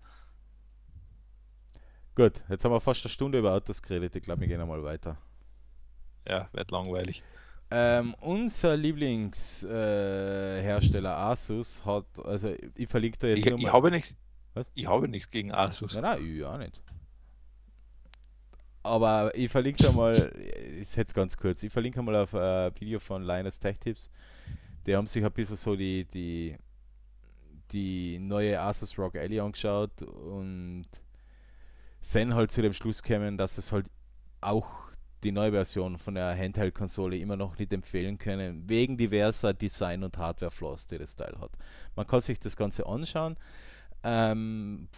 Gut, jetzt haben wir fast eine Stunde über Autos geredet. Ich glaube, wir gehen einmal weiter. Ja, wird langweilig. Ähm, unser Lieblingshersteller äh, Hersteller Asus hat, also ich verlinke da jetzt Ich, nur ich mal. habe nichts, Was? ich habe nichts gegen Asus. Nein, nein, ich auch nicht. Aber ich verlinke da mal, ist jetzt ganz kurz, ich verlinke mal auf ein Video von Linus Tech Tips. Die haben sich ein bisschen so die, die, die neue Asus ROG Ally angeschaut und sind halt zu dem Schluss gekommen, dass es halt auch die neue Version von der Handheld-Konsole immer noch nicht empfehlen können, wegen diverser Design- und Hardware-Flaws, die das Teil hat. Man kann sich das Ganze anschauen. Ähm,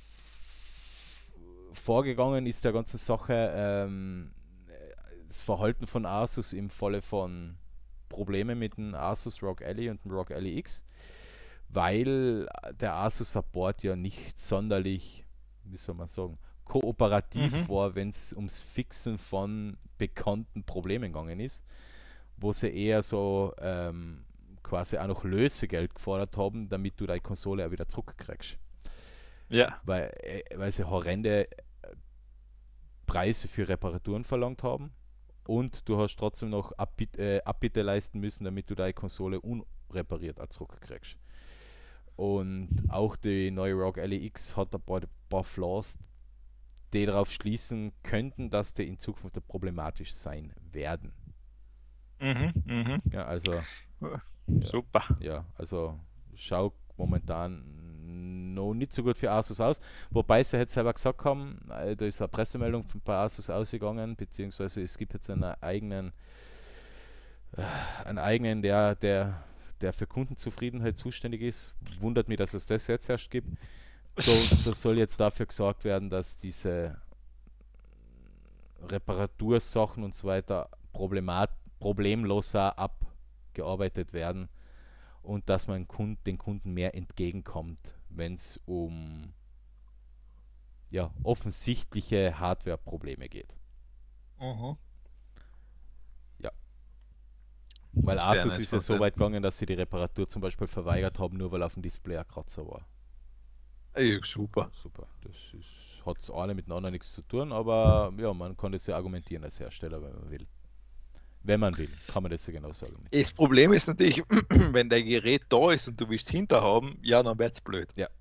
vorgegangen ist der ganzen Sache ähm, das Verhalten von Asus im Falle von Problemen mit dem Asus ROG Ally und dem ROG Ally X, weil der Asus Support ja nicht sonderlich, wie soll man sagen, kooperativ Mhm. war, wenn es ums Fixen von bekannten Problemen gegangen ist, wo sie eher so ähm, quasi auch noch Lösegeld gefordert haben, damit du deine Konsole auch wieder zurückkriegst. Ja. Weil, äh, weil sie horrende Preise für Reparaturen verlangt haben und du hast trotzdem noch Abbit äh, Abbitte leisten müssen, damit du deine Konsole unrepariert auch zurückkriegst. Und auch die neue ROG Ally X hat ein paar, paar Flaws, die darauf schließen könnten, dass die in Zukunft problematisch sein werden. Mhm. Mhm. Ja, also, ja, Super. ja, also schau momentan noch nicht so gut für Asus aus. Wobei sie jetzt selber gesagt haben, äh, da ist eine Pressemeldung bei Asus ausgegangen, beziehungsweise es gibt jetzt einen eigenen, äh, einen eigenen, der, der, der für Kundenzufriedenheit zuständig ist. Wundert mich, dass es das jetzt erst gibt. So, das soll jetzt dafür gesorgt werden, dass diese Reparatursachen und so weiter problemat problemloser abgearbeitet werden und dass man Kund den Kunden mehr entgegenkommt, wenn es um ja, offensichtliche Hardware-Probleme geht. Mhm. Ja. Weil Sehr Asus nice ist ja von so denen. weit gegangen, dass sie die Reparatur zum Beispiel verweigert haben, nur weil auf dem Display ein Kratzer war. Ey, super. Super. Das ist, hat es alle miteinander nichts zu tun, aber ja, man kann das ja argumentieren als Hersteller, wenn man will. Wenn man will, kann man das ja genau sagen. Das Problem ist natürlich, wenn dein Gerät da ist und du willst hinter haben, ja, dann wird's blöd. Ja.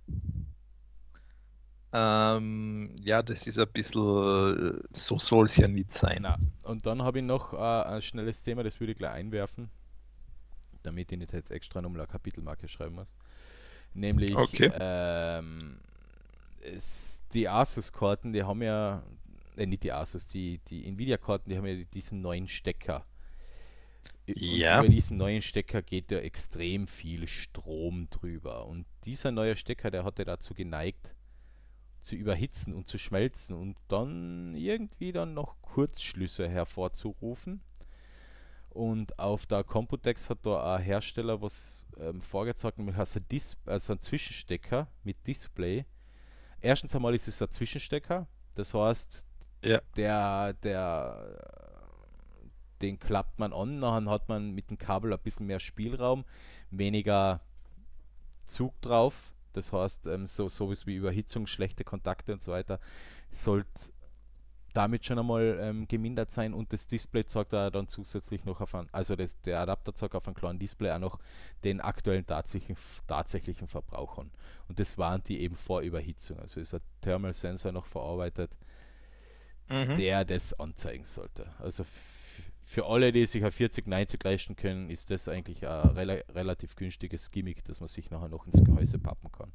Ähm, ja, das ist ein bisschen, so soll es ja nicht sein. Na, und dann habe ich noch äh, ein schnelles Thema, das würde ich gleich einwerfen, damit ich nicht jetzt extra nochmal eine Kapitelmarke schreiben muss. Nämlich Okay. ähm, es, die Asus-Karten, die haben ja, äh, nicht die Asus, die, die Nvidia-Karten, die haben ja diesen neuen Stecker. Und Ja. über diesen neuen Stecker geht ja extrem viel Strom drüber. Und dieser neue Stecker, der hat ja dazu geneigt, zu überhitzen und zu schmelzen und dann irgendwie dann noch Kurzschlüsse hervorzurufen. Und auf der Computex hat da ein Hersteller was ähm, vorgezeigt, nämlich heißt ein Dis also ein Zwischenstecker mit Display. Erstens einmal ist es ein Zwischenstecker, das heißt, Ja. der, der, den klappt man an, dann hat man mit dem Kabel ein bisschen mehr Spielraum, weniger Zug drauf. Das heißt, ähm, so sowas wie Überhitzung, schlechte Kontakte und so weiter, sollte damit schon einmal ähm, gemindert sein, und das Display zeigt da dann zusätzlich noch auf ein, also das, der Adapter zeigt auf einem kleinen Display auch noch den aktuellen tatsächlichen, tatsächlichen Verbrauch an. Und das warnt die eben vor Überhitzung. Also ist ein Thermal Sensor noch verarbeitet, Mhm. der das anzeigen sollte. Also f- für alle, die sich ein vierzig neunzig leisten können, ist das eigentlich ein rela relativ günstiges Gimmick, das man sich nachher noch ins Gehäuse pappen kann.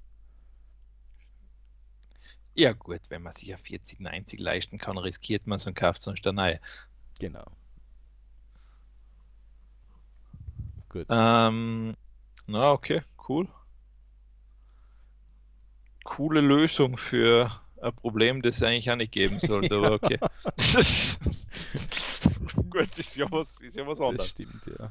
Ja gut, wenn man sich ja vierzig neunzig leisten kann, riskiert man es und kauft sonst eine neue. Genau. Gut. Ähm, na okay, cool. Coole Lösung für ein Problem, das es eigentlich auch nicht geben sollte, aber okay. Gut, ist ja was, ist ja was Das anderes. stimmt, ja.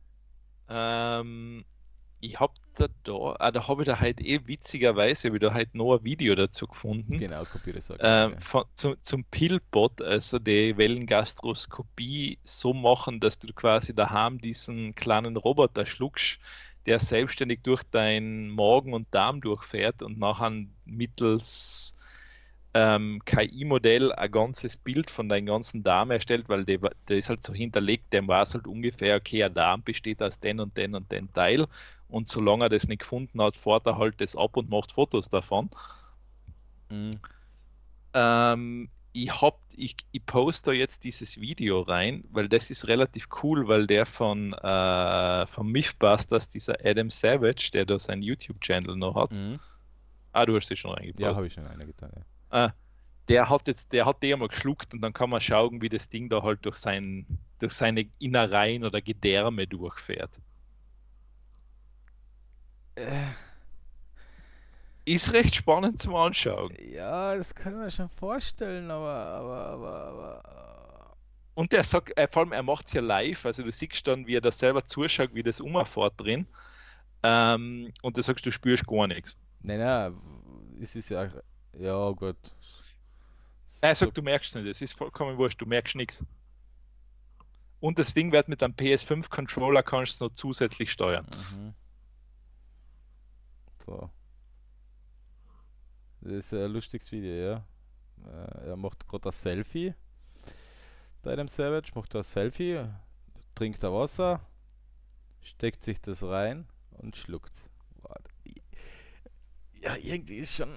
Ähm, ich hab da da, ah, da habe ich da halt eh witzigerweise wieder halt noch ein Video dazu gefunden. Genau, kopiere das auch Ähm, gerne. von, zum, zum Pillbot, also die Wellengastroskopie so machen, dass du quasi daheim diesen kleinen Roboter schluckst, der selbstständig durch deinen Magen und Darm durchfährt und nachher mittels ähm, K I-Modell ein ganzes Bild von deinem ganzen Darm erstellt, weil der, der ist halt so hinterlegt, der weiß halt ungefähr, okay, ein Darm besteht aus den und den und den Teil, und solange er das nicht gefunden hat, fährt er halt das ab und macht Fotos davon. Mhm. Ähm, ich, hab, ich, ich poste da jetzt dieses Video rein, weil das ist relativ cool, weil der von, äh, von Mythbusters, dieser Adam Savage, der da seinen YouTube-Channel noch hat. Mhm. Ah, du hast das schon Ja, reingepostet. habe ich schon eine getan, ja. Ah, der hat jetzt, der hat die einmal geschluckt, und dann kann man schauen, wie das Ding da halt durch, sein, durch seine Innereien oder Gedärme durchfährt. Äh, Ist recht spannend zum Anschauen. ja, das kann man schon vorstellen, aber, aber, aber, aber. Und der sagt, äh, vor allem, er macht es ja live, also du siehst dann, wie er da selber zuschaut, wie das umfährt drin. Ähm, und du sagst, du spürst gar nichts. Nein, nein, es ist ja. Ja, gut. Er So, sagt, du merkst nicht, es ist vollkommen wurscht, du merkst nichts. Und das Ding wird mit einem P S fünf Controller kannst du noch zusätzlich steuern. mhm. So. Das ist ein lustiges Video, ja. Äh, er macht gerade ein Selfie. Der Adam Savage macht ein Selfie, trinkt ein Wasser, steckt sich das rein und schluckt's. Warte. Ja, irgendwie ist schon.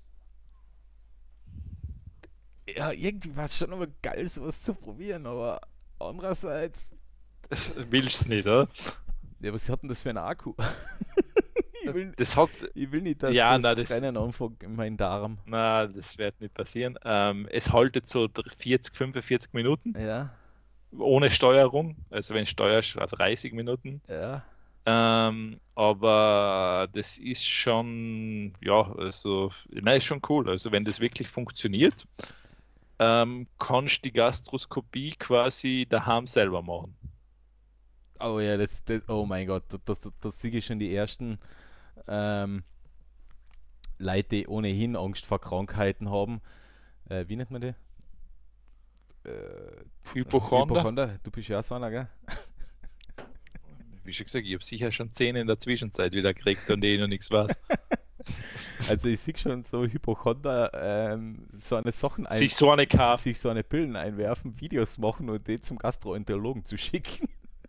Ja, irgendwie war es schon immer geil, sowas zu probieren, aber andererseits. Das willst du nicht, oder? Ja, was hat denn das für ein Akku? ich, will, Das hat, ich will nicht, dass ja, das na, das, Brennen anfängt in meinen Darm. na, das wird nicht passieren. Ähm, es haltet so vierzig, fünfundvierzig Minuten Ja, ohne Steuerung. Also wenn steuerst, dreißig Minuten. ja. Ähm, aber das ist schon, ja, also, nein, ist schon cool. Also wenn das wirklich funktioniert, ähm, kannst du die Gastroskopie quasi daheim selber machen. Oh ja, das, das oh mein Gott, das, das, das sehe ich schon die ersten ähm, Leute, die ohnehin Angst vor Krankheiten haben. Äh, wie nennt man die? Äh, Hypochonder, Hypochonder. Du bist ja auch so einer, gell? wie schon gesagt, ich habe sicher schon zehn in der Zwischenzeit wieder gekriegt, und ich noch nichts weiß. Also ich sehe schon so Hypochonder ähm, so eine Sachen ein, Sich so eine kaufen. sich so eine Pillen einwerfen, Videos machen und die zum Gastroenterologen zu schicken.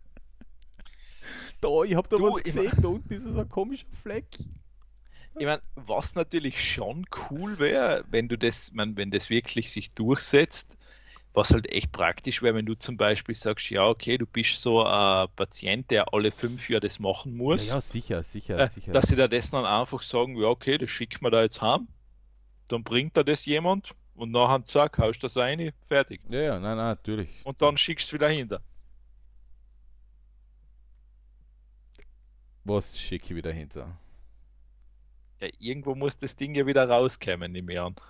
Da, ich hab da Du, was ich gesehen, da unten ist so ein komischer Fleck. Ich meine, was natürlich schon cool wäre, wenn du das, man, wenn das wirklich sich durchsetzt, was halt echt praktisch wäre, wenn du zum Beispiel sagst, ja, okay, du bist so ein Patient, der alle fünf Jahre das machen Ja, muss, ja, sicher, sicher, äh, sicher. dass sie da das dann einfach sagen, ja, okay, das schickt man da jetzt heim, dann bringt da das jemand, und nachher zack, haust das rein, fertig. Ja, ja, nein, nein, natürlich. Und dann schickst du wieder hinter. Was schicke ich wieder hinter? Ja, irgendwo muss das Ding ja wieder rauskommen, nehme ich an.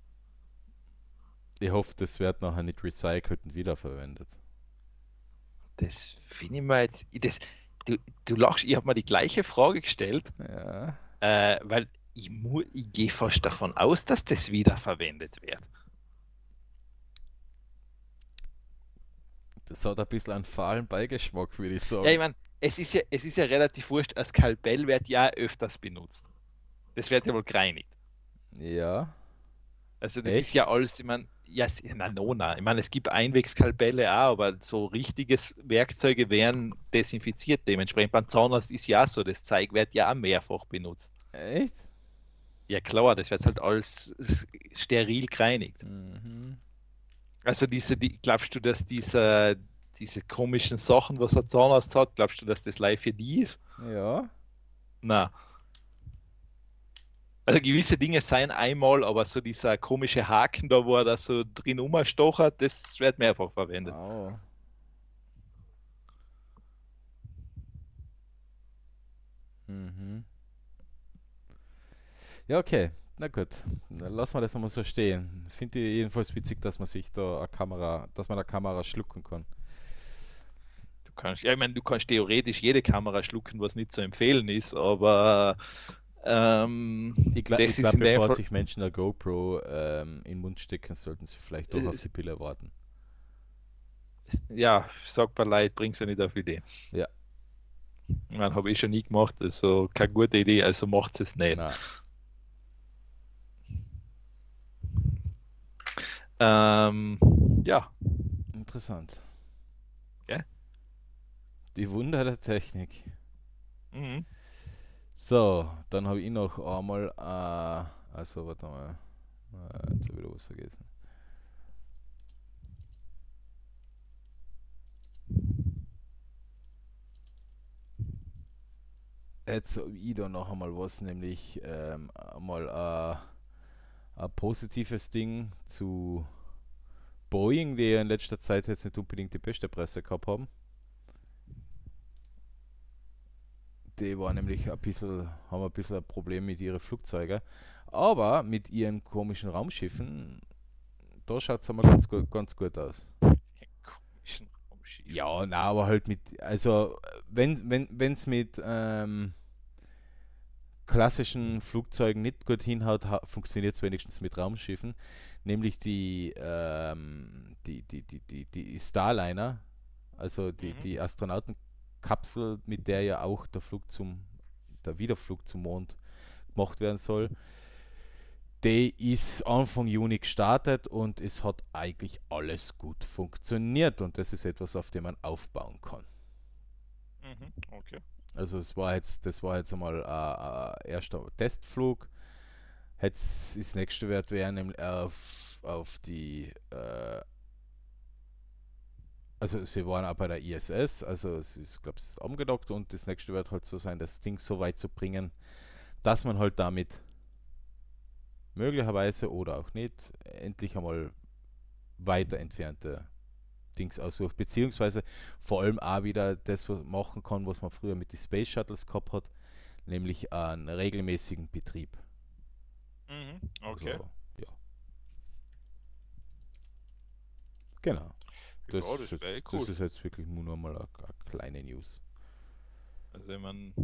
Ich hoffe, das wird nachher nicht recycelt und wiederverwendet. das finde ich mir jetzt, das, du, du lachst, ich habe mir die gleiche Frage gestellt, Ja. äh, weil ich, mu- ich gehe fast davon aus, dass das wiederverwendet wird. Das hat ein bisschen einen fahlen Beigeschmack, würde ich Ja, ich sagen. meine, es ist ja, es ist ja relativ wurscht, ein Skalpell wird ja öfters benutzt. Das wird ja wohl gereinigt. Ja. Also das ist ja Echt? alles, ich meine, ja, s- na, no, na. Ich meine, es gibt Einwegskalpelle auch, aber so richtiges Werkzeuge werden desinfiziert. Dementsprechend beim Zahnarzt ist ja auch so, das Zeug wird ja auch mehrfach benutzt. Echt? Ja klar, das wird halt alles s- steril gereinigt. Mhm. Also diese, die, glaubst du, dass diese, diese komischen Sachen, was ein Zahnarzt hat, glaubst du, dass das live für die ist? Ja. Na. Also gewisse Dinge seien einmal, aber so dieser komische Haken da, wo er da so drin umstochert, das wird mehrfach verwendet. Au. Mhm. Ja, okay. Na gut. Dann lassen wir das nochmal so stehen. Finde ich jedenfalls witzig, dass man sich da eine Kamera, dass man eine Kamera schlucken kann. Du kannst, ja, ich meine, du kannst theoretisch jede Kamera schlucken, was nicht zu empfehlen ist, aber ähm, Ich glaube, ich das ist glaub, in dem bevor Fall, sich Menschen eine GoPro ähm, in den Mund stecken, sollten sie vielleicht doch auf ist, die Pille warten. ja, sagt bei Leid, bringst du nicht auf Idee. Ja, Ich meine, habe ich schon nie gemacht, also keine gute Idee, also macht es nicht. na, Ähm, ja, interessant. ja. Die Wunder der Technik. Mhm. So, dann habe ich noch einmal, äh, also warte mal, äh, jetzt habe ich wieder was vergessen. Jetzt habe ich da noch einmal was, nämlich ähm, einmal äh, ein positives Ding zu Boeing, die ja in letzter Zeit jetzt nicht unbedingt die beste Presse gehabt haben. Die war nämlich ein bisschen, haben ein bisschen ein Problem mit ihren Flugzeugen. Aber mit ihren komischen Raumschiffen, da schaut es einmal ganz gut, ganz gut aus. Komischen Raumschiff. Ja, na, aber halt mit, also wenn wenn wenn es mit ähm, klassischen Flugzeugen nicht gut hinhaut, ha funktioniert es wenigstens mit Raumschiffen, nämlich die ähm, die, die, die, die, die Starliner, also die, Mhm. die Astronautenkapsel, mit der ja auch der Flug zum, der Wiederflug zum Mond gemacht werden soll. Die ist Anfang Juni gestartet und es hat eigentlich alles gut funktioniert und das ist etwas, auf dem man aufbauen kann. Mhm. Okay. Also es war jetzt, das war jetzt einmal ein äh, erster Testflug. Jetzt das nächste Wert wäre nämlich auf, auf die, äh, also sie waren auch bei der I S S, also es ist, glaube ich, umgedockt und das nächste wird halt so sein, das Ding so weit zu bringen, dass man halt damit möglicherweise oder auch nicht endlich einmal weiter entfernte Dings aussucht, beziehungsweise vor allem auch wieder das was machen kann, was man früher mit den Space Shuttles gehabt hat, nämlich einen regelmäßigen Betrieb. Mhm. Okay. Also, ja, genau. Das, Ja, das ist wäre jetzt, das cool. ist jetzt wirklich nur mal eine, eine kleine News. Also ich meine,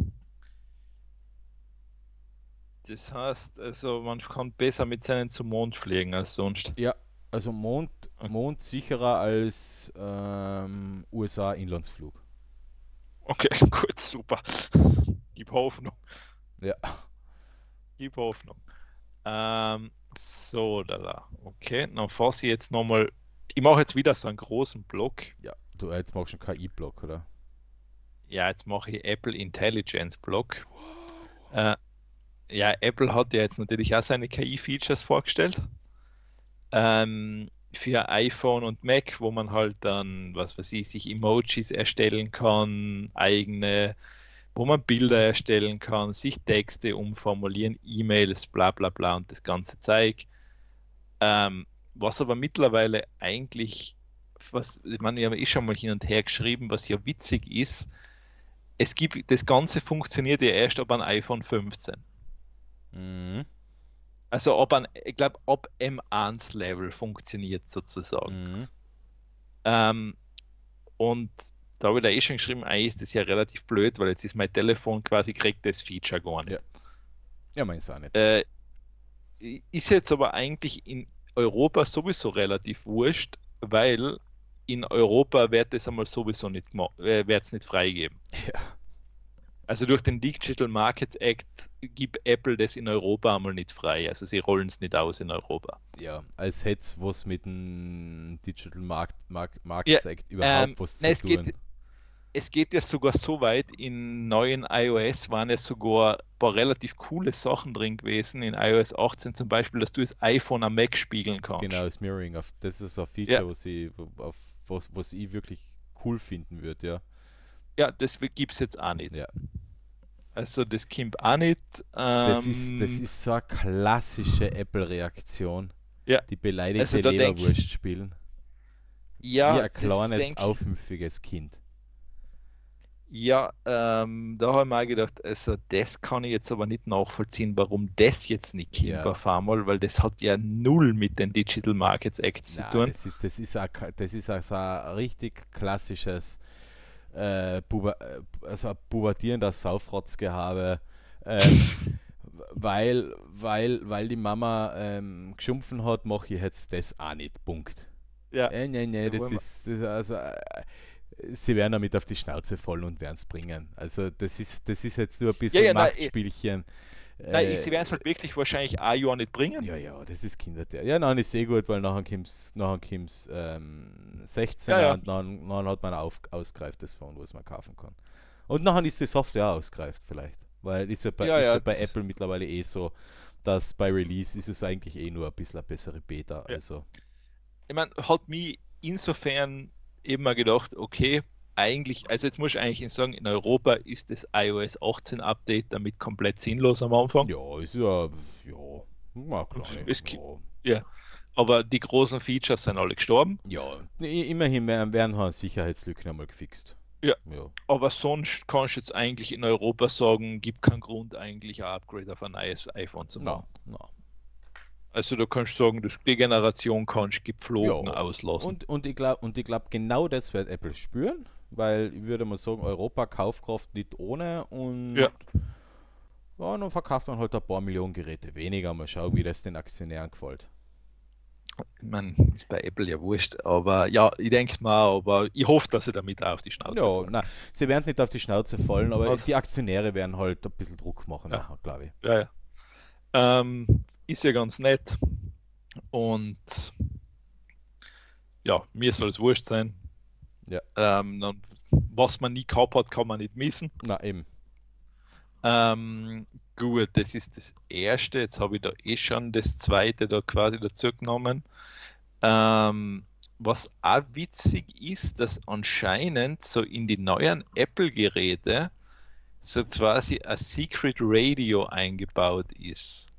das heißt, also man kann besser mit seinen zum Mond fliegen als sonst. Ja, also Mond, Mond sicherer als ähm, U S A-Inlandsflug. Okay, gut, super. Gib Hoffnung. Ja, Gib Hoffnung. Ähm, so, da, da. Okay, dann fasse ich jetzt nochmal. Ich mache jetzt wieder so einen großen Block. ja. Du, jetzt machst du einen K I-Block, oder? Ja, jetzt mache ich Apple Intelligence Block. Äh, ja, Apple hat ja jetzt natürlich auch seine K I-Features vorgestellt. Ähm, für iPhone und Mac, wo man halt dann, was weiß ich, sich Emojis erstellen kann, eigene, wo man Bilder erstellen kann, sich Texte umformulieren, E-Mails, bla bla bla und das ganze Zeug. Ähm, was aber mittlerweile eigentlich, was, ich meine, ich habe eh schon mal hin und her geschrieben, was ja witzig ist, es gibt, das Ganze funktioniert ja erst ab ein iPhone fünfzehn. Mhm. Also ab ein, ich glaube, ab M eins Level funktioniert sozusagen. Mhm. Ähm, und da habe ich da eh schon geschrieben, eigentlich ist das ja relativ blöd, weil jetzt ist mein Telefon quasi, kriegt das Feature gar nicht. Ja, ja meins auch nicht. Äh, ist jetzt aber eigentlich in Europa sowieso relativ wurscht, weil in Europa wird es einmal sowieso nicht, äh, wird's nicht freigeben. Ja. Also durch den Digital Markets Act gibt Apple das in Europa einmal nicht frei. Also sie rollen es nicht aus in Europa. Ja, als hätte es was mit dem Digital Market, Market, Ja, Markets Act überhaupt ähm, was nein, zu es tun. geht, es geht ja sogar so weit, in neuen iOS waren ja sogar ein paar relativ coole Sachen drin gewesen, in iOS achtzehn zum Beispiel, dass du das iPhone am Mac spiegeln kannst. Genau, das Mirroring. Auf, das ist ein Ja, Feature, was ich, auf, was, was ich wirklich cool finden würde, ja. ja, das gibt es jetzt auch nicht. Ja. Also das kommt auch nicht. Das ist, das Ähm, ist so eine klassische Apple-Reaktion. ja, Die beleidigte also da denk, Leberwurst spielen. Wie ja, ein das kleines, denke aufmüffiges Kind. ja, ähm, da habe ich mir auch gedacht, also das kann ich jetzt aber nicht nachvollziehen, warum das jetzt nicht kommt Ja. auf einmal, weil das hat ja null mit den Digital Markets Acts zu Na, tun. das ist, das ist, ein, das ist ein, so ein richtig klassisches äh, Puber, also ein pubertierender Saufrotzgehabe, ähm, weil, weil, weil die Mama ähm, geschumpfen hat, mache ich jetzt das auch nicht. Punkt. Ja, Äh, nee, nee, ja, das wollen wir- ist, das, also, äh, sie werden damit auf die Schnauze fallen und werden es bringen. Also das ist, das ist jetzt nur ein ja, bisschen ja, nein, eh, Machtspielchen. nein, Äh, ich- sie werden es halt wirklich wahrscheinlich ein Jahr nicht bringen. ja, ja, das ist Kindertheater. Ja, nein, ist eh gut, weil nachher kommt es nachher kommt's, ähm, sechzehn Ja, ja. und dann, dann hat man ein auf, ausgereiftes Phone, was man kaufen kann. Und nachher ist die Software auch ausgereift vielleicht. Weil ist ja bei, Ja, ist ja, ja bei das- Apple mittlerweile eh so, dass bei Release ist es eigentlich eh nur ein bisschen eine bessere Beta. Ja. Also, Ich meine, hat mich insofern eben mal gedacht, okay, eigentlich, also jetzt muss ich eigentlich sagen, in Europa ist das iOS achtzehn Update damit komplett sinnlos am Anfang. ja, ist ja, ja, na klar. Es Ja. gibt- Ja, aber die großen Features sind alle gestorben. Ja, i- immerhin werden werden halt Sicherheitslücken einmal gefixt. Ja. Ja. Aber sonst kannst du jetzt eigentlich in Europa sagen, gibt keinen Grund, eigentlich ein Upgrade auf ein neues iPhone zu Na, machen. na. Also du kannst sagen, dass die Generation kannst geflogen Ja. auslassen. Und, und ich glaube, und ich glaub, genau das wird Apple spüren, weil ich würde mal sagen, Europa Kaufkraft nicht ohne und Ja. ja, dann verkauft man halt ein paar Millionen Geräte weniger. Mal schauen, wie das den Aktionären gefällt. Ich meine, ist bei Apple ja wurscht, aber ja, ich denke mal, aber ich hoffe, dass sie damit auch auf die Schnauze Ja, fallen. nein, sie werden nicht auf die Schnauze fallen, aber Was? die Aktionäre werden halt ein bisschen Druck machen, Ja. glaube ich. Ja, ja. Ähm, ist ja ganz nett. Und ja, mir soll es wurscht sein. Ja. Ähm, dann, was man nie gehabt hat, kann man nicht missen. Na eben. Ähm, gut, das ist das erste. Jetzt habe ich da eh schon das zweite da quasi dazu genommen. Ähm, was auch witzig ist, dass anscheinend so in die neuen Apple-Geräte so quasi ein Secret Radio eingebaut ist.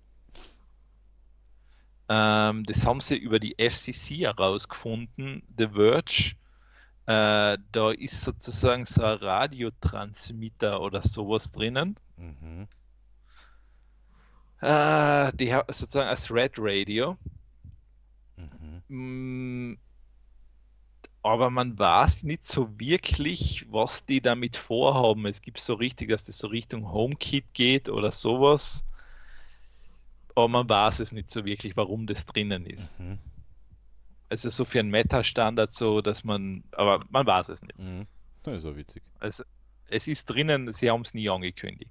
Ähm, das haben sie über die F C C herausgefunden, The Verge. Äh, da ist sozusagen so ein Radiotransmitter oder sowas drinnen. Mhm. Äh, die hat sozusagen ein Thread Radio. Mhm. Mm, aber man weiß nicht so wirklich, was die damit vorhaben. Es gibt so richtig, dass das so Richtung HomeKit geht oder sowas. Aber man weiß es nicht so wirklich, warum das drinnen ist. Mhm. Es ist so für einen Meta-Standard so, dass man, aber man weiß es nicht. Mhm. Das ist so witzig. Also es ist drinnen, sie haben es nie angekündigt.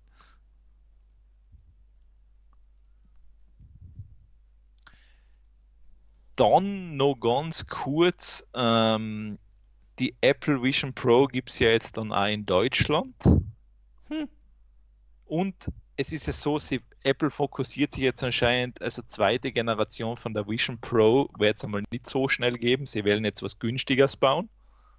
Dann noch ganz kurz, ähm, die Apple Vision Pro gibt es ja jetzt dann auch in Deutschland. Hm. Und es ist ja so, sie, Apple fokussiert sich jetzt anscheinend, also zweite Generation von der Vision Pro wird es einmal nicht so schnell geben. Sie wollen jetzt was Günstiges bauen.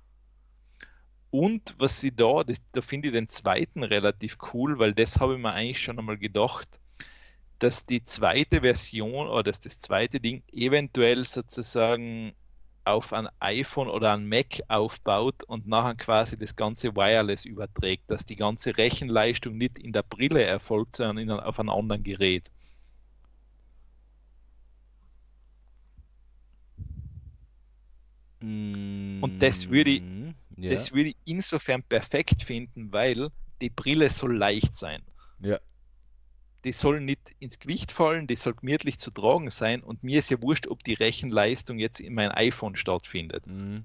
Und was sie da, das, da finde ich den zweiten relativ cool, weil das habe ich mir eigentlich schon einmal gedacht, dass die zweite Version oder dass das zweite Ding eventuell sozusagen auf ein iPhone oder ein Mac aufbaut und nachher quasi das ganze Wireless überträgt, dass die ganze Rechenleistung nicht in der Brille erfolgt, sondern in, auf einem anderen Gerät. Und das würde ich, Ja. Das würde ich insofern perfekt finden, weil die Brille soll leicht sein. Ja. Die soll nicht ins Gewicht fallen, die soll gemütlich zu tragen sein und mir ist ja wurscht, ob die Rechenleistung jetzt in mein iPhone stattfindet. Mhm.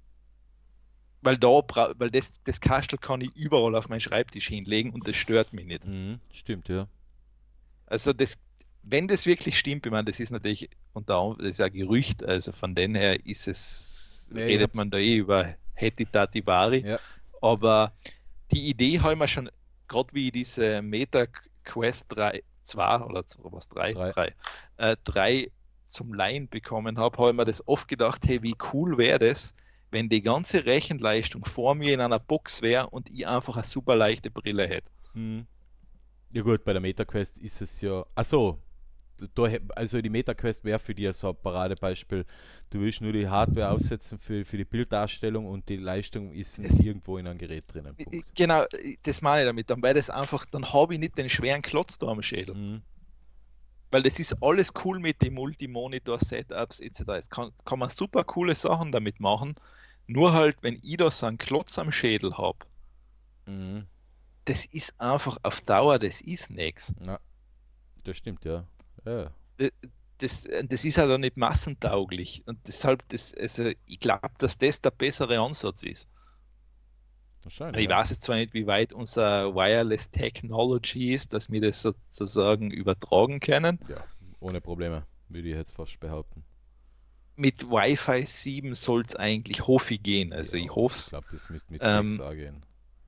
Weil da, weil das, das Kastel kann ich überall auf meinen Schreibtisch hinlegen und das stört mich nicht. Mhm. Stimmt, ja. Also das, wenn das wirklich stimmt, ich meine, das ist natürlich unter anderem, das ist ein Gerücht, also von dem her ist es, Ja, redet ich man da eh über Hetitati Vari, Ja. aber die Idee haben wir schon, gerade wie diese Meta Quest drei, zwei oder was, drei, Drei. drei, äh, drei zum Leihen bekommen habe, habe ich mir das oft gedacht, hey, wie cool wäre das, wenn die ganze Rechenleistung vor mir in einer Box wäre und ich einfach eine super leichte Brille hätte. Mhm. Ja gut, bei der MetaQuest ist es ja. Achso, da, hä- also die MetaQuest wäre für dich so ein Paradebeispiel. Du willst nur die Hardware aufsetzen für, für die Bilddarstellung und die Leistung ist in, irgendwo in einem Gerät drinnen. Punkt. Genau, das meine ich damit. Dann wäre das einfach, dann habe ich nicht den schweren Klotz da am Schädel. Mhm. Weil das ist alles cool mit den Multimonitor-Setups et cetera. Es kann, kann man super coole Sachen damit machen. Nur halt, wenn ich da so einen Klotz am Schädel habe, Mhm. das ist einfach auf Dauer, das ist nichts. Ja, das stimmt, ja. Ja. Das, das ist halt auch nicht massentauglich. Und deshalb, das, also ich glaube, dass das der bessere Ansatz ist. Wahrscheinlich. Ich Ja. weiß jetzt zwar nicht, wie weit unser Wireless Technology ist, dass wir das sozusagen übertragen können. Ja, ohne Probleme, würde ich jetzt fast behaupten. Mit Wi-Fi sieben soll es eigentlich hoffe ich gehen. Also Ja, ich hoffe Ich es. glaube, das müsste mit Ähm, sechs A gehen.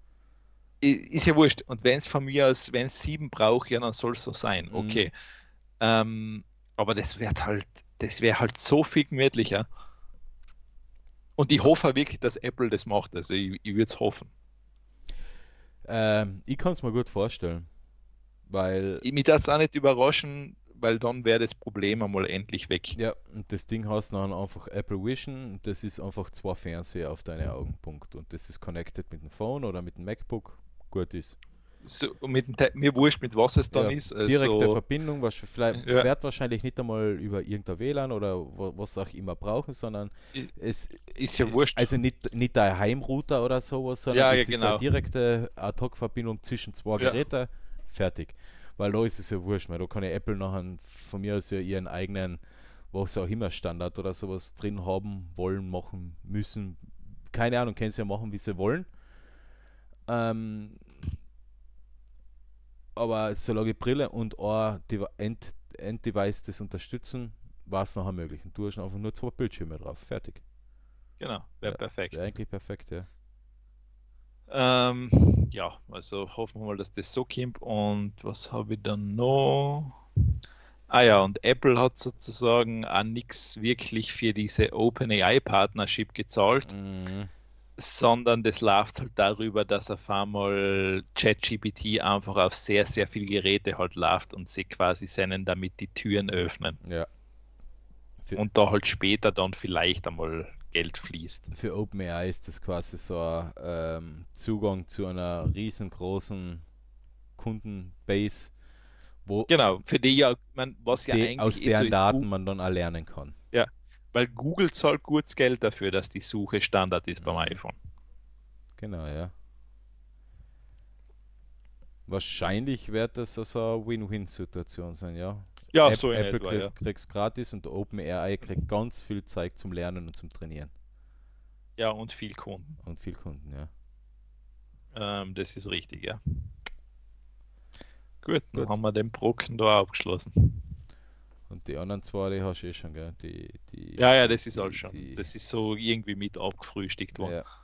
ist ja wurscht. Und wenn es von mir aus, wenn es sieben braucht, ja, dann soll es so sein. Mhm. Okay. Ähm, aber das wird halt, das wäre halt so viel gemütlicher. Und ich Ja. hoffe wirklich, dass Apple das macht. Also ich, ich würde es hoffen. Ähm, ich kann es mir gut vorstellen, weil, Ich, mich darf es auch nicht überraschen, weil dann wäre das Problem einmal endlich weg. ja, und das Ding hast dann einfach Apple Vision, und das ist einfach zwei Fernseher auf deine Augen, Punkt. Und das ist connected mit dem Phone oder mit dem MacBook, gut ist. So, und mit dem Te- mir wurscht, mit was es dann Ja, ist. direkte Also, Verbindung, was vielleicht ja, wird wahrscheinlich nicht einmal über irgendein W L A N oder wo, was auch immer brauchen, sondern i- es ist ja wurscht. also nicht, nicht ein Heimrouter oder sowas, sondern Ja, es ja, ist genau. eine direkte Ad-Hoc-Verbindung zwischen zwei Ja. Geräten, fertig. Weil da ist es ja wurscht, weil da kann ja Apple nachher von mir aus ja ihren eigenen, was auch immer Standard oder sowas drin haben, wollen, machen, müssen. Keine Ahnung, können sie ja machen, wie sie wollen. Ähm, aber solange Brille und ein Deve- End- End-Device das unterstützen, war es nachher möglich. Und du hast einfach nur zwei Bildschirme drauf. Fertig. Genau, wäre Ja, perfekt. Wäre eigentlich perfekt, ja. Ähm, ja, also hoffen wir mal, dass das so kommt. Und was habe ich dann noch? Ah ja, und Apple hat sozusagen auch nichts wirklich für diese OpenAI-Partnership gezahlt, Mhm. sondern das läuft halt darüber, dass auf einmal ChatGPT einfach auf sehr, sehr viele Geräte halt läuft und sie quasi seinen damit die Türen öffnen. Ja. Für, Und da halt später dann vielleicht einmal Geld fließt. für OpenAI ist das quasi so ein ähm, Zugang zu einer riesengroßen Kundenbase, wo Genau, für die ja, man, was ja die, aus eigentlich ist, so deren ist Daten Google, man dann erlernen kann. ja, weil Google zahlt gutes Geld dafür, dass die Suche Standard ist beim Mhm. iPhone. Genau, ja. Wahrscheinlich wird das also eine Win-Win-Situation sein, ja. Ja, App, so in Apple etwa, krieg, ja. kriegt's gratis und OpenAI kriegt ganz viel Zeit zum Lernen und zum Trainieren. Ja, und viel Kunden. Und viel Kunden, ja. Ähm, das ist richtig, ja. Gut, dann Gut. haben wir den Brocken da abgeschlossen. Und die anderen zwei, die hast du eh schon, gell? Die, die, Ja, ja, die, das ist die, alles schon. die, Das ist so irgendwie mit abgefrühstückt worden. ja.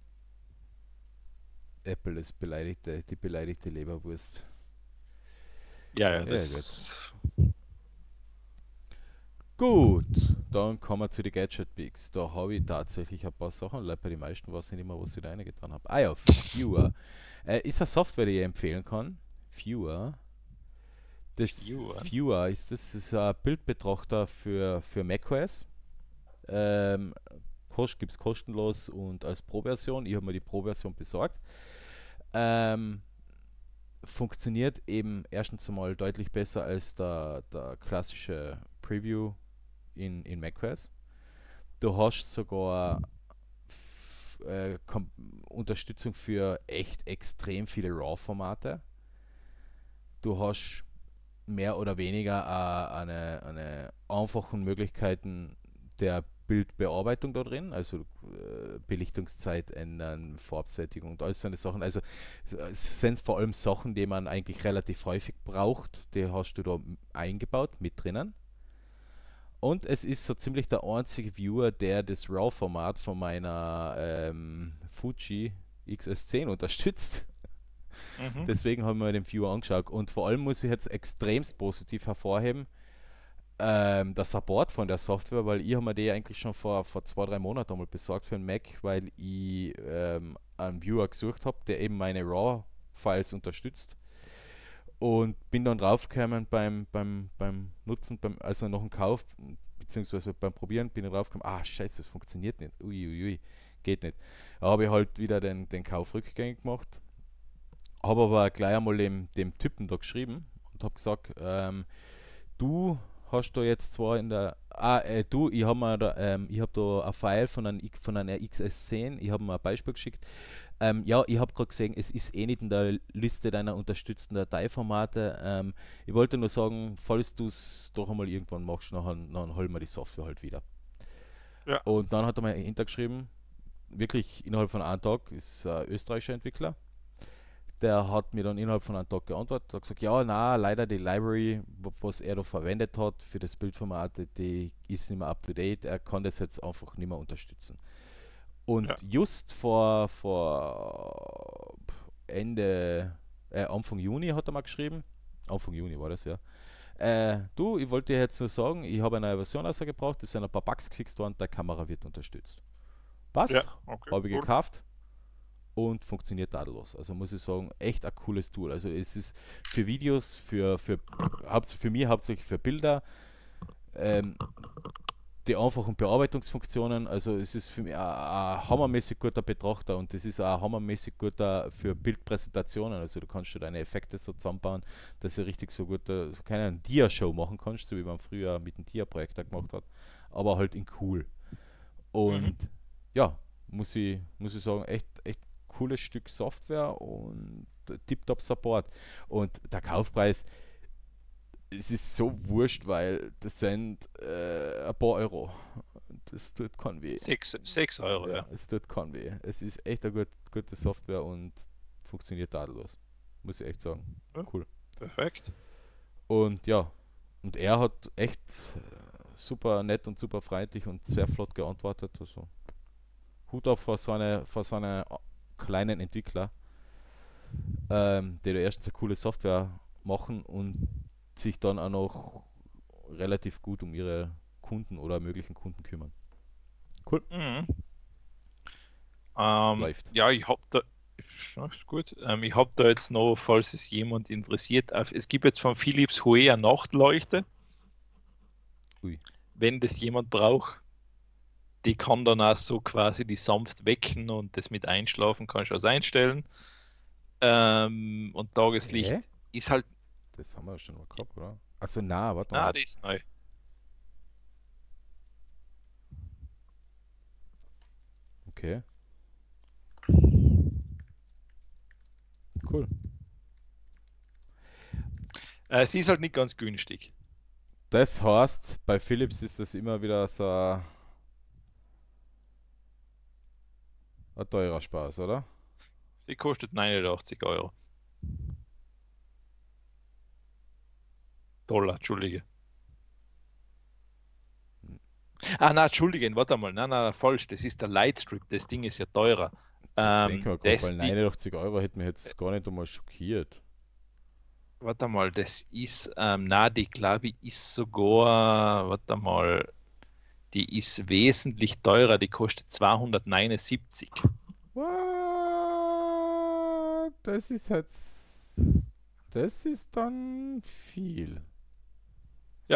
Apple ist beleidigte, die beleidigte Leberwurst. Ja, ja, Ja, das. Gut, dann kommen wir zu den Gadget Picks. Da habe ich tatsächlich ein paar Sachen, leider bei den meisten weiß ich nicht mehr, was ich da reingetan habe. Ah ja, Viewer. Äh, ist eine Software, die ich empfehlen kann. Viewer. Das Viewer. Viewer ist das, das ist ein Bildbetrachter für, für macOS. Ähm, kost, Gibt es kostenlos und als Pro-Version. Ich habe mir die Pro-Version besorgt. Ähm, funktioniert eben erstens einmal deutlich besser als der, der klassische Preview in, in macOS. Du hast sogar f- äh, Unterstützung für echt extrem viele RAW-Formate. Du hast mehr oder weniger äh, eine, eine einfachen Möglichkeiten der Bildbearbeitung da drin, also äh, Belichtungszeit ändern, Farbsättigung und all so eine Sachen. Also es sind vor allem Sachen, die man eigentlich relativ häufig braucht, die hast du da eingebaut, mit drinnen. Und es ist so ziemlich der einzige Viewer, der das RAW-Format von meiner ähm, Fuji X S zehn unterstützt. Mhm. Deswegen haben wir den Viewer angeschaut. Und vor allem muss ich jetzt extremst positiv hervorheben, ähm, der Support von der Software, weil ich habe mir die eigentlich schon vor, vor zwei, drei Monaten einmal besorgt für einen Mac, weil ich ähm, einen Viewer gesucht habe, der eben meine RAW-Files unterstützt. Und bin dann draufgekommen beim, beim, beim Nutzen, beim, also nach dem Kauf, beziehungsweise beim Probieren, bin ich draufgekommen, ah scheiße, das funktioniert nicht, uiuiui, ui, ui, geht nicht. Da habe ich halt wieder den, den Kauf rückgängig gemacht, habe aber gleich einmal dem, dem Typen da geschrieben und habe gesagt, ähm, du hast da jetzt zwar in der, ah, äh, du, ich habe mir da, ähm, ich habe da ein File von, ein, von einer X S zehn, ich habe mir ein Beispiel geschickt. Ähm, ja, ich habe gerade gesehen, es ist eh nicht in der Liste deiner unterstützten Dateiformate. Ähm, ich wollte nur sagen, falls du es doch einmal irgendwann machst, dann, dann holen wir die Software halt wieder. Ja. Und dann hat er mir hintergeschrieben, wirklich innerhalb von einem Tag, ist ein österreichischer Entwickler. Der hat mir dann innerhalb von einem Tag geantwortet, hat gesagt, ja, na, leider die Library, was er da verwendet hat für das Bildformat, die ist nicht mehr up to date, er kann das jetzt einfach nicht mehr unterstützen. Und ja. just vor, vor Ende, äh, Anfang Juni hat er mal geschrieben, Anfang Juni war das ja, äh, du, ich wollte dir jetzt nur sagen, ich habe eine neue Version rausgebracht, es sind ein paar Bugs gefixt worden, der Kamera wird unterstützt. Passt, ja, okay, habe ich cool. gekauft und funktioniert tadellos. Also muss ich sagen, echt ein cooles Tool. Also es ist für Videos, für, für, für mich hauptsächlich für Bilder, ähm, die einfachen Bearbeitungsfunktionen, also es ist für mich ein, ein hammermäßig guter Betrachter und das ist auch ein hammermäßig guter für Bildpräsentationen, also du kannst du deine Effekte so zusammenbauen, dass du richtig so gut so keine Dia-Show machen kannst, so wie man früher mit dem Dia-Projektor gemacht hat, aber halt in cool. Und mhm. ja, muss ich, muss ich sagen, echt, echt cooles Stück Software und Tip-Top Support. Und der Kaufpreis, es ist so wurscht, weil das sind äh, ein paar Euro. Das tut kein weh. sechs Euro, ja, ja. Es tut kein weh. Es ist echt eine gut, gute Software und funktioniert tadellos. Muss ich echt sagen. Ja, cool. Perfekt. Und ja, und er hat echt super nett und super freundlich und sehr flott geantwortet. Also Hut auf vor so eine, vor so eine kleinen Entwickler, ähm, die da erstens eine coole Software machen und sich dann auch noch relativ gut um ihre Kunden oder möglichen Kunden kümmern. Cool. Mhm. Ähm, Läuft. Ja, ich habe da ja, ist gut. Ähm, ich habe da jetzt noch, falls es jemand interessiert, auf, es gibt jetzt von Philips Hue eine Nachtleuchte. Ui. Wenn das jemand braucht, die kann dann auch so quasi die sanft wecken und das mit einschlafen kannst du also einstellen. Ähm, und Tageslicht Hä? ist halt. Das haben wir schon mal gehabt, oder? Achso, na, warte mal. Ah, die ist neu. Okay. Cool. Äh, sie ist halt nicht ganz günstig. Das heißt, bei Philips ist das immer wieder so ein, ein teurer Spaß, oder? Die kostet neunundachtzig Euro. Dollar, Entschuldige. Ah, nein, Entschuldigen, warte mal. Nein, nein, falsch. Das ist der Lightstrip. Das Ding ist ja teurer. Das ähm, denke ich mal, weil neunundachtzig Euro hätte mich jetzt gar nicht einmal schockiert. Warte mal, das ist, ähm, na, die glaube ich ist sogar, warte mal, die ist wesentlich teurer. Die kostet zweihundertneunundsiebzig. What? Das ist jetzt, das ist dann viel. Ja.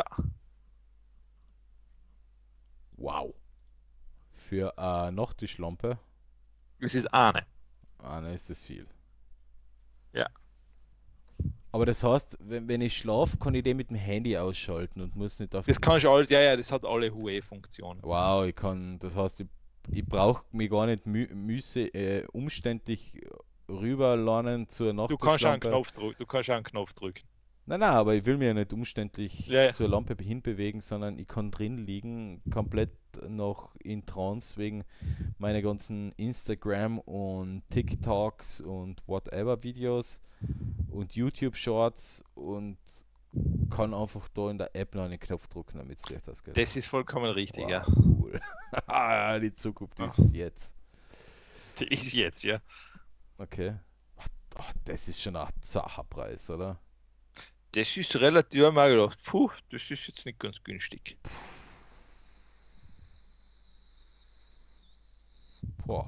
Wow. Für eine Nachttischlampe? Es ist eine. Eine ist das viel. Ja. Aber das heißt, wenn, wenn ich schlafe, kann ich den mit dem Handy ausschalten und muss nicht auf. Das kann ich alles, ja, ja, das hat alle Hue-Funktionen. Wow, ich kann, das heißt, ich ich brauche mich gar nicht mü müsse, äh, umständlich rüberlernen zur Du kannst auch einen Nachttischlampe. Knopf drücken. Du kannst auch einen Knopf drücken. Nein, nein, aber ich will mich ja nicht umständlich Ja, ja. zur Lampe hinbewegen, sondern ich kann drin liegen, komplett noch in Trance wegen meiner ganzen Instagram und TikToks und whatever Videos und YouTube Shorts und kann einfach da in der App noch einen Knopf drücken, damit es leicht ausgeht. Das ist vollkommen richtig, Wow, ja. cool. Ah, die Zukunft Ah. ist jetzt. Die ist jetzt, ja. Okay. Ach, ach, das ist schon ein Zacherpreis, oder? Das ist relativ, ich habe mir gedacht, puh, das ist jetzt nicht ganz günstig. Boah.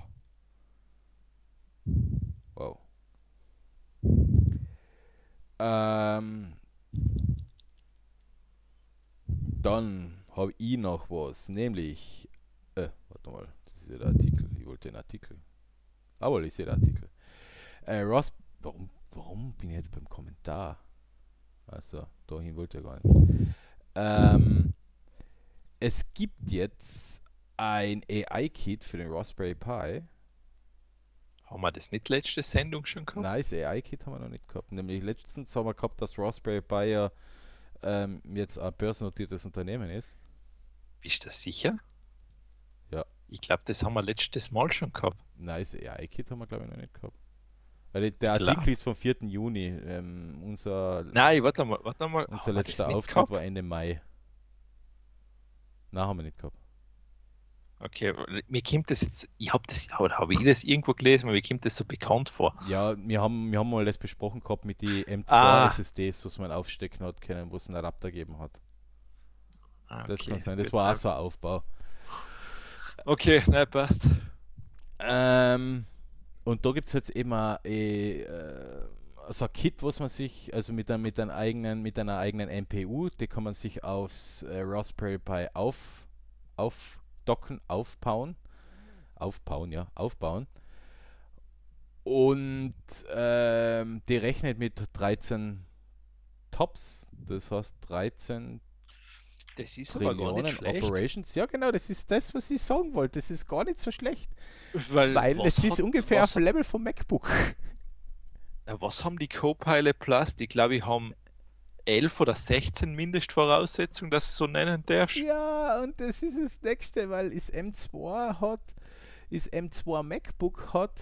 Wow. Ähm, dann habe ich noch was, nämlich, äh, warte mal, das ist ja der Artikel, ich wollte den Artikel. Aber ich sehe den Artikel. Äh, Ross, warum, warum bin ich jetzt beim Kommentar? Also, dahin wollte ich gar nicht. Ähm, es gibt jetzt ein A I-Kit für den Raspberry Pi. Haben wir das nicht letzte Sendung schon gehabt? Nice, A I-Kit haben wir noch nicht gehabt. Nämlich letztens haben wir gehabt, dass Raspberry Pi ja ähm, jetzt ein börsennotiertes Unternehmen ist. Bist du sicher? Ja. Ich glaube, das haben wir letztes Mal schon gehabt. Nice, A I-Kit haben wir glaube ich noch nicht gehabt. Weil der Klar. Artikel ist vom vierten Juni. Ähm, unser Nein, warte mal, warte mal. unser Haben wir das letzter nicht Auftritt gehabt? war Ende Mai. Nein, haben wir nicht gehabt. Okay, mir kommt das jetzt, ich habe das, oder habe ich das irgendwo gelesen, aber mir kommt das so bekannt vor. Ja, wir haben, wir haben mal das besprochen gehabt mit den M zwei Ah. S S Ds, was man aufstecken hat können, wo es einen Adapter gegeben hat. Ah, Das okay, kann sein. Das gut, war auch ja. so ein Aufbau. Okay, nein, passt. Ähm, und da gibt es jetzt eben ein, äh, so ein Kit, was man sich, also mit, einem, mit, einem eigenen, mit einer eigenen M P U, die kann man sich aufs äh, Raspberry Pi auf, aufdocken, aufbauen. Aufbauen, ja, aufbauen. Und ähm, die rechnet mit dreizehn Tops, das heißt dreizehn Das ist aber gar Trillionen nicht schlecht. Operations. Ja, genau, das ist das, was ich sagen wollte. Das ist gar nicht so schlecht. Weil, Weil was es ist hat- ungefähr was auf dem Level vom MacBook. Ja, was haben die Copilot Plus? Die glaube ich haben elf oder sechzehn Mindestvoraussetzungen, dass du es so nennen darfst. Ja, und das ist das Nächste, weil ist M zwei hat, ist M zwei MacBook hat,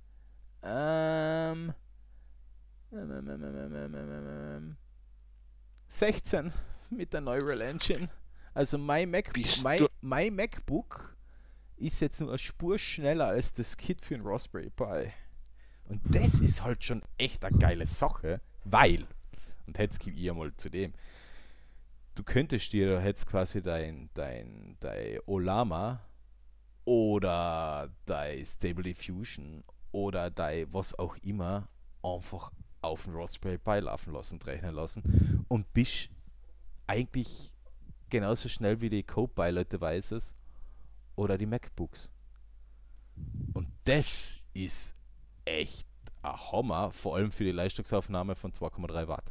ähm, ähm, ähm, ähm, ähm, ähm, ähm, ähm, sechzehn mit der Neural Engine. Also mein, Mac, Bist mein, du- mein MacBook ist jetzt nur eine Spur schneller als das Kit für ein Raspberry Pi. Und das ist halt schon echt eine geile Sache, weil, und jetzt gebe ich einmal zu dem, du könntest dir jetzt quasi dein, dein, dein Olama oder dein Stable Diffusion oder dein was auch immer einfach auf den Raspberry Pi laufen lassen und rechnen lassen und bist eigentlich genauso schnell wie die Copilot Devices oder die MacBooks. Und das ist echt ein Hammer, vor allem für die Leistungsaufnahme von zwei Komma drei Watt.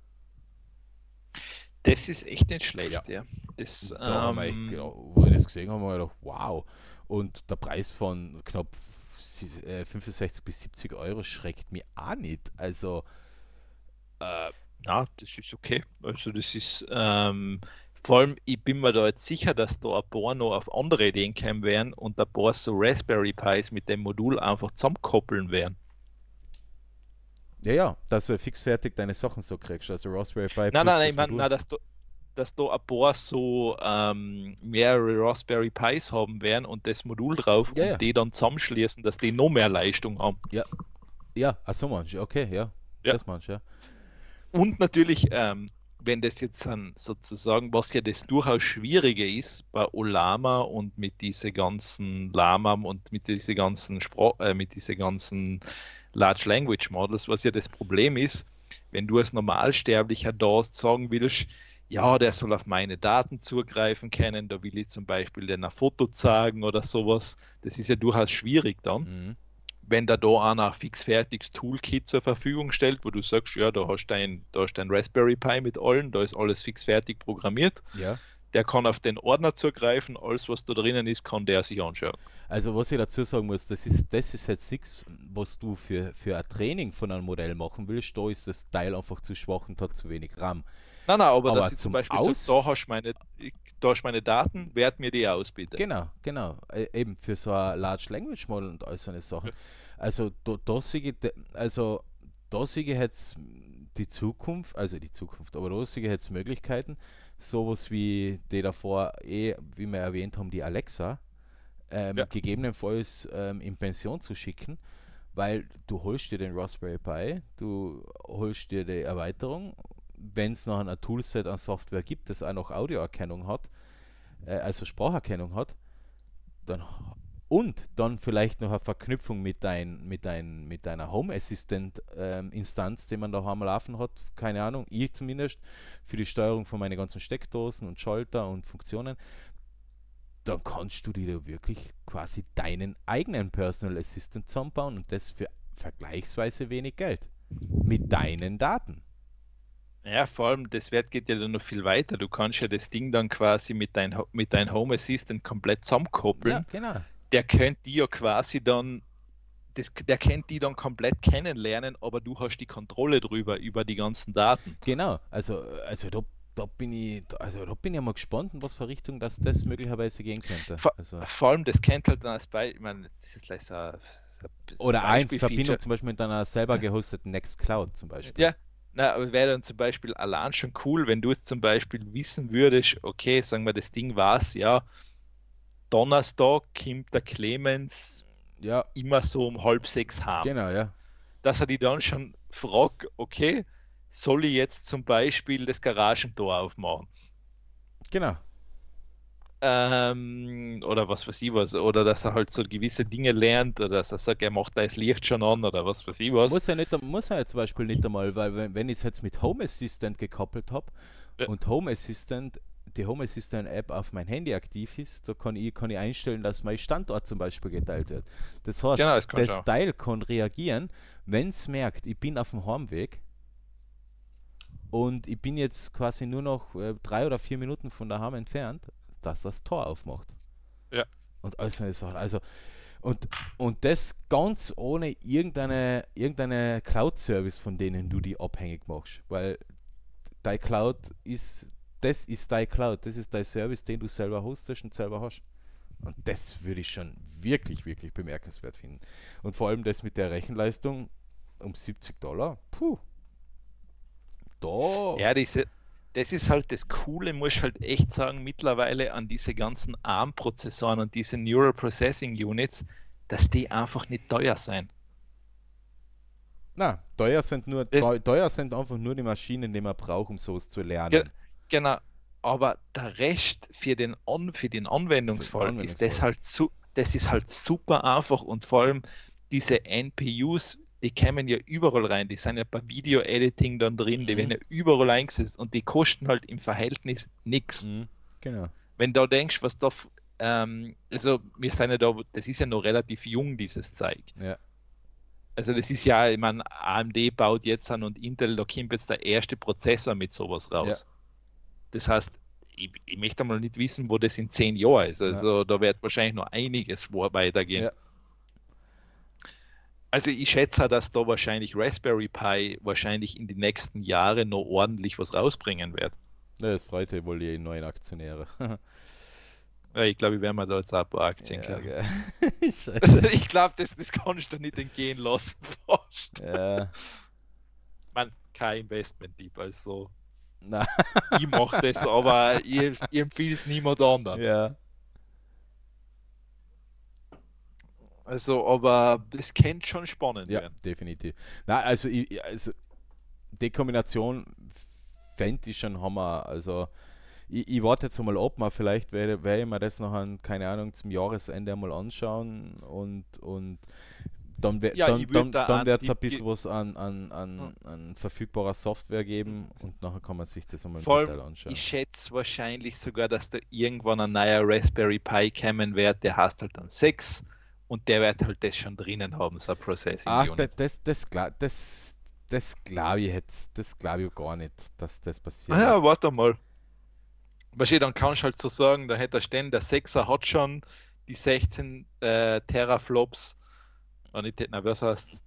Das ist echt nicht schlecht, ja. Das, Da haben wir echt, ähm, gedacht, wo wir das gesehen haben, haben wir gedacht, wow. Und der Preis von knapp si- äh, fünfundsechzig bis siebzig Euro schreckt mich auch nicht. Also, äh, Ja, das ist okay. Also das ist, ähm, vor allem, ich bin mir da jetzt sicher, dass da ein paar noch auf andere Ideen kommen werden und ein paar so Raspberry Pis mit dem Modul einfach zusammenkoppeln werden. ja, ja, dass du fixfertig deine Sachen so kriegst. Also Raspberry Pi. Nein, plus nein, nein, das ich meine, Modul. nein, dass da, dass da ein paar so ähm, mehrere Raspberry Pis haben werden und das Modul drauf Ja, und ja. die dann zusammenschließen, dass die noch mehr Leistung haben. Ja, ach so manche, okay, ja. Ja. Das manche, ja. Und natürlich, ähm, wenn das jetzt dann sozusagen, was ja das durchaus Schwierige ist bei Olama und mit diese ganzen Lama und mit diese ganzen Spro äh, mit diese ganzen Large Language Models, was ja das Problem ist, wenn du als Normalsterblicher da sagen willst, ja, der soll auf meine Daten zugreifen können, da will ich zum Beispiel dann ein Foto zeigen oder sowas, das ist ja durchaus schwierig dann. Mhm. Wenn da da einer ein fixfertiges Toolkit zur Verfügung stellt, wo du sagst, ja, da hast du dein, da hast dein Raspberry Pi mit allen, da ist alles fixfertig programmiert, Ja. der kann auf den Ordner zugreifen, alles was da drinnen ist, kann der sich anschauen. Also was ich dazu sagen muss, das ist, das ist jetzt nichts, was du für, für ein Training von einem Modell machen willst. Da ist das Teil einfach zu schwach und hat zu wenig RAM. Nein, nein, aber, Aber dass ich zum zum Beispiel Aus- sage, da hast du meine, da hast du meine Daten, wert mir die aus, bitte. Genau, genau. Äh, Eben für so ein Large Language Model und all so eine Sachen. Ja. Also da, da sehe ich, de- also da sehe ich jetzt die Zukunft, also die Zukunft, aber da sehe ich jetzt Möglichkeiten, sowas wie die davor, eh, wie wir erwähnt haben, die Alexa, ähm, Ja. gegebenenfalls ähm, in Pension zu schicken, weil du holst dir den Raspberry Pi, du holst dir die Erweiterung, wenn es noch ein Toolset an Software gibt, das auch noch Audioerkennung hat, äh, also Spracherkennung hat, dann und dann vielleicht noch eine Verknüpfung mit, dein, mit, dein, mit deiner Home Assistant ähm, Instanz, die man da am Laufen hat, keine Ahnung, ich zumindest, für die Steuerung von meinen ganzen Steckdosen und Schalter und Funktionen, dann kannst du dir da wirklich quasi deinen eigenen Personal Assistant zusammenbauen und das für vergleichsweise wenig Geld. Mit deinen Daten. Ja, vor allem, das Wert geht ja dann noch viel weiter. Du kannst ja das Ding dann quasi mit deinem mit dein Home Assistant komplett zusammenkoppeln. Ja, genau. Der könnte die ja quasi dann, das, der kennt die dann komplett kennenlernen, aber du hast die Kontrolle drüber, über die ganzen Daten. Genau, also, also da, da bin ich, also da bin ich mal gespannt, in was für Richtung das, das möglicherweise gehen könnte. Vor, Also, vor allem, das kennt halt dann als Beispiel, ich meine, das ist gleich so ein, so ein oder auch in Beispiel-Feature. Verbindung zum Beispiel mit einer selber gehosteten Nextcloud zum Beispiel. Ja, na, aber wäre dann zum Beispiel allein schon cool, wenn du jetzt zum Beispiel wissen würdest, okay, sagen wir, das Ding war's, ja, Donnerstag kommt der Clemens Ja, immer so um halb sechs heim. genau, ja. Dass er die dann schon fragt, okay, soll ich jetzt zum Beispiel das Garagentor aufmachen? Genau. Ähm, oder was weiß ich was. Oder dass er halt so gewisse Dinge lernt, oder dass er sagt, er macht da das Licht schon an, oder was weiß ich was. Muss er, nicht, muss er ja zum Beispiel nicht einmal, weil wenn, wenn ich es jetzt mit Home Assistant gekoppelt habe Ja. und Home Assistant, die Home Assistant App auf mein Handy aktiv ist, da kann ich, kann ich einstellen, dass mein Standort zum Beispiel geteilt wird. Das heißt, Genau, das kann das schon. Teil kann reagieren, wenn es merkt, ich bin auf dem Heimweg und ich bin jetzt quasi nur noch äh, drei oder vier Minuten von daheim entfernt, dass das Tor aufmacht. Ja. Und all solche Sachen. Also, und, und das ganz ohne irgendeine, irgendeine Cloud-Service, von denen du die abhängig machst. Weil dein Cloud ist, das ist dein Cloud, das ist dein Service, den du selber hostest und selber hast. Und das würde ich schon wirklich, wirklich bemerkenswert finden. Und vor allem das mit der Rechenleistung um siebzig Dollar. Puh. Da. Ja, diese, das ist halt das Coole, muss ich halt echt sagen, mittlerweile an diese ganzen ARM-Prozessoren und diese Neural Processing Units, dass die einfach nicht teuer sein. Na, teuer sind nur Das- teu- teuer sind einfach nur die Maschinen, die man braucht, um sowas zu lernen. Ge genau, aber der Rest für den, An für den Anwendungsfall, Für den ist das Anwendungsfall. halt su das ist halt super einfach und vor allem diese N P Us, die kämen ja überall rein, die sind ja bei Video-Editing dann drin, die Mhm. werden ja überall eingesetzt und die kosten halt im Verhältnis nichts. Mhm, genau. Wenn du denkst, was da, f- ähm, also wir sind ja da, das ist ja noch relativ jung, dieses Zeug. Ja. Also das ist ja, ich meine, A M D baut jetzt an und Intel, da kommt jetzt der erste Prozessor mit sowas raus. Das heißt, ich, ich möchte mal nicht wissen, wo das in zehn Jahren ist. Also da wird wahrscheinlich noch einiges vor weitergehen. Ja. Also ich schätze, dass da wahrscheinlich Raspberry Pi wahrscheinlich in die nächsten Jahre noch ordentlich was rausbringen wird. Ja, das freut ja wohl die neuen Aktionäre. Ja, ich glaube, ich werde mir da jetzt auch ein paar Aktien Ja, kaufen. gell. Scheiße. Ich glaube, das, das kannst du nicht entgehen lassen. Fast. Ja. Man, kein Investment-Tipp, also Na, ich mache das, aber ich, ich empfehle es niemand anderen. ja. Also, aber es könnte schon spannend Ja, werden. definitiv. Na, also, ich, also die Kombination fände ich schon Hammer. Also ich, ich warte jetzt mal ab, mal vielleicht werde, werde ich mir das noch an, keine Ahnung, zum Jahresende einmal anschauen und, und dann, we- Ja, dann, ich würd dann, da dann einen wird es ein Tipp bisschen ge- was an, an, an, an verfügbarer Software geben und nachher kann man sich das einmal im Vor Detail allem, anschauen. ich schätze wahrscheinlich sogar, dass da irgendwann ein neuer Raspberry Pi kommen wird, der heißt halt dann sechs und der wird halt das schon drinnen haben, so ein Processing Ach, Unit. das, das, das, gla- das, das glaube ich jetzt, das glaube ich gar nicht, dass das passiert. Ah ja, warte mal. Wahrscheinlich dann kannst du halt so sagen, da hätte er stehen, der Sechser hat schon die sechzehn äh, Teraflops, oder nicht, na, was heißt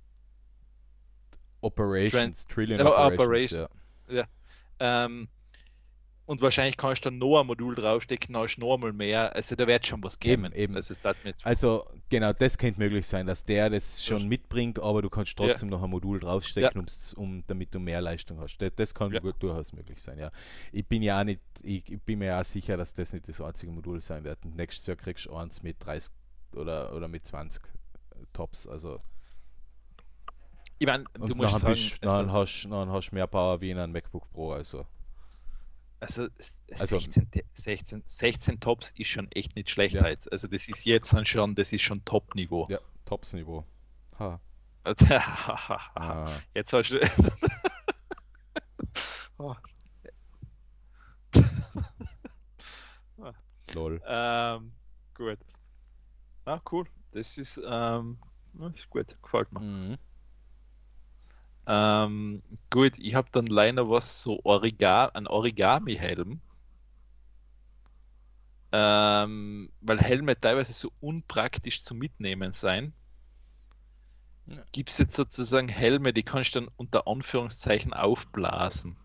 Trend, Operations, Trillion ja, Operations, Operation, ja. ja. Ähm, und wahrscheinlich kannst du dann noch ein Modul draufstecken, dann hast du noch einmal mehr. Also da wird schon was Eben, kommen. eben. Also es darf mir jetzt Also genau, das könnte möglich sein, dass der das schon wurscht. mitbringt, aber du kannst Ja, trotzdem noch ein Modul ja, draufstecken, um's, um, damit du mehr Leistung hast. Das, das kann ja. gut durchaus möglich sein, ja. Ich bin ja auch nicht, ich, ich bin mir auch sicher, dass das nicht das einzige Modul sein wird. Und nächstes Jahr kriegst du eins mit dreißig oder, oder mit zwanzig Tops. Also Ich meine, du und musst nachher, sagen, bist, also, nachher, hast, nachher hast du mehr Power wie in einem MacBook Pro. Also, also also sechzehn, sechzehn, sechzehn Tops ist schon echt nicht schlecht ja, jetzt. Also das ist jetzt dann schon, das ist schon Top-Niveau. ja, Tops-Niveau. Ha. Ah, Jetzt hast du. Oh. lol. Ähm, gut. Ah, cool. Das ist, ähm, ja, ist gut, gefällt mir. Mhm. Ähm, gut, ich habe dann leider was so Origa ein Origami-Helm. Ähm, weil Helme teilweise so unpraktisch zu mitnehmen sein. Ja. Gibt es jetzt sozusagen Helme, die kannst du dann unter Anführungszeichen aufblasen.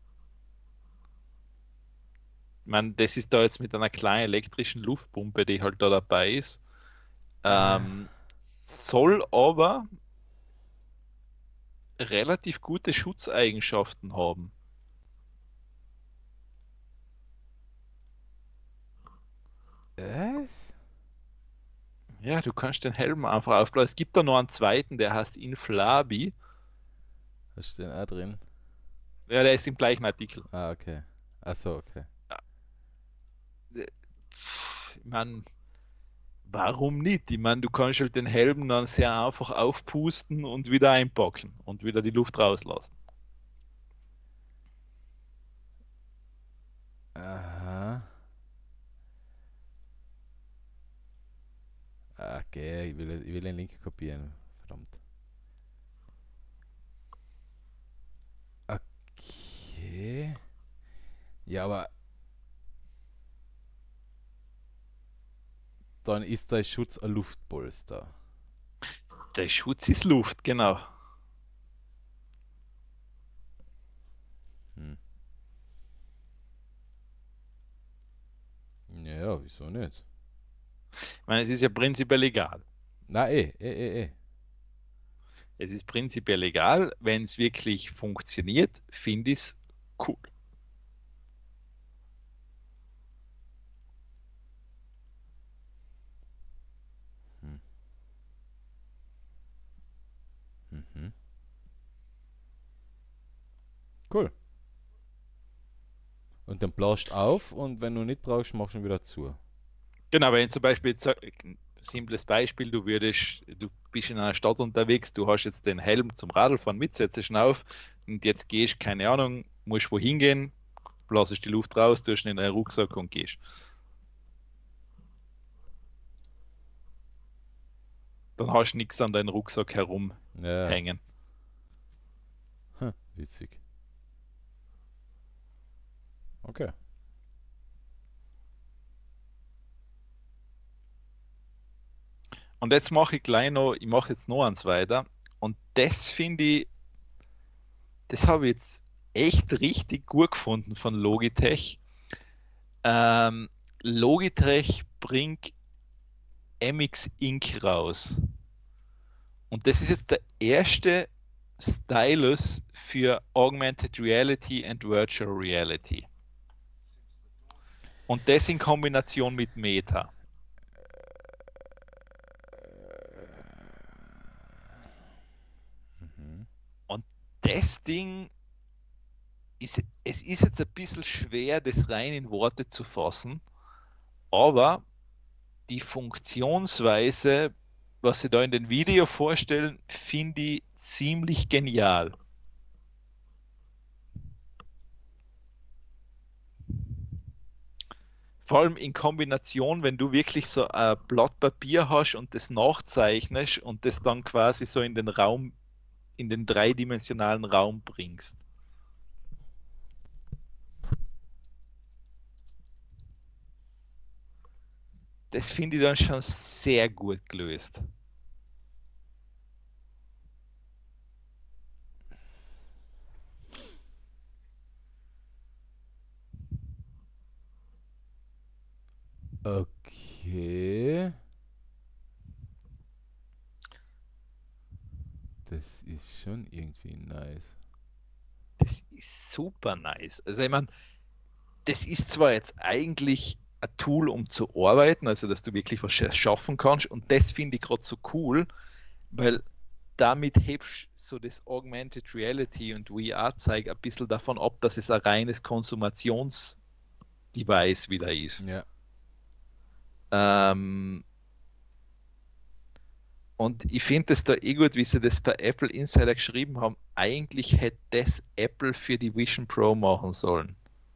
Ich meine, das ist da jetzt mit einer kleinen elektrischen Luftpumpe, die halt da dabei ist. Ah. Ähm, soll aber relativ gute Schutzeigenschaften haben. Was? Ja, du kannst den Helm einfach aufblasen. Es gibt da noch einen zweiten, der heißt Inflabi. Was steht denn auch drin? Ja, der ist im gleichen Artikel. Ah, okay. Achso, okay. Ich meine, warum nicht? Ich meine, du kannst halt den Helm dann sehr einfach aufpusten und wieder einpacken und wieder die Luft rauslassen. Aha. Okay, ich will, ich will den Link kopieren. Verdammt. Okay. Ja, aber dann ist der Schutz ein Luftpolster. Der Schutz ist Luft, genau. Hm. Ja, wieso nicht? Ich meine, es ist ja prinzipiell egal. Na eh, eh, eh, eh. Es ist prinzipiell egal, wenn es wirklich funktioniert, finde ich es cool. Hm. Mhm. Cool. Und dann blasst auf und wenn du nicht brauchst, machst du ihn wieder zu. Genau, wenn zum Beispiel, jetzt, sag- ein simples Beispiel, du würdest, du bist in einer Stadt unterwegs, du hast jetzt den Helm zum Radlfahren mit, setzt ihn auf und jetzt gehst, keine Ahnung, musst wohin gehen, blasest die Luft raus, tust ihn in deinen Rucksack und gehst. Dann hast du nichts an deinem Rucksack Ja, herumhängen. hm, witzig. Okay. Und jetzt mache ich gleich noch, ich mache jetzt noch eins weiter. Und das finde ich, das habe ich jetzt echt richtig gut gefunden von Logitech. Ähm, Logitech bringt M X Ink raus. Und das ist jetzt der erste Stylus für Augmented Reality and Virtual Reality. Und das in Kombination mit Meta. Mhm. Und das Ding ist, es ist jetzt ein bisschen schwer, das rein in Worte zu fassen, aber die Funktionsweise, was sie da in den Video vorstellen, finde ich ziemlich genial. Vor allem in Kombination, wenn du wirklich so ein Blatt Papier hast und das nachzeichnest und das dann quasi so in den Raum, in den dreidimensionalen Raum bringst. das finde ich dann schon sehr gut gelöst. Okay. Das ist schon irgendwie nice. Das ist super nice. Also ich meine, das ist zwar jetzt eigentlich ein Tool, um zu arbeiten, also dass du wirklich was schaffen kannst, und das finde ich gerade so cool, weil damit hebst so das Augmented Reality und V R-Zeug ein bisschen davon ab, dass es ein reines Konsumations- Device wieder ist. Ja. Ähm, und ich finde es da eh gut, wie sie das bei Apple Insider geschrieben haben. Eigentlich hätte das Apple für die Vision Pro machen sollen.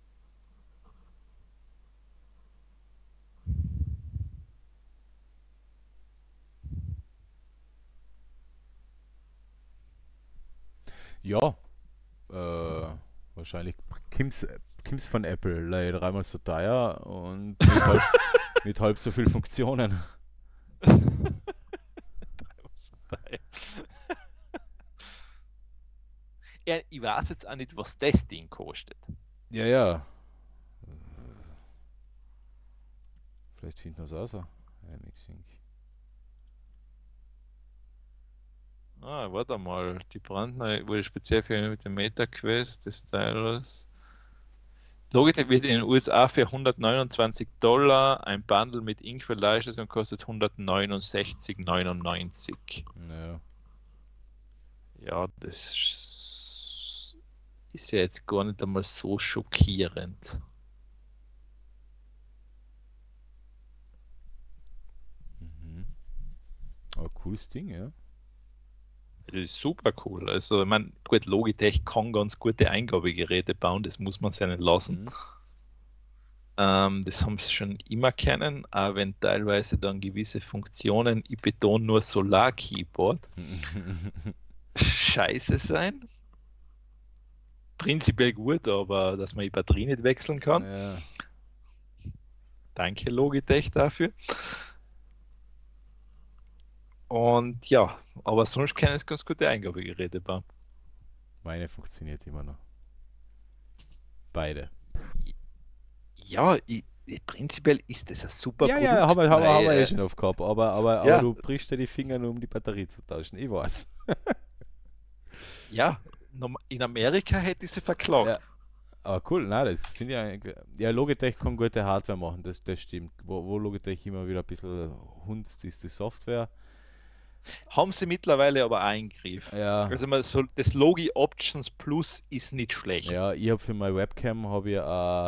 Ja. Äh, wahrscheinlich Kims, Kims von Apple, leider dreimal so teuer und mit halb, mit halb so viel Funktionen. Ja, ich weiß jetzt auch nicht, was das Ding kostet. Ja, ja. Vielleicht finden wir es auch so. iMixing. Ah, warte mal. Die brandneue wurde speziell für mit dem Meta Quest des Stylus. Logitech wird in den U S A für hundertneunundzwanzig Dollar, ein Bundle mit Inkwell-Leihstation kostet hundertneunundsechzig neunundneunzig. Ja. Ja, das ist ja jetzt gar nicht einmal so schockierend. Mhm. Aber cooles Ding, ja. Das ist super cool. Also, ich meine, gut, Logitech kann ganz gute Eingabegeräte bauen, das muss man seinen lassen. Mhm. Ähm, das haben sie schon immer kennen, auch wenn teilweise dann gewisse Funktionen, ich betone nur Solar-Keyboard, scheiße sein. Prinzipiell gut, aber dass man die Batterie nicht wechseln kann. Ja. Danke Logitech dafür. Und ja, aber sonst kann es ganz gute Eingabegeräte bauen. Meine funktioniert immer noch. Beide. Ja, ich, ich, prinzipiell ist das ein super Ja, ja, Produkt, haben wir, haben wir, haben wir eh weil, schon auf gehabt, aber, aber, aber ja, du brichst dir die Finger nur, um die Batterie zu tauschen. Ich weiß. ja, in Amerika hätte ich sie verklagt. Ja. Aber cool, na, das finde ich eigentlich. Ja, Logitech kann gute Hardware machen, das, das stimmt. Wo, wo Logitech immer wieder ein bisschen hunzt, ist die Software. Haben sie mittlerweile aber auch eingegriffen. Ja, Also man soll, das Logi Options Plus ist nicht schlecht. ja, ich habe für meine Webcam habe ich äh,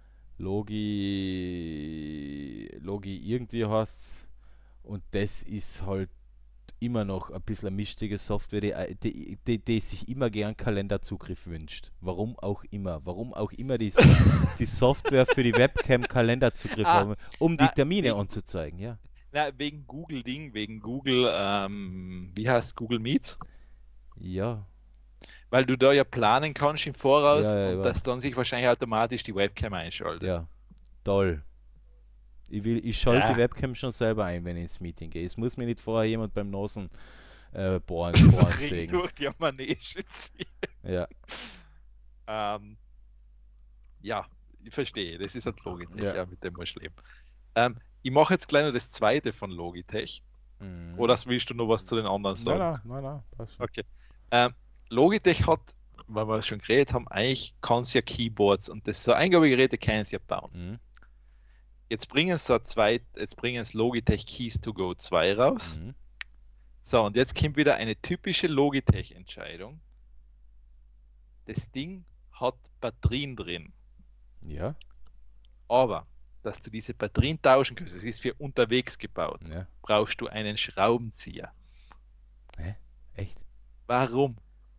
Logi, Logi irgendwie heißt's, und das ist halt immer noch ein bisschen eine mischtige Software, die, die, die, die sich immer gern Kalenderzugriff wünscht. Warum auch immer. Warum auch immer die, die Software für die Webcam Kalenderzugriff Ah, haben, um die na, Termine wegen, anzuzeigen, ja. na, wegen Google Ding, wegen Google, ähm, wie heißt Google Meets? Ja, Weil du da ja planen kannst im ja, Voraus ja, ich und dass weiß. dann sich wahrscheinlich automatisch die Webcam einschaltet. Ja, toll. Ich, will, ich schalte die Ja, Webcam schon selber ein, wenn ich ins Meeting gehe. Es muss mir nicht vorher jemand beim Nosen äh, bohren, bohren Ring sägen. durch die Manege ziehen. Ja, Ähm, ja, ich verstehe. Das ist halt Logitech, ja. ja, mit dem musst du leben. Ähm, ich mache jetzt gleich noch das zweite von Logitech. Mhm. Oder willst du noch was zu den anderen Nein, sagen? nein, nein, nein, passt schon. Okay. Ähm, Logitech hat, weil wir schon geredet haben, eigentlich kann es ja Keyboards und das so Eingabegeräte können sie ja bauen. Mhm. Jetzt bringen sie zwei, jetzt bringen sie Logitech Keys to Go zwei raus. Mhm. So, und jetzt kommt wieder eine typische Logitech-Entscheidung. Das Ding hat Batterien drin, Ja, aber dass du diese Batterien tauschen kannst, das ist für unterwegs gebaut, ja. brauchst du einen Schraubenzieher. Hä? Echt? Warum?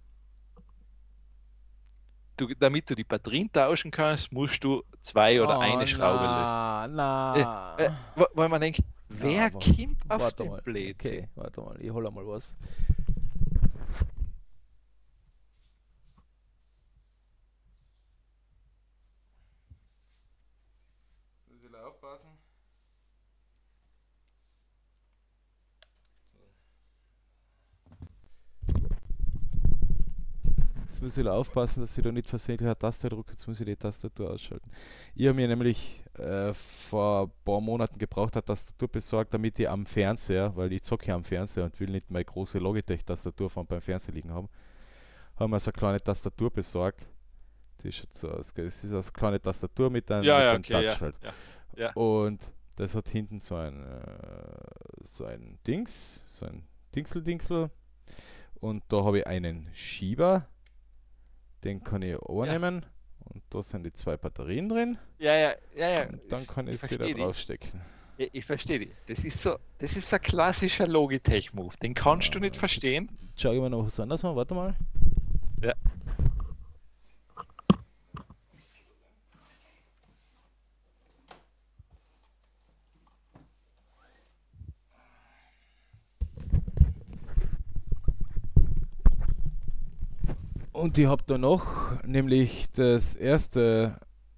Du, damit du die Batterien tauschen kannst, musst du zwei oder Oh, eine Schraube lösen. na, Äh, äh, na. wo- weil man denkt, Na, wer wa- kommt auf warte den mal. Blödsinn? Okay, warte mal. Ich hole mal was. Jetzt muss ich aufpassen. Jetzt muss ich aufpassen, dass ich da nicht versehentlich eine Taste drücke. Jetzt muss ich die Tastatur ausschalten. Ich habe mir nämlich äh, vor ein paar Monaten gebraucht, eine Tastatur besorgt, damit ich am Fernseher, weil ich zocke ja am Fernseher und will nicht meine große Logitech-Tastatur von beim Fernseher liegen haben, haben wir so eine kleine Tastatur besorgt. Die schaut so aus. gell? Es ist also eine kleine Tastatur mit einem, Ja, mit ja, einem okay, ja. Touchfeld. Ja, ja. Und das hat hinten so ein, äh, so ein Dings, so ein Dingsel-Dingsel. Und da habe ich einen Schieber. Den kann ich übernehmen. Und da sind die zwei Batterien drin. Ja, ja, ja, ja. Und dann kann ich Ich es wieder verstehe dich. draufstecken. Ja, ich verstehe dich. Das ist so, das ist ein klassischer Logitech-Move. Den kannst du nicht Ah, verstehen. Schau ich mir noch was anderes an. Warte mal. Ja. Und ich habe da noch nämlich das erste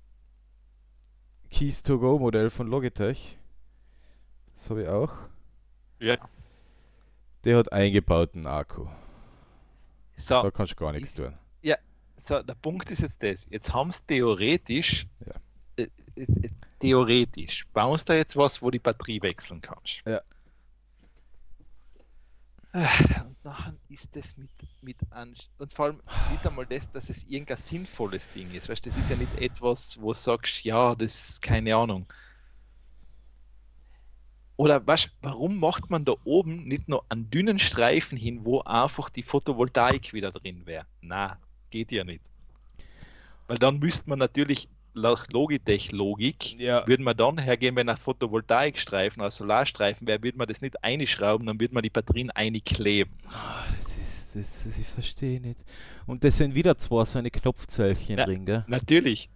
Keys to Go Modell von Logitech. Das habe ich auch. Ja. Der hat eingebauten Akku. So, Da kannst du gar nichts ist- tun. so, der Punkt ist jetzt das. Jetzt haben sie theoretisch, Ja. äh, äh, äh, theoretisch, bauen sie da jetzt was, wo die Batterie wechseln kannst. Ja. Ah, Und nachher ist das mit, mit an, und vor allem nicht einmal das, dass es irgendein sinnvolles Ding ist. Weißt du, das ist ja nicht etwas, wo du sagst, ja, das ist keine Ahnung. Oder weißt, warum macht man da oben nicht noch einen dünnen Streifen hin, wo einfach die Photovoltaik wieder drin wäre? Na, geht ja nicht. Weil dann müsste man natürlich nach Logitech-Logik, Ja. würden wir dann hergehen, wenn ein Photovoltaikstreifen oder Solarstreifen wäre, würde man das nicht einschrauben, dann würde man die Batterien einkleben. Ah, das ist, das, das ich verstehe nicht. Und das sind wieder zwei so eine Knopfzöllchen Ja. drin, gell? Natürlich.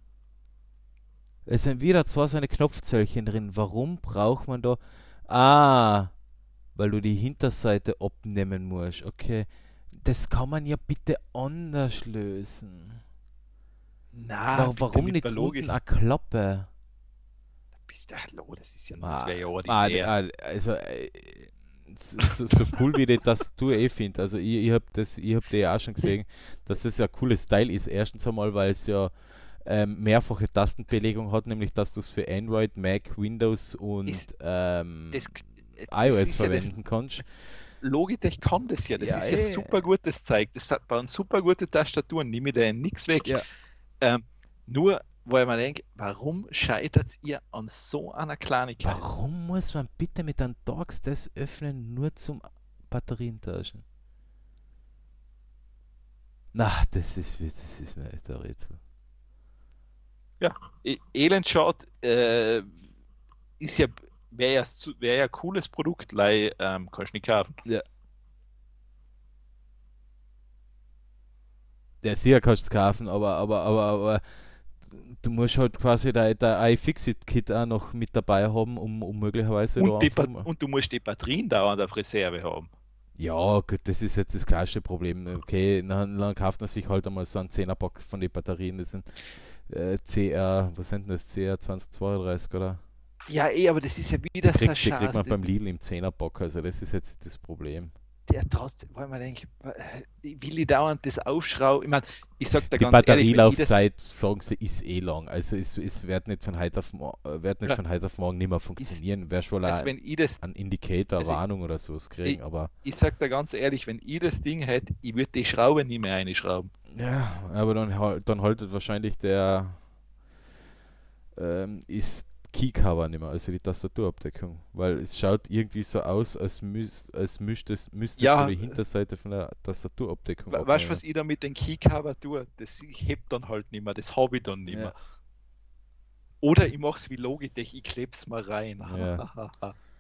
Es sind wieder zwei so eine Knopfzöllchen drin. Warum braucht man da... Ah, weil du die Hinterseite abnehmen musst. Okay. Das kann man ja bitte anders lösen. Na, Wa- bitte warum mit nicht der Logik. unten eine Klappe? Bist- Ach, lo, das ist ja, das Ah, wäre ja ah, ordinär. ah, also, äh, so, so so cool wie ich die Tastatur eh finde. Also ich, ich habe das, ich habe die ja auch schon gesehen, dass das ja ein cooles Style ist. Erstens einmal, weil es ja ähm, mehrfache Tastenbelegung hat, nämlich dass du es für Android, Mac, Windows und Ist- ähm, Das, das iOS ist ja das, verwenden kannst. Logitech kann das ja, das Ja, ist ja eh. super gutes Zeug. Das hat- bauen super gute Tastaturen, nehme ich da nichts weg. Ja. Ähm, nur, weil man denkt, warum scheitert ihr an so einer Kleinigkeit? Warum muss man bitte mit einem Dogs das öffnen, nur zum Batterien tauschen? Na, das ist, das ist mir echt ein Rätsel. E- Elendschad äh, ist ja, wäre ja, zu- wär ja ein cooles Produkt, lei, ähm, kannst du nicht kaufen. Ja, sicher kannst du es kaufen, aber, aber, aber, aber du musst halt quasi dein, dein iFixit-Kit auch noch mit dabei haben, um, um möglicherweise da Und, die, einfach Ba- mal- und du musst die Batterien dauernd auf Reserve haben. Ja, gut, das ist jetzt das kleinste Problem. Okay, dann, dann kauft man sich halt einmal so einen Zehner-Pack von den Batterien. Das sind äh, C R, was sind denn das? C R zwanzig zweiunddreißig, oder? Ja, eh, aber das ist ja wieder so Krieg, ein die kriegt man Schatz. beim Lidl im Zehner-Pack, also das ist jetzt das Problem. Der trotzdem, weil man denkt, ich will ich dauernd das aufschrauben. Ich meine, ich sag da Die ganz ehrlich, wenn ich das, Batterielaufzeit, sagen sie, ist eh lang. Also es, es wird nicht von heute auf, mo- äh, wird nicht Ja. von heute auf morgen nicht mehr funktionieren. Wirst wohl also auch wenn ich das, einen Indikator, also Warnung oder sowas kriegen, aber ich sag da ganz ehrlich, wenn ich das Ding hätte, ich würde die Schraube nie mehr einschrauben. ja, aber dann, hal- dann haltet wahrscheinlich der ähm, ist Keycover nicht mehr, also die Tastaturabdeckung, weil es schaut irgendwie so aus, als, müß, als müsstest, müsstest Ja. du die Hinterseite von der Tastaturabdeckung We- Weißt du, abnehmen. was ich da mit den Keycover tue? Das ich heb dann halt nicht mehr, das habe ich dann nicht Ja. mehr. Oder ich mach's wie Logitech, ich kleb's mal rein. Ja.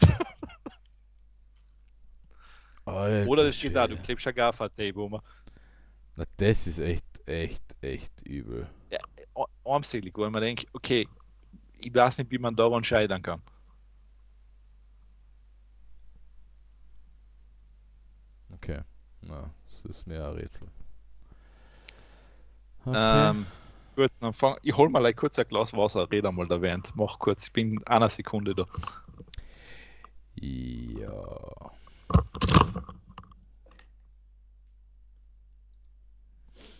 Oder Alter das steht da, du Schwede. klebst ja Gaffer-Tape um. Na, das ist echt, echt, echt übel. Ja, ar- armselig, weil man denkt, okay, ich weiß nicht, wie man daran scheitern kann. Okay, na, das ist mir ein Rätsel. Okay. Ähm, gut, dann fang, ich hol mal gleich kurz ein Glas Wasser, red einmal da während. Mach kurz, ich bin einer Sekunde da. Ja.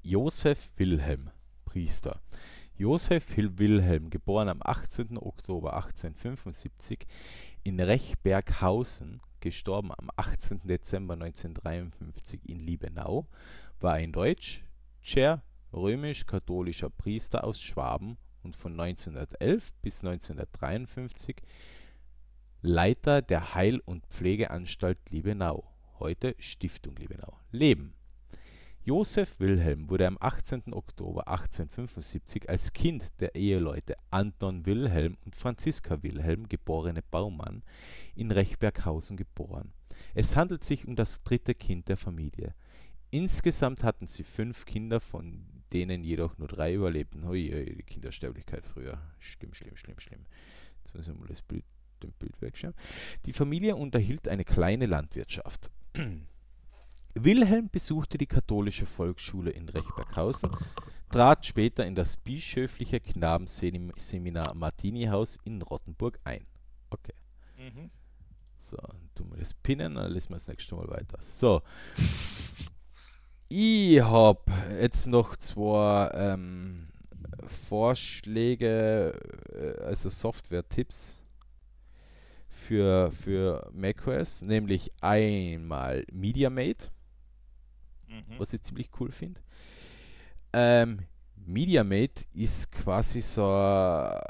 Josef Wilhelm, Priester. Josef Wilhelm, geboren am achtzehnten Oktober achtzehnhundertfünfundsiebzig in Rechberghausen, gestorben am achtzehnten Dezember neunzehnhundertdreiundfünfzig in Liebenau, war ein deutscher römisch-katholischer Priester aus Schwaben und von neunzehnhundertelf bis neunzehnhundertdreiundfünfzig Leiter der Heil- und Pflegeanstalt Liebenau, heute Stiftung Liebenau. Leben: Josef Wilhelm wurde am achtzehnten Oktober achtzehnhundertfünfundsiebzig als Kind der Eheleute Anton Wilhelm und Franziska Wilhelm, geborene Baumann, in Rechberghausen geboren. Es handelt sich um das dritte Kind der Familie. Insgesamt hatten sie fünf Kinder, von denen jedoch nur drei überlebten. Ui, ui, die Kindersterblichkeit früher. Schlimm, schlimm, schlimm, schlimm. Jetzt müssen wir mal das Bild, den Bild wegschauen. Die Familie unterhielt eine kleine Landwirtschaft. Wilhelm besuchte die katholische Volksschule in Rechberghausen, trat später in das bischöfliche Knabenseminar Martini-Haus in Rottenburg ein. Okay. Mhm. So, dann tun wir das pinnen, dann lesen wir das nächste Mal weiter. So. Ich habe jetzt noch zwei ähm, Vorschläge, äh, also Software-Tipps für, für macOS, nämlich einmal MediaMate, Mhm. was ich ziemlich cool finde. Ähm, MediaMate ist quasi so, ein-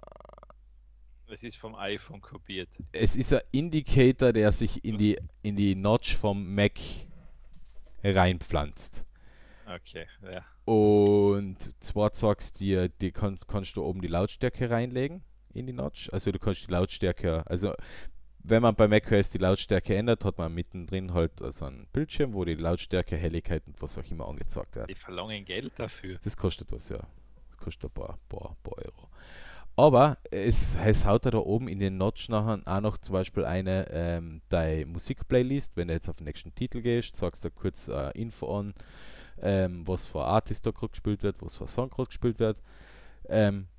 Es ist vom iPhone kopiert. es ist ein Indicator, der sich in die, in die Notch vom Mac reinpflanzt. Okay, ja. Und zwar sagst du dir, die kann, kannst du oben die Lautstärke reinlegen in die Notch. Also du kannst die Lautstärke, also wenn man bei macOS die Lautstärke ändert, hat man mittendrin halt so einen Bildschirm, wo die Lautstärke, Helligkeit und was auch immer angezeigt wird. Die verlangen Geld dafür. Das kostet was, ja. Das kostet ein paar, paar, paar Euro. Aber es, es haut da oben in den Notch nachher auch noch zum Beispiel eine ähm, deine Musikplaylist. Wenn du jetzt auf den nächsten Titel gehst, sagst du kurz äh, Info an, ähm, was für Artist da gerade gespielt wird, was für Song gerade gespielt wird. Ähm,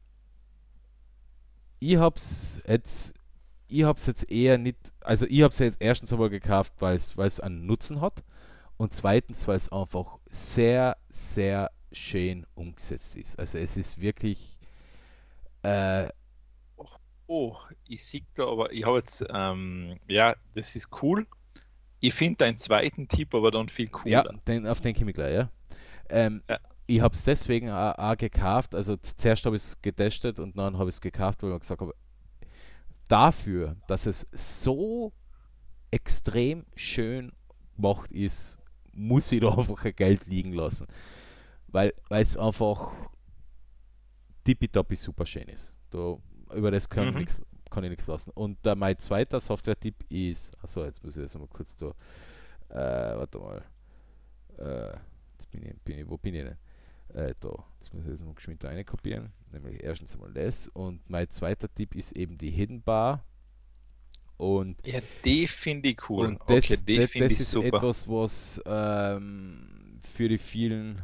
ich hab's jetzt ich hab's jetzt eher nicht, also ich hab's jetzt erstens einmal gekauft, weil es einen Nutzen hat und zweitens, weil es einfach sehr, sehr schön umgesetzt ist. Also es ist wirklich äh, Oh, ich sehe da, aber ich habe jetzt, ähm, ja, das ist cool. Ich finde deinen zweiten Tipp aber dann viel ja, cooler. den, auf den komme ich gleich, ja. Ähm, Ja. Ich habe es deswegen auch, auch gekauft, also z- zuerst habe ich es getestet und dann habe ich es gekauft, weil ich gesagt habe, dafür, dass es so extrem schön gemacht ist, muss ich da einfach ein Geld liegen lassen. Weil weil es einfach tippitoppi super schön ist. Da, über das kann, Mhm. nix, kann ich nichts lassen. Und äh, mein zweiter Software-Tipp ist, achso, jetzt muss ich das mal kurz da, äh, warte mal, äh, jetzt bin ich, bin ich, wo bin ich denn? Äh, da, jetzt muss ich das mal geschwind da kopieren, nämlich erstens einmal das. Und mein zweiter Tipp ist eben die Hidden Bar. Und, Ja, die finde ich cool. und das, Okay, die das, finde das ich ist super. etwas, was ähm, für die vielen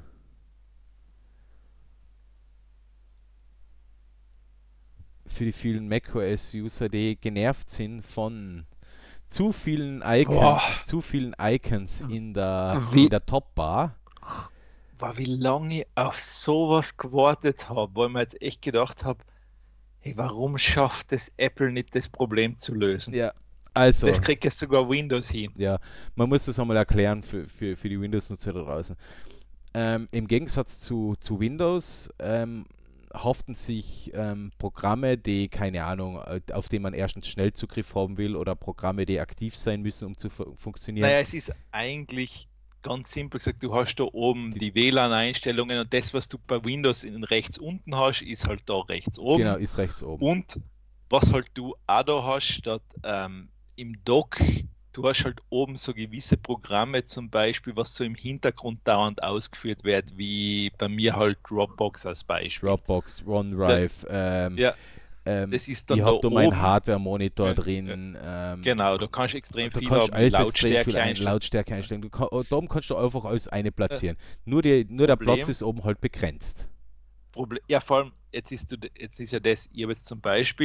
für die vielen macOS-User, die genervt sind von zu vielen Icons, Boah. zu vielen Icons in der, Wie- in der Top-Bar. War, wie lange ich auf sowas gewartet habe, weil ich mir jetzt echt gedacht habe, hey, warum schafft es Apple nicht, das Problem zu lösen? Ja, also, Das kriegt ja sogar Windows hin. ja, man muss das einmal erklären für, für, für die Windows-Nutzer da draußen. Ähm, Im Gegensatz zu, zu Windows ähm, haften sich ähm, Programme, die, keine Ahnung, äh, auf die man erstens Schnellzugriff haben will oder Programme, die aktiv sein müssen, um zu fu funktionieren. Naja, es ist eigentlich ganz simpel gesagt, du hast da oben Die- die, W L A N-Einstellungen und das, was du bei Windows in rechts unten hast, ist halt da rechts oben. Genau, ist rechts oben. Und was halt du auch da hast, statt ähm, im Dock, du hast halt oben so gewisse Programme zum Beispiel, was so im Hintergrund dauernd ausgeführt wird, wie bei mir halt Dropbox als Beispiel. Dropbox, OneDrive, ähm, Ja, ähm, das ist dann ich da habe da meinen oben. Hardware-Monitor Ja, drin. Ähm, Genau, da kannst du extrem da viel kannst du haben, alles extrem Lautstärke viel ein, einstellen. Lautstärke einstellen. Du kann, da oben kannst du einfach alles eine platzieren. nur die, nur der Problem- Platz ist oben halt begrenzt. Problem, ja, vor allem, jetzt ist, du, jetzt ist ja das, ich habe jetzt zum Beispiel,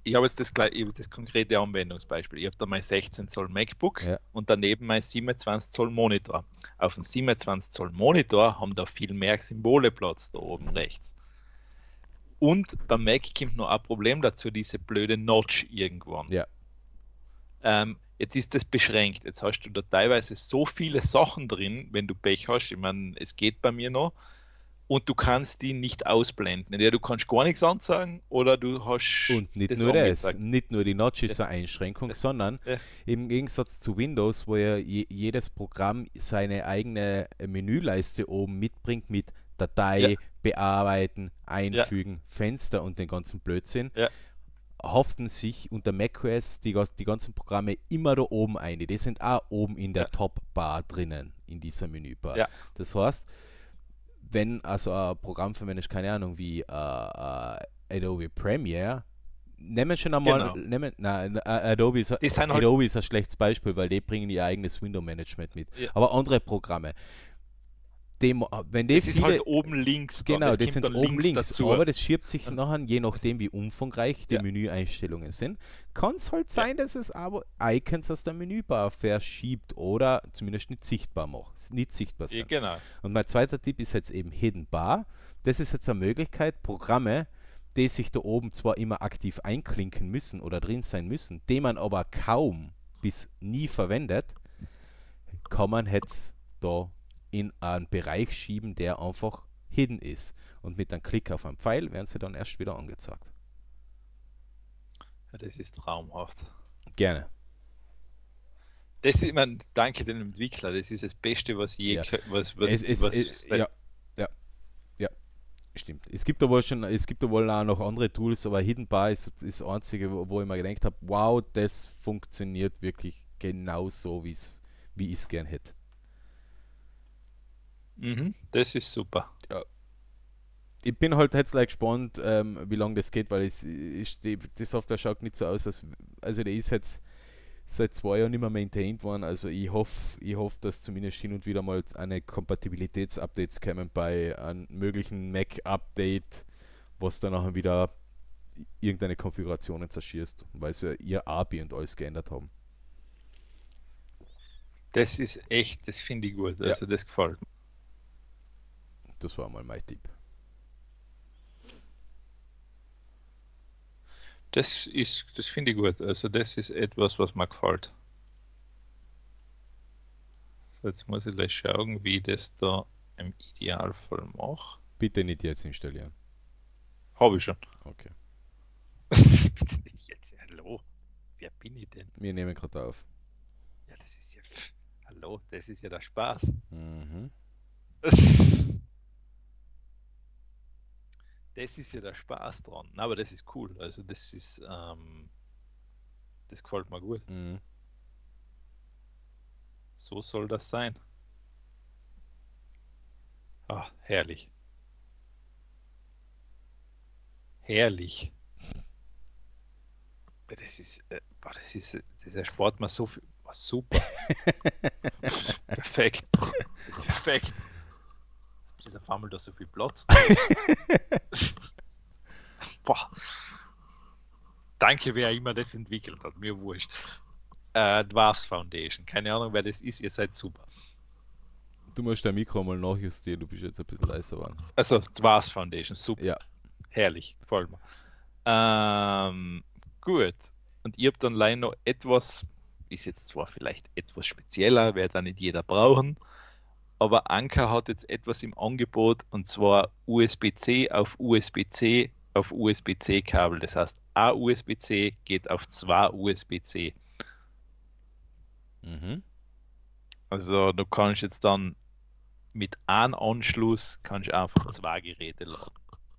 ich habe jetzt das, gleich- ich habe das konkrete Anwendungsbeispiel. Ich habe da mein sechzehn Zoll MacBook Ja. und daneben mein siebenundzwanzig Zoll Monitor. Auf dem siebenundzwanzig Zoll Monitor haben da viel mehr Symbole Platz da oben rechts. Und beim Mac kommt noch ein Problem dazu, diese blöde Notch irgendwann. Ja. Ähm, jetzt ist das beschränkt. Jetzt hast du da teilweise so viele Sachen drin, wenn du Pech hast. Ich meine, es geht bei mir noch. Und du kannst die nicht ausblenden. Entweder du kannst gar nichts anzeigen oder du hast Und nicht das nur das, angezeigt. nicht nur die Notch ist eine Einschränkung, sondern Ja. im Gegensatz zu Windows, wo ja je, jedes Programm seine eigene Menüleiste oben mitbringt mit Datei, Ja. bearbeiten, einfügen, Fenster und den ganzen Blödsinn, Ja. haften sich unter macOS die, gas- die ganzen Programme immer da oben ein. Die sind auch oben in der Ja. Top-Bar drinnen, in dieser Menübar. Ja. Das heißt, wenn also ein Programm verwendest, keine Ahnung, wie äh, äh, Adobe Premiere, nehmen schon einmal, Genau. nehmen, nein, äh, Adobe, ist, Die sind halt- Adobe ist ein schlechtes Beispiel, weil die bringen ihr eigenes Window-Management mit. Ja. Aber andere Programme, dem, wenn die Das ist viele, halt oben links. dann. genau, Das die kommt sind dann oben links, dazu. aber das schiebt sich nachher, je nachdem wie umfangreich die Ja. Menüeinstellungen sind, kann es halt sein, dass es aber Icons aus der Menübar verschiebt oder zumindest nicht sichtbar macht, nicht sichtbar Ja, sind. genau. Und mein zweiter Tipp ist jetzt eben Hidden Bar. Das ist jetzt eine Möglichkeit, Programme, die sich da oben zwar immer aktiv einklinken müssen oder drin sein müssen, die man aber kaum bis nie verwendet, kann man jetzt da in einen Bereich schieben, der einfach hidden ist. Und mit einem Klick auf einen Pfeil werden sie dann erst wieder angezeigt. Ja, das ist traumhaft. Gerne. Das ist, ich meine, danke dem Entwickler, das ist das Beste, was je, Ja. kö- was, was, Es, es, was es, ja, ja, ja, stimmt. Es gibt aber schon, es gibt aber auch noch andere Tools, aber Hidden Bar ist, ist das einzige, wo, wo ich mir gedacht habe, wow, das funktioniert wirklich genauso, wie's, wie ich es gern hätte. Mhm, das ist super. Ich bin halt jetzt like gespannt, ähm, wie lange das geht, weil es, ich, die, die Software schaut nicht so aus, als, also der ist jetzt seit zwei Jahren nicht mehr maintained worden, also ich hoffe, ich hoffe, dass zumindest hin und wieder mal eine Kompatibilitätsupdates kommen bei einem möglichen Mac-Update, was dann nachher wieder irgendeine Konfigurationen zerschießt, weil sie ihr A P I und alles geändert haben. Das ist echt, das finde ich gut. Ja. Also das gefällt mir. Das war mal mein Tipp. Das ist, das finde ich gut. Also das ist etwas, was mir gefällt. So, jetzt muss ich gleich schauen, wie ich das da im Idealfall mache. Bitte nicht jetzt installieren. Habe ich schon. Okay. Bitte nicht jetzt. Hallo? Wer bin ich denn? Wir nehmen gerade auf. Ja, das ist ja. Hallo, das ist ja der Spaß. Mhm. Das ist ja der Spaß dran. Na, aber das ist cool. Also das ist, ähm, das gefällt mir gut. Mhm. So soll das sein. Ah, herrlich. Herrlich. Das ist, äh, boah, das ist, das erspart mir so viel. Oh, super. Perfekt. Perfekt. Jetzt ist auf einmal da so viel Platz. Boah. Danke, wer immer das entwickelt hat. Mir wurscht. Äh, Dwarfs Foundation. Keine Ahnung, wer das ist. Ihr seid super. Du musst dein Mikro mal nachjustieren, du bist jetzt ein bisschen leiser geworden. Also, Dwarfs Foundation. Super. Ja. Herrlich. Gefällt mir. Ähm, gut. Und ihr habt dann leider noch etwas, ist jetzt zwar vielleicht etwas spezieller, wird da nicht jeder brauchen, aber Anker hat jetzt etwas im Angebot und zwar U S B C auf U S B C auf U S B C Kabel. Das heißt, ein U S B C geht auf zwei U S B C. Mhm. Also du kannst jetzt dann mit einem Anschluss kannst du einfach zwei Geräte laden.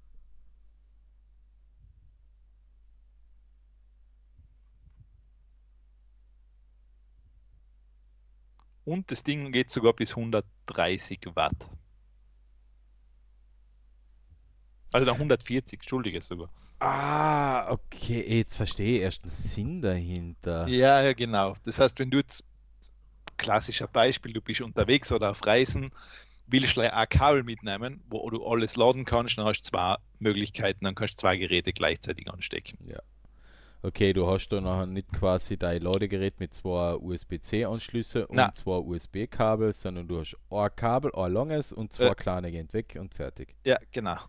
Und das Ding geht sogar bis hundertdreißig Watt. Also dann hundertvierzig, entschuldige sogar. Ah, okay, jetzt verstehe ich erst den Sinn dahinter. Ja, ja, genau. Das heißt, wenn du jetzt, klassischer Beispiel, du bist unterwegs oder auf Reisen, willst du ein Kabel mitnehmen, wo du alles laden kannst, dann hast du zwei Möglichkeiten, dann kannst du zwei Geräte gleichzeitig anstecken. Ja. Okay, du hast da nachher nicht quasi dein Ladegerät mit zwei U S B-C-Anschlüsse und Na, zwei U S B-Kabel, sondern du hast ein Kabel, ein langes und zwei äh, kleine gehen weg und fertig. ja, genau.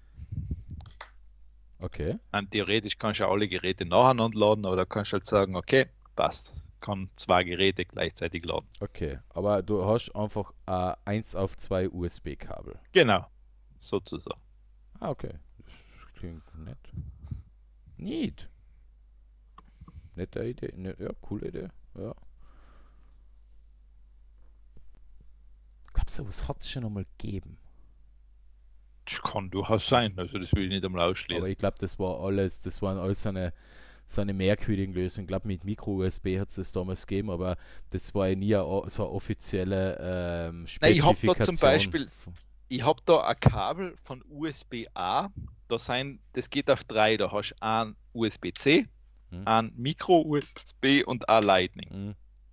Okay, Und theoretisch kannst du ja alle Geräte nacheinander laden, aber da kannst du halt sagen, okay, passt. Kann zwei Geräte gleichzeitig laden. okay. Aber du hast einfach ein eins auf zwei U S B-Kabel. Genau, sozusagen. Ah, okay. Das klingt nett. Neat. Nette Idee. Ne, ja, coole Idee. Ja. Ich glaube, sowas hat es schon einmal gegeben. Das kann durchaus sein, also das will ich nicht einmal Aber ausschließen. ich glaube, das war alles, das waren alles so eine, so eine merkwürdige Lösung. Ich glaube, mit Micro-U S B hat es das damals gegeben, aber das war ja nie a- so eine offizielle ähm, Nein, ich habe da zum Spezifikation. Beispiel, ich habe da ein Kabel von U S B A, da sein, das geht auf drei, da hast du ein U S B-C, Hm? ein Micro-U S B und ein Lightning. Hm.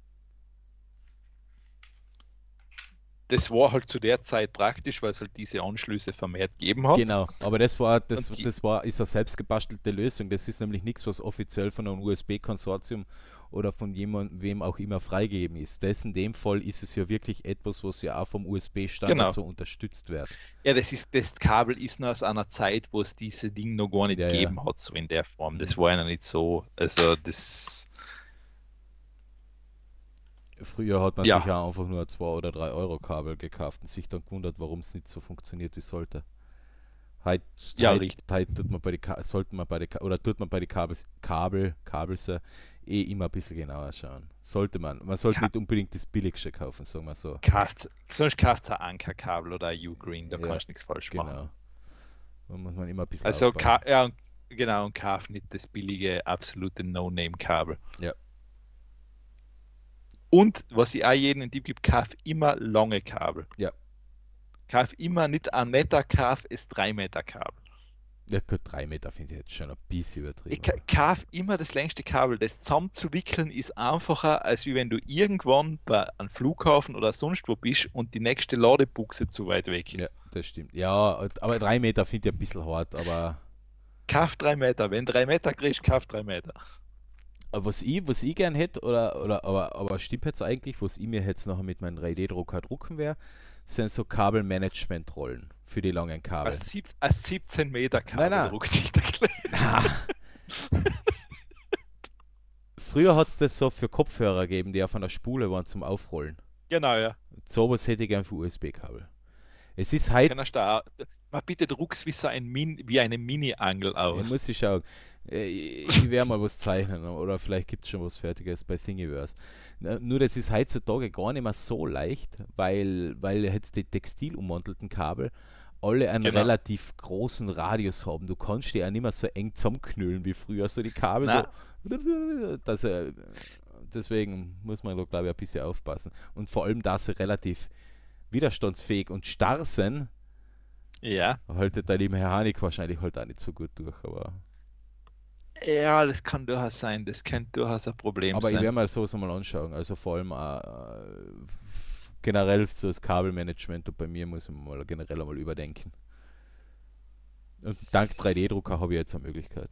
Das war halt zu der Zeit praktisch, weil es halt diese Anschlüsse vermehrt gegeben hat. Genau, aber das war, das, Und die, das war, ist eine selbst gebastelte Lösung. Das ist nämlich nichts, was offiziell von einem U S B-Konsortium oder von jemandem, wem auch immer freigegeben ist. Das in dem Fall ist es ja wirklich etwas, was ja auch vom U S B-Standard genau. so unterstützt wird. Ja, das ist, das Kabel ist noch aus einer Zeit, wo es diese Dinge noch gar nicht Ja, ja. gegeben hat, so in der Form. Das Mhm. war ja noch nicht so. Also das, Früher hat man ja, sich ja einfach nur ein zwei oder drei Euro Kabel gekauft und sich dann gewundert, warum es nicht so funktioniert, wie es sollte. Heute, ja, heute, richtig. heute tut man bei die Ka- sollte man bei die Ka- oder tut man bei den Kabels, Kabel, Kabelse eh immer ein bisschen genauer schauen. Sollte man. Man sollte Ka nicht unbedingt das billigste kaufen, sagen wir so. kauft, sonst kauft ein Ankerkabel oder ein U-Green, da Ja, kannst du nichts falsch machen. genau. Da muss man immer ein bisschen Also, aufpassen. ka ja, und- genau, und kauf nicht das billige, absolute No-Name-Kabel. Ja. Und was ich auch jedem Tipp gebe, kauf immer lange Kabel. Ja. Kauf immer nicht ein Meter, kauf es drei Meter Kabel. Ja, gut, drei Meter finde ich jetzt schon ein bisschen übertrieben. Ich ka- kauf immer das längste Kabel. Das zusammenzuwickeln ist einfacher, als wie wenn du irgendwann bei einem Flughafen oder sonst wo bist und die nächste Ladebuchse zu weit weg Ja, ist. das stimmt. Ja, aber drei Meter finde ich ein bisschen hart, aber Kauf drei Meter. Wenn drei Meter kriegst, kauf drei Meter. Aber was ich, was ich gern hätte, oder, oder aber, aber stimmt jetzt eigentlich, was ich mir jetzt nachher mit meinem drei D-Drucker drucken wäre, sind so Kabelmanagement-Rollen für die langen Kabel. Ein, sieb ein siebzehn Meter Kabel Nein, nein. druckt sich der Kleine. Früher hat es das so für Kopfhörer gegeben, die auf einer Spule waren zum Aufrollen. Genau, ja. Sowas hätte ich gern für U S B-Kabel. Es ist halt, Kannst du da, mal bitte druckst wie so ein Min, wie eine Mini-Angel ich aus. muss ich schauen. Äh, Ich werde mal was zeichnen oder vielleicht gibt es schon was Fertiges bei Thingiverse. Na, Nur das ist heutzutage gar nicht mehr so leicht, weil, weil jetzt die textilummantelten Kabel alle einen Genau. relativ großen Radius haben. Du kannst die auch nicht mehr so eng zusammenknüllen wie früher. So die Kabel Na. so. Das, äh, deswegen muss man da glaube ich ein bisschen aufpassen. Und vor allem, da sie relativ widerstandsfähig und starr sind, Ja. haltet da die Mechanik wahrscheinlich halt auch nicht so gut durch. Aber Ja, das kann durchaus sein. Das könnte durchaus ein Problem Aber ich sein. werde mal sowas mal anschauen. Also vor allem äh, f- generell so das Kabelmanagement und bei mir muss ich mal generell einmal überdenken. Und dank drei D-Drucker habe ich jetzt eine Möglichkeit,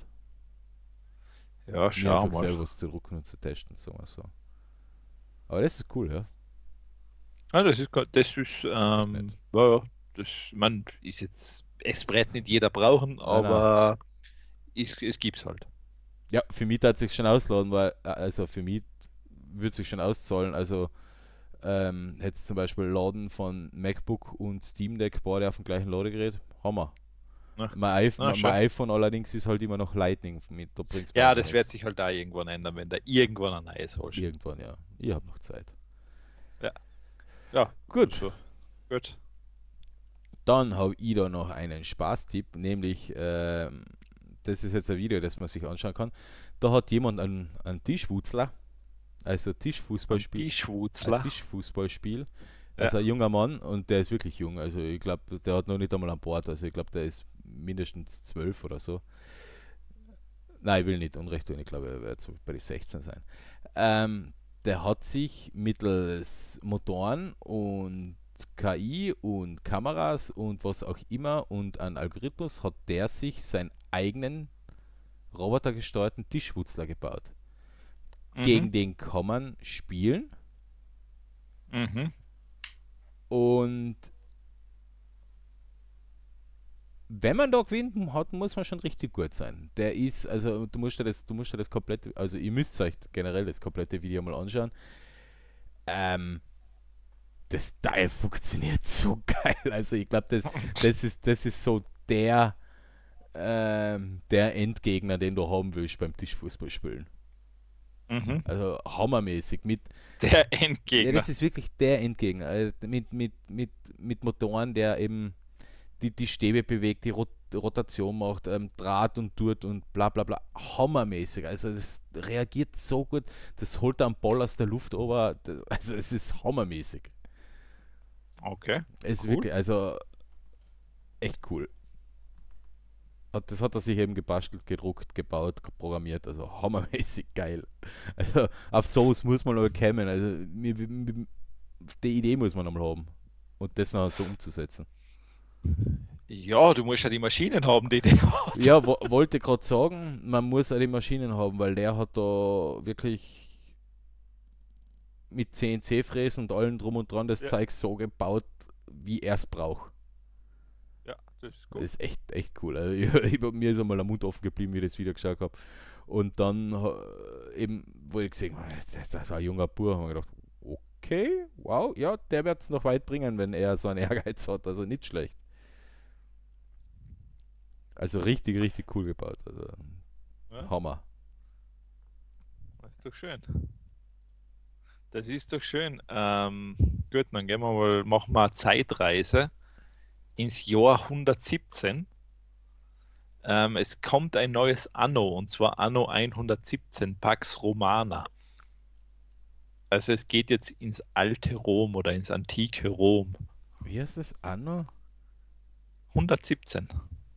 Ja, mir schau einfach mal. selber was zu drucken und zu testen, sagen wir so. Aber das ist cool, ja. Ja, das ist, ga- das ist, ähm, nett. ja, ja, das, man ist jetzt, es braucht nicht jeder brauchen, nein. aber es, es gibt's halt. Ja, für mich hat sich schon ausladen, weil, äh, also für mich würde sich schon auszahlen. Also ähm, jetzt zum Beispiel Laden von MacBook und Steam Deck beide auf dem gleichen Ladegerät, Hammer. Na, Mein, iPhone, na, mein schön. iPhone allerdings ist halt immer noch Lightning mit, da bringt's mir Ja, aber das wird nichts. sich halt da irgendwann ändern, wenn da irgendwann ein neues holst. Irgendwann, ja. Ich habe noch Zeit. Ja, Gut, so. Gut. dann habe ich da noch einen Spaßtipp, nämlich, ähm, das ist jetzt ein Video, das man sich anschauen kann. Da hat jemand einen, einen Tischwutzler, also Tischfußballspiel, Die ein Schwutzler. Tischfußballspiel. Ja. Also ein junger Mann und der ist wirklich jung. Also ich glaube, der hat noch nicht einmal an Bord. Also ich glaube, der ist mindestens zwölf oder so. Nein, ich will nicht Unrecht tun. Ich glaube, er wird so bei den sechzehn sein. Ähm, der hat sich mittels Motoren und K I und Kameras und was auch immer und an Algorithmus hat der sich seinen eigenen robotergesteuerten Tischwutzler gebaut. Mhm. Gegen den kann man spielen Mhm. und wenn man da gewinnen hat, muss man schon richtig gut sein. Der ist, also du musst dir das, du musst dir das komplette, also ihr müsst euch generell das komplette Video mal anschauen. Ähm, das Teil funktioniert so geil. Also ich glaube, das, das, ist, das ist so der, ähm, der Endgegner, den du haben willst beim Tischfußball spielen. Mhm. Also hammermäßig. Mit, Der ja, Endgegner. das ist wirklich der Endgegner. Also mit, mit, mit, mit Motoren, der eben die, die Stäbe bewegt, die Rot Rotation macht, ähm, Draht und tut und bla bla bla. Hammermäßig. Also das reagiert so gut. Das holt einen Ball aus der Luft over. Also es ist hammermäßig. Okay. Es ist Cool. wirklich, also echt cool. Und das hat er sich eben gebastelt, gedruckt, gebaut, programmiert. Also hammermäßig geil. Also auf sowas muss man aber kommen. Also mir, mir, die Idee muss man einmal haben. Und das noch so umzusetzen. Ja, du musst ja die Maschinen haben, die die hat. Ja, wo, wollte gerade sagen, man muss auch die Maschinen haben, weil der hat da wirklich mit C N C-Fräsen und allem drum und dran das Ja. Zeug so gebaut, wie er es braucht. Ja, das ist Das gut. ist echt, echt cool. Also ich, ich, mir ist einmal der Mund offen geblieben, wie ich das Video geschaut habe. Und dann äh, eben, wo ich gesehen habe, das ist ein junger Bub, habe ich gedacht, okay, wow, ja, der wird es noch weit bringen, wenn er so einen Ehrgeiz hat. Also nicht schlecht. Also richtig, richtig cool gebaut. Also Ja, Hammer. das ist doch schön. Das ist doch schön. Ähm, gut, dann gehen wir mal, machen wir eine Zeitreise ins Jahr hundertsiebzehn. Ähm, es kommt ein neues Anno, und zwar Anno hundertsiebzehn, Pax Romana. Also es geht jetzt ins alte Rom oder ins antike Rom. Wie heißt das? Anno? hundertsiebzehn.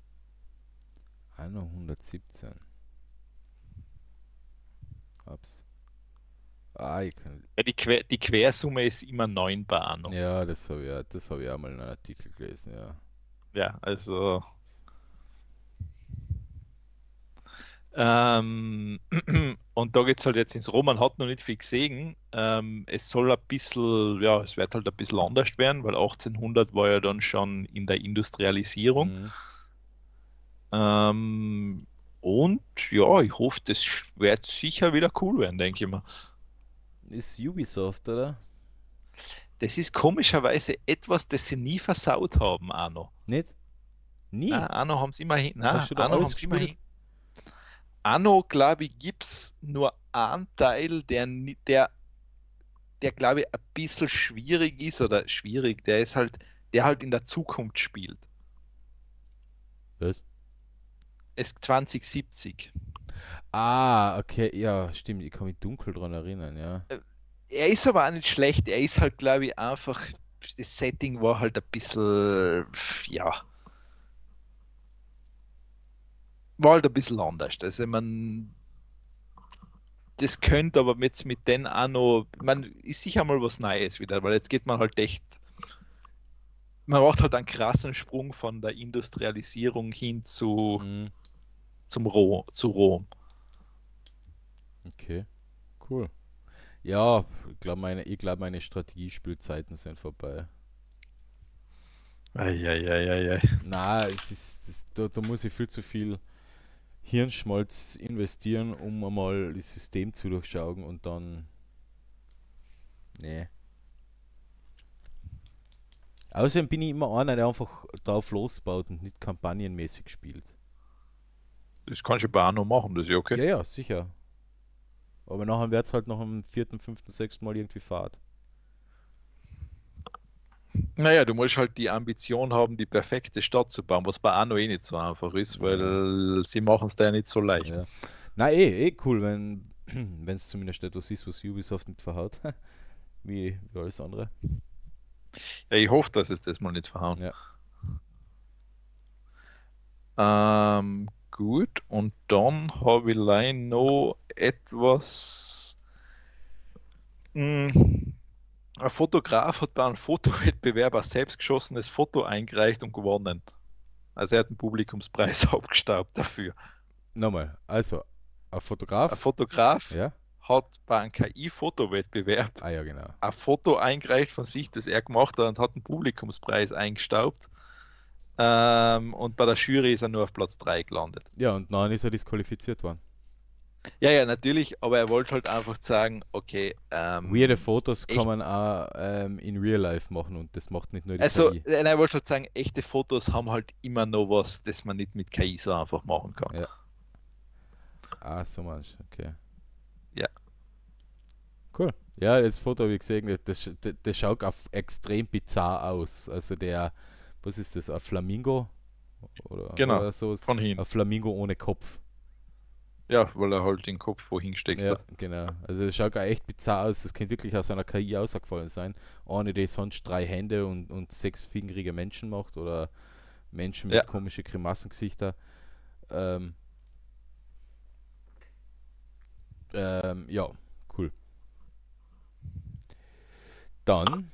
Anno hundertsiebzehn. Hab's. Ah, ich kann. Ja, die, Quer, die Quersumme ist immer neun bei Anno. Ja, das habe ich, ja- das hab ich auch mal in einem Artikel gelesen, ja. Ja, also. Ähm, und da geht es halt jetzt ins Rom. Man hat noch nicht viel gesehen. Ähm, es soll ein bisschen, ja, es wird halt ein bisschen anders werden, weil achtzehnhundert war ja dann schon in der Industrialisierung. Mhm. Ähm, und ja, ich hoffe, das wird sicher wieder cool werden, denke ich mal. Ist Ubisoft, oder? Das ist komischerweise etwas, das sie nie versaut haben, Anno. Nicht? Na, Nie. Anno haben sie immerhin, na, Hast du da Anno haben alles sie gespielt? immerhin. Anno, glaube ich, gibt es nur einen Teil, der, ni- der, der glaube ich, ein bisschen schwierig ist, oder schwierig, der ist halt, der halt in der Zukunft spielt. Was? Es zwanzig siebzig. Ah, okay, ja, stimmt, ich kann mich dunkel dran erinnern, ja. Äh, Er ist aber auch nicht schlecht, er ist halt, glaube ich, einfach, das Setting war halt ein bisschen, ja, war halt ein bisschen anders. Also man, das könnte aber jetzt mit den Anno, man ist sicher mal was Neues wieder, weil jetzt geht man halt echt, man macht halt einen krassen Sprung von der Industrialisierung hin zu, Mhm. zum Ro zu Rom. Okay, cool. Ja, ich glaube, meine, ich glaub, meine Strategiespielzeiten sind vorbei. Eieieiei. Na, es ist, es, da, da muss ich viel zu viel Hirnschmalz investieren, um einmal das System zu durchschauen und dann. Nee. Außerdem bin ich immer einer, der einfach drauf losbaut und nicht kampagnenmäßig spielt. Das kannst du bei Anno machen, das ist ja okay. Ja, ja, sicher. Aber nachher wird es halt noch am vierten, fünften, sechsten Mal irgendwie Fahrt. Naja, du musst halt die Ambition haben, die perfekte Stadt zu bauen, was bei Anno eh nicht so einfach ist, Ja, weil sie machen es da ja nicht so leicht. ja. Na, eh, eh cool, wenn wenn es zumindest etwas ist, was Ubisoft nicht verhaut. wie, wie alles andere. Ja, ich hoffe, dass es das mal nicht verhauen. Ja. Ähm, gut, und dann habe ich leider noch etwas. Hm, ein Fotograf hat bei einem Fotowettbewerb ein selbstgeschossenes Foto eingereicht und gewonnen. Also er hat einen Publikumspreis abgestaubt dafür. Nochmal, also, ein Ein Fotograf, Fotograf ja? hat bei einem K I-Fotowettbewerb Ah ja, genau. ein Foto eingereicht von sich, das er gemacht hat und hat einen Publikumspreis eingestaubt. Ähm, und bei der Jury ist er nur auf Platz drei gelandet. Ja, und dann ist er disqualifiziert worden. Ja, ja, natürlich, aber er wollte halt einfach sagen, okay, Weirde ähm, Fotos kann echt, man auch ähm, in Real Life machen und das macht nicht nur die also K I. äh, er wollte halt sagen, echte Fotos haben halt immer noch was, das man nicht mit K I so einfach machen kann. Ja. Ah, so manch, okay. Ja, Cool. Ja, das Foto habe ich gesehen, das, das, das, das schaut auch extrem bizarr aus. Also der, was ist das, ein Flamingo? Oder, genau, oder so? von hin. Ein Flamingo ohne Kopf. Ja, weil er halt den Kopf wohin gesteckt Ja, hat. genau. Also das schaut auch echt bizarr aus. Das könnte wirklich aus einer K I ausgefallen sein. Ohne die sonst drei Hände und, und sechsfingerige Menschen macht oder Menschen Ja, mit komischen Grimassengesichter. Ähm, ähm, ja, cool. Dann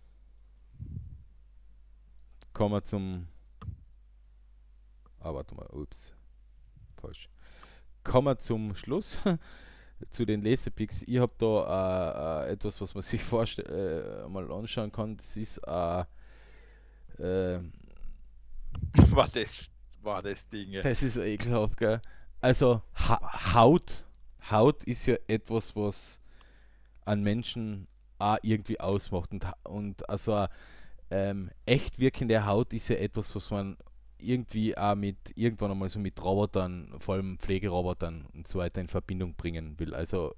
kommen wir zum. Ah, warte mal, ups, falsch. Kommen wir zum Schluss zu den Lesepicks. Ich habe da äh, äh, etwas, was man sich vorstellen, äh, mal anschauen kann. Das ist äh, äh, war das, war das Ding. Ja. das ist ekelhaft, gell? Also ha Haut, Haut ist ja etwas, was an Menschen auch irgendwie ausmacht und, und also ähm, echt wirkende Haut ist ja etwas, was man irgendwie auch mit irgendwann einmal so mit Robotern, vor allem Pflegerobotern und so weiter in Verbindung bringen will. Also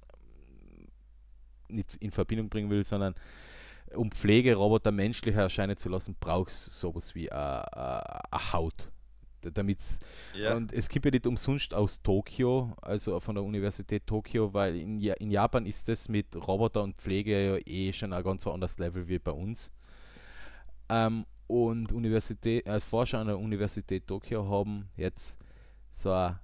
nicht in Verbindung bringen will, sondern um Pflegeroboter menschlicher erscheinen zu lassen, brauchst du sowas wie eine Haut. Damit's, Ja, und es gibt ja nicht umsonst aus Tokio, also von der Universität Tokio, weil in, ja in Japan ist das mit Roboter und Pflege ja eh schon ein ganz anderes Level wie bei uns. Ähm, und Universität, äh, Forscher an der Universität Tokio haben jetzt so eine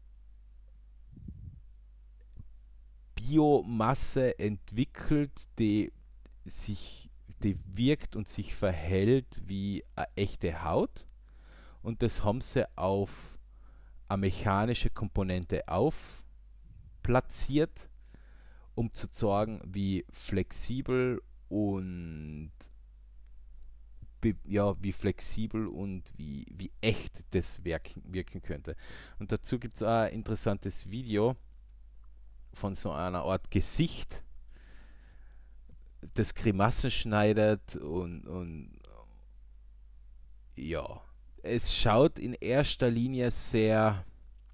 Biomasse entwickelt, die sich, die wirkt und sich verhält wie eine echte Haut. Und das haben sie auf eine mechanische Komponente aufplatziert, um zu zeigen, wie flexibel und ja, wie flexibel und wie, wie echt das wirken, wirken könnte. Und dazu gibt es ein interessantes Video von so einer Art Gesicht, das Grimassen schneidet und, und ja, es schaut in erster Linie sehr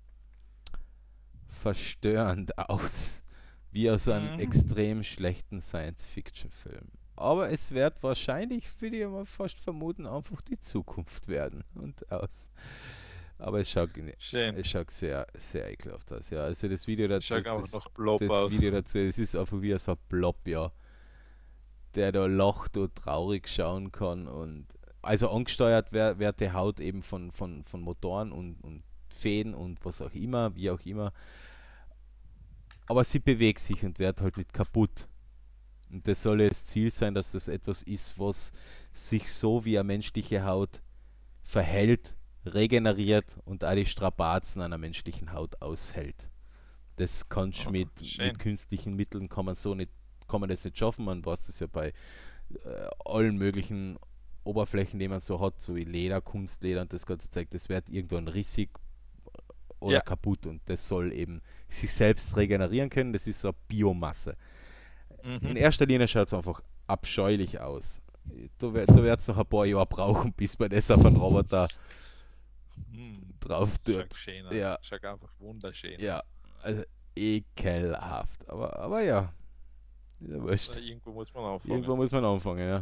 verstörend aus, wie aus einem mhm. extrem schlechten Science-Fiction-Film. Aber es wird wahrscheinlich, würde ich mal fast vermuten, einfach die Zukunft werden und aus. Aber es schaut, Schön. es schaut sehr, sehr ekelhaft aus. Ja, also das Video, das, Schaut das, einfach das, noch Blob das aus. Video dazu, es ist einfach wie so ein Blob, ja, der da lacht und traurig schauen kann und also angesteuert wird, wird die Haut eben von, von, von Motoren und, und Fäden und was auch immer, wie auch immer. Aber sie bewegt sich und wird halt nicht kaputt. Und das soll ja das Ziel sein, dass das etwas ist, was sich so wie eine menschliche Haut verhält, regeneriert und auch die Strapazen einer menschlichen Haut aushält. Das kannst Oh, mit, schön. mit künstlichen Mitteln kann man so nicht, kann man das nicht schaffen. Man weiß das ja bei äh, allen möglichen Oberflächen, die man so hat, so wie Leder, Kunstleder und das ganze Zeug, das wird irgendwann rissig oder Ja. kaputt und das soll eben sich selbst regenerieren können. Das ist so eine Biomasse. In Mhm. erster Linie schaut es einfach abscheulich aus. Da, da wird es noch ein paar Jahre brauchen, bis man das auf einen Roboter Hm. drauf tut. Schaut schön aus. Ja, Schaut einfach wunderschön ja, aus. also ekelhaft. Aber, aber ja, ist ja wurscht. Da irgendwo muss man anfangen. Irgendwo muss man anfangen, ja.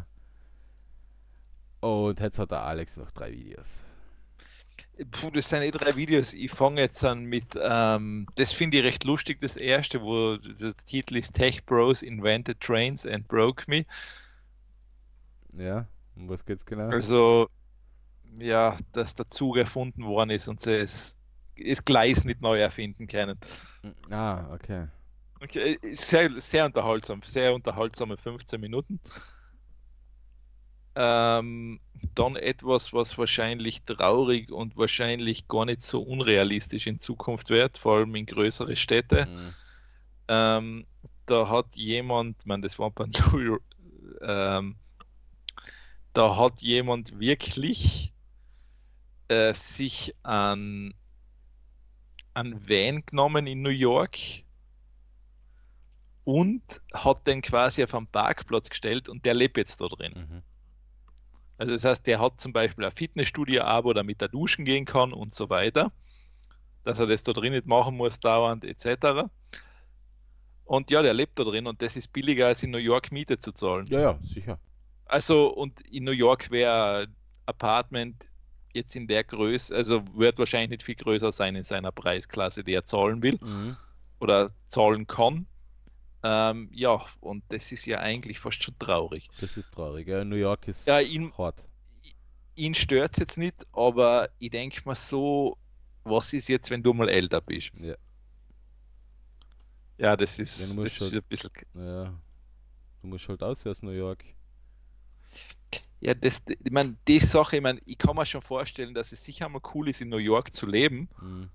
Und jetzt hat der Alex noch drei Videos. Puh, das sind eh drei Videos. Ich fange jetzt an mit, ähm, das finde ich recht lustig, das erste, wo der Titel ist Tech Bros Invented Trains and Broke Me. Ja, um was geht's genau? Also, ja, dass der Zug erfunden worden ist und sie es, das Gleis nicht neu erfinden können. Ah, okay. Okay, sehr, sehr unterhaltsam, sehr unterhaltsame fünfzehn Minuten. Ähm, dann etwas, was wahrscheinlich traurig und wahrscheinlich gar nicht so unrealistisch in Zukunft wird, vor allem in größere Städte. Mhm. Ähm, da hat jemand, man, das war bei New York, ähm, da hat jemand wirklich äh, sich an, an Van genommen in New York und hat den quasi auf einen Parkplatz gestellt und der lebt jetzt da drin. Mhm. Also das heißt, der hat zum Beispiel ein Fitnessstudio-Abo, damit er duschen gehen kann und so weiter, dass er das da drin nicht machen muss dauernd et cetera. Und ja, der lebt da drin und das ist billiger als in New York Miete zu zahlen. Ja, ja, sicher. Also und in New York wäre Apartment jetzt in der Größe, also wird wahrscheinlich nicht viel größer sein in seiner Preisklasse, die er zahlen will Mhm. oder zahlen kann. Ähm, ja, und das ist ja eigentlich fast schon traurig. Das ist traurig. Ja, New York ist Ja, ihn, hart. ihn stört es jetzt nicht, aber ich denke mal so, was ist jetzt, wenn du mal älter bist? Ja. Ja, das Ja, ist, du das musst ist halt, ein bisschen. ja, du musst halt aus aus New York. Ja, das, ich meine, die Sache, ich meine, ich kann mir schon vorstellen, dass es sicher mal cool ist, in New York zu leben, Mhm.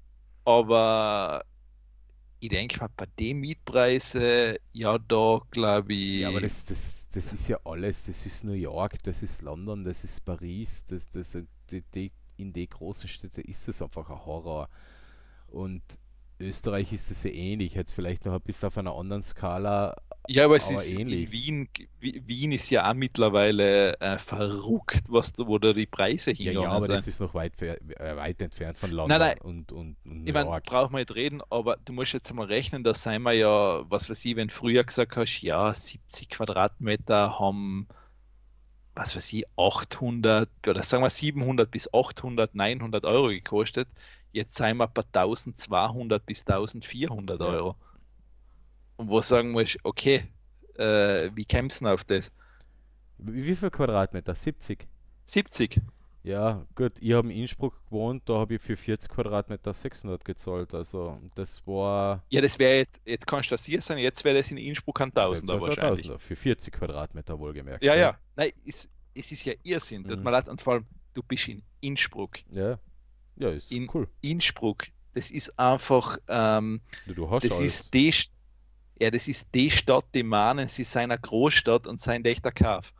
aber ich denke mal, bei den Mietpreisen, ja, da glaube Ja, aber ich, das, das, das ist ja alles. Das ist New York, das ist London, das ist Paris, das, das, die, die, in den großen Städten ist es einfach ein Horror. Und Österreich ist es ja ähnlich, jetzt vielleicht noch ein bisschen auf einer anderen Skala, ja, aber es aber ist in ähnlich. Wien, Wi- Wien ist ja auch mittlerweile äh, verrückt, was da, wo da die Preise Ja, ja, hingegangen aber sind. das ist noch weit, ver- äh, weit entfernt von Nein, London nein, und, und, und New ich meine, York. brauchen wir nicht reden, aber du musst jetzt mal rechnen, da sind wir ja, was weiß ich, wenn du früher gesagt hast, ja, siebzig Quadratmeter haben, was weiß ich, achthundert oder sagen wir siebenhundert bis achthundert, neunhundert Euro gekostet. Jetzt sind wir bei eintausendzweihundert bis eintausendvierhundert Ja. Euro. Und wo sagen wir, okay, äh, wie kämpfst du denn auf das? Wie wie viel Quadratmeter? siebzig. siebzig. Ja, gut, ich habe in Innsbruck gewohnt, da habe ich für vierzig Quadratmeter sechshundert gezahlt. Also das war, Ja, das wäre jetzt, jetzt kannst du das hier sein, jetzt wäre das in Innsbruck ein das Tausender war so ein wahrscheinlich. Tausender, für vierzig Quadratmeter wohlgemerkt. Ja, Ja, ja, nein, ist, es ist ja Irrsinn. Tut mhm. mir leid, und vor allem, du bist in Innsbruck. Ja, ja, ist In cool. Innsbruck, das ist einfach, ähm, Du, du hast das alles. ist die, St- ja, das ist die Stadt, die meinen, sie sei eine Großstadt und sein echter Kauf.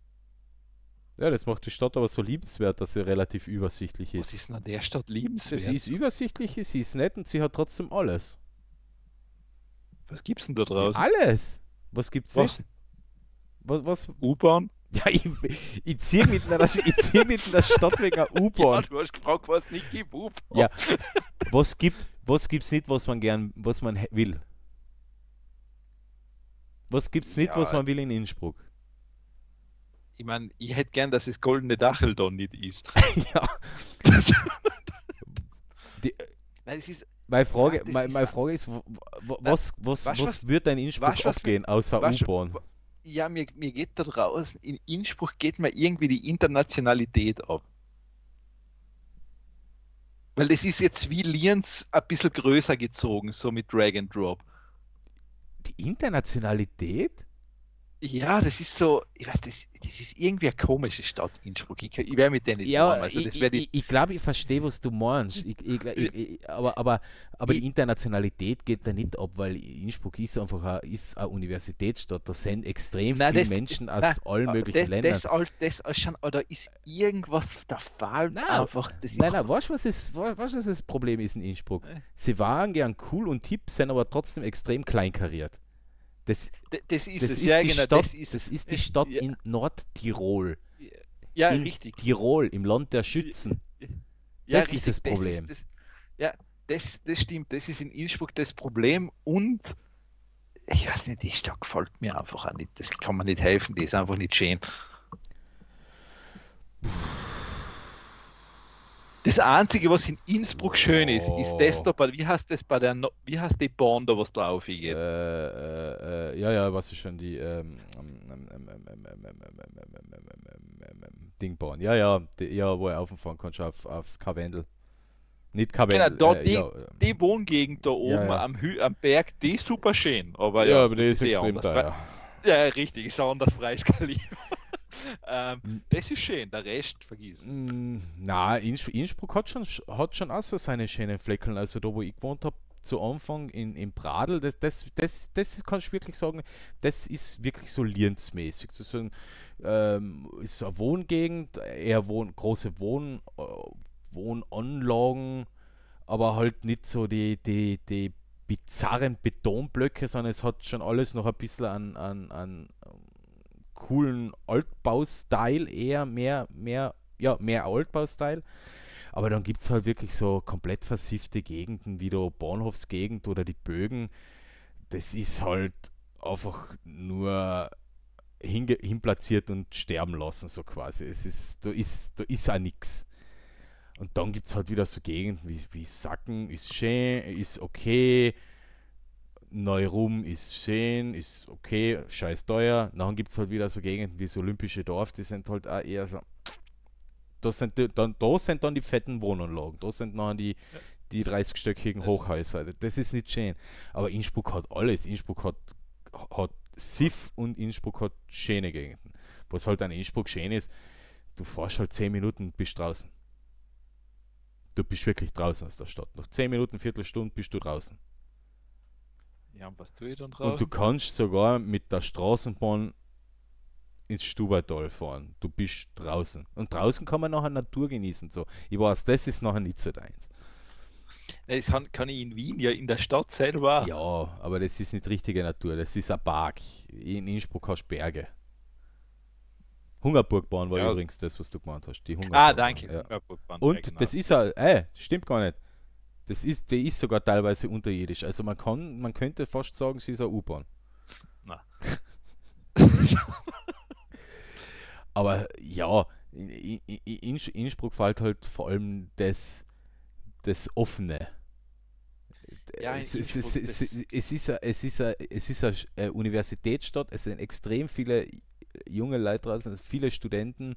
Ja, das macht die Stadt aber so liebenswert, dass sie relativ übersichtlich Was ist. ist denn an der Stadt Ja, sie liebenswert? ist übersichtlich, sie ist nett und sie hat trotzdem alles. Was gibt's denn da Ja, draußen? alles! Was gibt's Was? nicht? Was, was? U-Bahn? Ja, ich, ich ziehe mitten, in der- ich zieh mitten in der Stadt wegen einer Ja, U-Bahn. du hast gefragt, was es nicht gibt. U-Bahn. Ja, was gibt, was gibt's nicht, was man gern, was man he- will? Was gibt's nicht, was Ja, man will in Innsbruck? ich meine, ich hätte gern, dass das goldene Dachel da nicht ist. Ja, die, Nein, es ist, meine ja, Frage, das meine, ist, meine Frage ist, w- w- was, was, weißt du was was, wird da in Innsbruck weißt du was, abgehen, außer weißt du, U-Bahn? ja, mir, mir geht da draußen, in Innsbruck geht mir irgendwie die Internationalität ab. Weil das ist jetzt wie Lienz ein bisschen größer gezogen, so mit Drag and Drop. Die Internationalität? Ja, das ist so, ich weiß, das, das ist irgendwie eine komische Stadt, Innsbruck. Ich, ich wäre mit denen nicht warm. Ja, Also ich, das ich, wäre ich, die. ich glaube, ich verstehe, was du meinst. Ich, ich, ich, ich, aber, aber, aber die Ich, Internationalität geht da nicht ab, weil Innsbruck ist einfach eine, ist eine Universitätsstadt. Da sind extrem nein, viele das, Menschen nein, aus allen möglichen das, Ländern. das, all- das all schon, oder ist irgendwas der Fall? Nein, Einfach, das nein, ist. nein, weißt du, was, ist, weißt, du, was das Problem ist in Innsbruck? äh, Sie waren gern cool und hip, sind aber trotzdem extrem kleinkariert. Das, d- Das ist das es, ist ja, die genau, Stadt, das ist das es. ist die Äh, Stadt Ja, in Nordtirol. ja, In richtig. Tirol, im Land der Schützen. Ja, Das ist das richtig. Das Problem. ist das. Ja, das, das stimmt. Das ist in Innsbruck das Problem. Und ich weiß nicht, die Stadt gefällt mir einfach auch nicht. Das kann man nicht helfen. Die ist einfach nicht schön. Das Einzige, was in Innsbruck schön ist, ist das da, Oh. bei, wie heißt das bei der, No- wie heißt die Bahn da, was da Äh, aufgeht? äh, äh, ja, ja, was ist schon die ähm, ähm, ähm, ähm, ähm, ähm, ähm, ähm, ähm, ähm, ähm, ähm, ähm, ähm, ähm, Dingbahn. Ja, ja, die, ja, wo er auffahren kannst auf, aufs Karwendel. Nicht Genau, Karwendel, da äh, die, ja, äh, die Wohngegend da ja, oben ja. am, Hü am Berg, die ist super schön. Aber Ja, ja, aber das der ist ist eh extrem anders. Pre teuer. ja, richtig, ist auch anders Preiskaliber. ähm, Hm, das ist schön, der Rest vergiss es. hm, Na, Inns Innsbruck hat schon, hat schon auch so seine schönen Flecken. Also da, wo ich gewohnt habe, zu Anfang in, in Pradl, das, das, das, das ist, kann ich wirklich sagen, das ist wirklich so Lienzmäßig. Das ist, ein, ähm, ist eine Wohngegend, eher Wohn, große Wohn, äh, Wohnanlagen, aber halt nicht so die, die, die bizarren Betonblöcke, sondern es hat schon alles noch ein bisschen an, an, an coolen Altbau-Style, eher mehr, mehr, ja, mehr Altbau-Style. Aber dann gibt es halt wirklich so komplett versiffte Gegenden, wie der Bahnhofsgegend oder die Bögen. Das ist halt einfach nur hinge hinplatziert und sterben lassen, so quasi. Es ist, da ist, da ist auch nichts. Und dann gibt es halt wieder so Gegenden wie, wie Sacken, ist schön, ist okay, Neurum ist schön, ist okay, scheiß teuer. Dann gibt es halt wieder so Gegenden wie das Olympische Dorf, die sind halt auch eher so. Da sind, die, dann, da sind dann die fetten Wohnanlagen, da sind dann die, Ja, die dreißig-stöckigen das, Hochhäuser. Das ist nicht schön. Aber Innsbruck hat alles. Innsbruck hat, hat Siff und Innsbruck hat schöne Gegenden. Was halt an Innsbruck schön ist, du fährst halt zehn Minuten und bist draußen. Du bist wirklich draußen aus der Stadt. Nach zehn Minuten, Viertelstunde bist du draußen. ja, und was tue ich dann Und du draußen? kannst sogar mit der Straßenbahn ins Stubaital fahren. Du bist draußen. Und draußen kann man nachher Natur genießen. So. Ich weiß, das ist nachher nicht so deins. Das kann, kann ich in Wien ja in der Stadt selber auch. Ja, aber das ist nicht richtige Natur. Das ist ein Park. In Innsbruck hast du Berge. Hungerburgbahn war Ja. übrigens das, was du gemeint hast. Die Ah, Hungerburgbahn. danke. Ja. Hungerburgbahn, ja, Und genau. das ist Das, ja, äh, stimmt gar nicht. Das ist, die ist sogar teilweise unterirdisch. Also man kann, man könnte fast sagen, sie ist eine U-Bahn. na. Aber ja, in, in, in Innsbruck fällt halt vor allem das, das Offene. Ja, in Es, es, es, Innsbruck, es, das. es ist eine, es ist eine, es ist eine äh, Universitätsstadt, es sind extrem viele junge Leute draußen, also viele Studenten.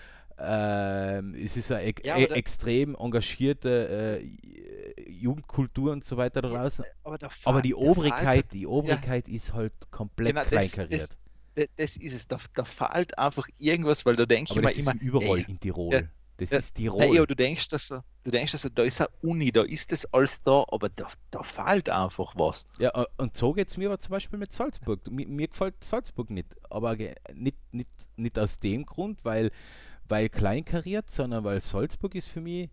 Ähm, es ist eine e Ja, e aber da, extrem engagierte äh, Jugendkultur und so weiter ja, draußen. aber da, Aber fa- die da fehlt halt, Obrigkeit, die ja, Obrigkeit ist halt komplett genau, das, das, kleinkariert. das, das ist es. Da, da fehlt einfach irgendwas, weil da denke ich Aber mir das ist immer, ja, überall ja, in ja, Tirol. Das ja. ist Nein, aber Tirol. du denkst, dass er, du denkst, dass er, da ist eine Uni, da ist das alles da, aber da, da fehlt einfach was. Ja, äh, und so geht es mir aber zum Beispiel mit Salzburg. Mir, mir gefällt Salzburg nicht, aber ge- nicht, nicht, nicht aus dem Grund, weil, weil kleinkariert, sondern weil Salzburg ist für mich,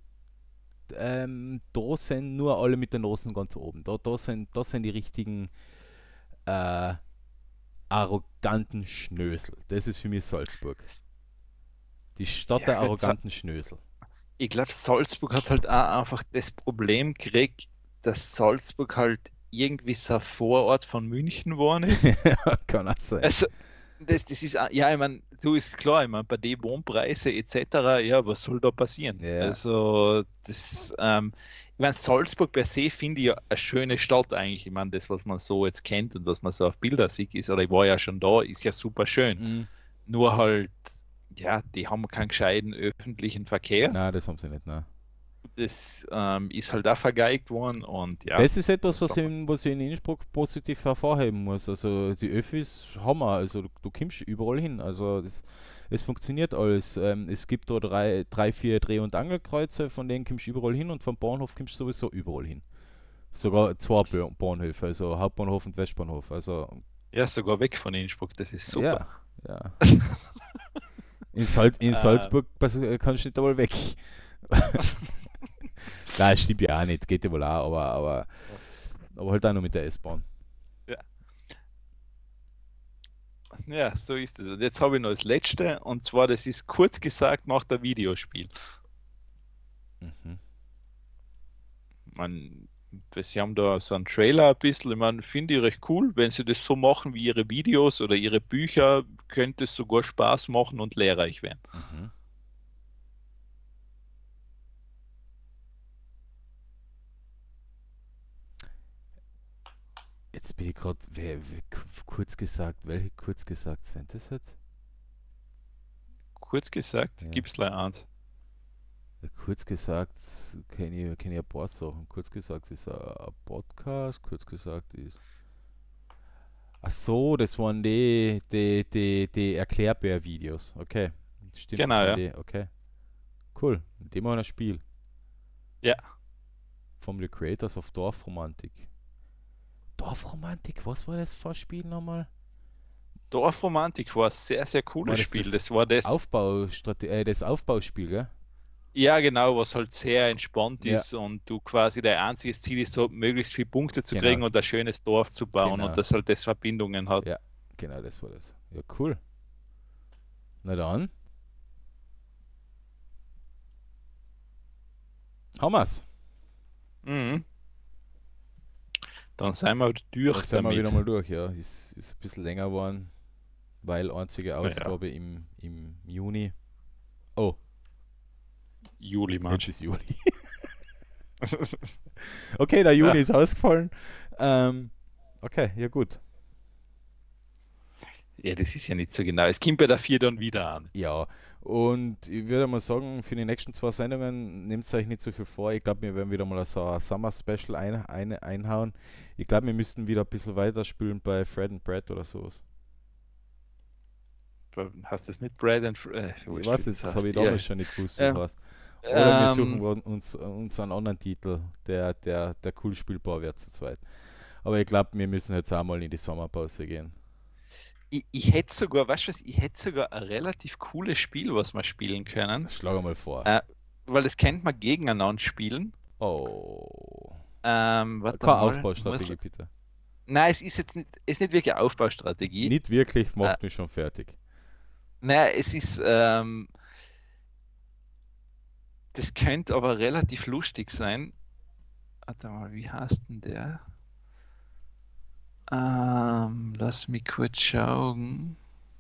ähm, da sind nur alle mit den Nosen ganz oben. Da, da, sind, da sind die richtigen äh, arroganten Schnösel. Das ist für mich Salzburg. Die Stadt Ja, der gut, Sa- arroganten Schnösel. ich glaube, Salzburg hat halt auch einfach das Problem gekriegt, dass Salzburg halt irgendwie so ein Vorort von München geworden ist. Kann auch sein. Also, das, das ist, auch- ja, ich meine, du ist klar, ich meine, bei den Wohnpreisen et cetera, ja, was soll da passieren? Ja, Also, das, ähm, ich meine, Salzburg per se finde ich ja eine schöne Stadt eigentlich. Ich meine, das, was man so jetzt kennt und was man so auf Bilder sieht, ist, oder ich war ja schon da, ist ja super schön. mm, Nur halt, ja, die haben keinen gescheiten öffentlichen Verkehr. nein, das haben sie nicht. Nein. Das ähm, ist halt auch vergeigt worden und ja, Das ist etwas, was was soll ich, man? in- was ich in Innsbruck positiv hervorheben muss. Also die Öffis haben wir, also du, du kommst überall hin. Also das, es funktioniert alles. Ähm, es gibt da drei, drei, vier Dreh- und Angelkreuze, von denen kommst du überall hin und vom Bahnhof kommst du sowieso überall hin. Sogar zwei Ba- Bahnhöfe, also Hauptbahnhof und Westbahnhof. Also Ja, sogar weg von Innsbruck, das ist super. ja, ja. In, Salz, in Äh, Salzburg pass- kannst du nicht einmal weg. Nein, stimmt ja auch nicht, geht ja wohl auch, aber, aber, aber halt auch nur mit der S-Bahn. ja. Ja, so ist es. Und jetzt habe ich noch das letzte, und zwar, das ist kurz gesagt, macht ein Videospiel. Mhm. Man, sie haben da so einen Trailer ein bisschen, ich meine, finde ich recht cool. Wenn sie das so machen wie ihre Videos oder ihre Bücher, könnte es sogar Spaß machen und lehrreich werden. Mhm. Jetzt bin ich gerade, kurz gesagt, welche kurz gesagt sind das jetzt? Kurz gesagt, Ja. gibt es gleich eins. Ja, kurz gesagt kenne ich, kenn ich ein paar Sachen. Kurz gesagt ist ein, ein Podcast, kurz gesagt ist. Ach so, das waren die, die, die, die Erklärbär-Videos. Okay. Stimmt, das Genau, waren ja. die. Okay. Cool. Die machen ein Spiel. Ja. Vom The Creators of Dorfromantik. Dorfromantik? Was war das für ein Spiel nochmal? Dorfromantik war ein sehr, sehr War cooles das Spiel. das Das war das, Aufbaustrate äh, das Aufbauspiel, gell? ja genau, was halt sehr entspannt Ja, ist und du quasi dein einziges Ziel ist, so möglichst viele Punkte zu genau. kriegen und ein schönes Dorf zu bauen und Genau. das halt das Verbindungen hat. Ja, genau, das war das. Ja, cool. Na dann, haben wir's. Mhm. Dann sind wir Da durch sind wir wieder damit. mal durch, ja. Ist, ist ein bisschen länger geworden, weil einzige Naja, Ausgabe im, im Juni. Oh, Juli, jetzt Mensch. ist Juli. Okay, der Juni Ja, ist ausgefallen. Ähm, okay, ja gut. ja, das ist ja nicht so genau. Es kommt bei der vier dann wieder an. Ja, und ich würde mal sagen, für die nächsten zwei Sendungen nehmt euch nicht so viel vor. Ich glaube, wir werden wieder mal so ein Summer Special ein, ein, einhauen. Ich glaube, wir müssten wieder ein bisschen weiterspielen bei Fred and Brad oder sowas. Hast du das nicht Brad and Fr äh, Ich wurscht, wie weiß das jetzt, das habe ich heißt? Ja. damals schon nicht gewusst, wie es Ähm, heißt. Oder wir suchen ähm, uns, uns einen anderen Titel, der, der, der cool spielbar wird zu zweit. Aber ich glaube, wir müssen jetzt auch mal in die Sommerpause gehen. ich, ich hätte sogar, weißt du was, ich hätte sogar ein relativ cooles Spiel, was wir spielen können. Schlag mal vor. Äh, weil das kennt man gegeneinander spielen. Oh. Ähm, warte Keine mal. Muss, Aufbaustrategie, bitte. nein, es ist jetzt nicht, es ist nicht wirklich eine Aufbaustrategie. Nicht wirklich, Äh, macht mich schon fertig. naja, es ist, ähm, das könnte aber relativ lustig sein. Warte mal, wie heißt denn der? Ähm, lass mich kurz schauen.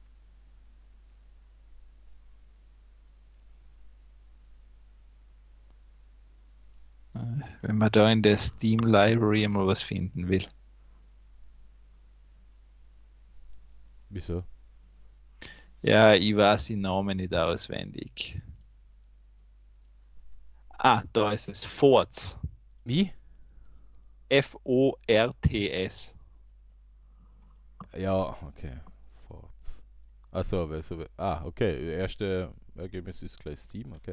Äh, Wenn man da in der Steam Library mal was finden will. Wieso? Ja, ich weiß den Namen nicht auswendig. Ah, da ist es. Forts. Wie? F O R T S. Ja, okay. Forts. Achso, aber so, ah, okay. Erste Ergebnis ist gleich Steam, okay.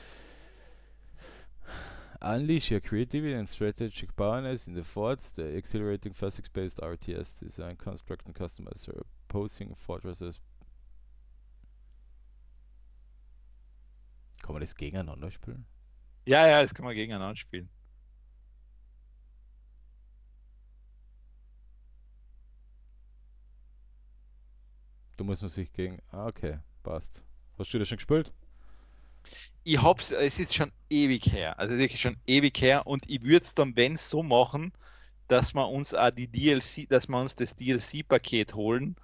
Unleash your creativity and strategic powerness in the Forts, the exhilarating physics-based R T S design, construct and customize your opposing fortresses. Kann man das gegeneinander spielen? Ja, ja, das kann man gegeneinander spielen. Da muss man sich gegen. Ah, okay, passt. Hast du das schon gespielt? Ich hab's, es ist schon ewig her. Also wirklich schon ewig her und ich würde es dann, wenn so machen, dass wir uns auch die D L C, dass wir uns das D L C-Paket holen.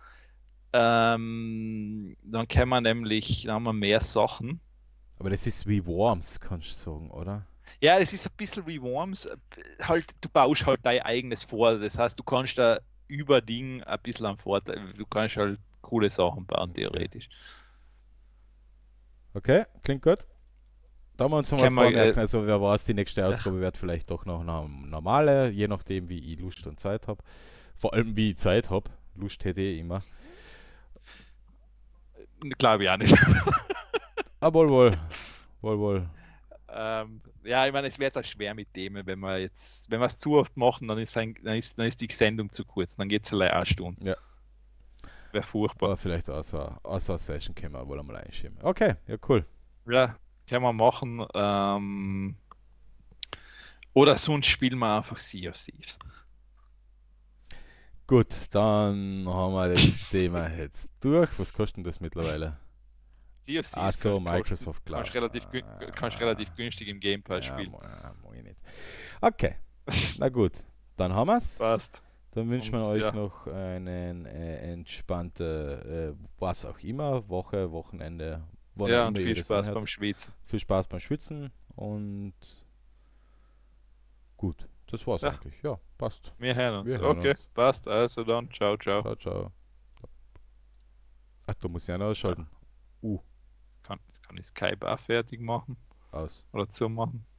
Ähm, dann können wir nämlich, dann haben wir mehr Sachen. Aber das ist wie Worms, kannst du sagen, oder? Ja, es ist ein bisschen wie Worms. Halt, du baust halt dein eigenes vor. Das heißt, du kannst da über Ding ein bisschen am Vorteil. Du kannst halt coole Sachen bauen, Okay. theoretisch. Okay, klingt gut. Da haben wir uns nochmal Können wir, vormerken, äh, also wer weiß, die nächste ja, Ausgabe wird vielleicht doch noch eine normale, je nachdem wie ich Lust und Zeit habe. Vor allem wie ich Zeit habe. Lust hätte ich immer. glaube ich auch nicht. Ah, wohl, wohl. Wohl, wohl. Ähm, ja, ich meine, es wird auch schwer mit Themen, wenn wir jetzt, wenn wir es zu oft machen, dann ist, ein, dann ist, dann ist die Sendung zu kurz, dann geht es allein eine Stunde. Ja. Wäre furchtbar. Aber vielleicht auch so, auch so eine Session können wir wohl einmal einschieben. Okay, ja, cool. Ja, können wir machen. Ähm, oder sonst spielen wir einfach Sea of Thieves. Gut, dann haben wir das Thema jetzt durch. Was kostet denn das mittlerweile? Sea of Thieves Ach so, kann- Microsoft kosten- kannst Cloud. relativ, gün- kannst relativ günstig im Game Pass Ja, spielen. mo- ja, mo ich nicht. Okay, na gut. Dann haben wir es. Passt. Dann wünschen wir Und, euch ja. noch eine äh, entspannte, äh, was auch immer, Woche, Wochenende, wann Ja, auch und immer ihr viel das Spaß anhört. beim Schwitzen. Viel Spaß beim Schwitzen und gut, das war's Ja. eigentlich. Ja, passt. Wir hören uns. Wir hören Okay, uns. passt. Also dann, ciao, ciao. Ciao, ciao. Ach, da muss ich einen ausschalten. Uh, Kann, jetzt kann ich Skype auch fertig machen aus. oder zumachen.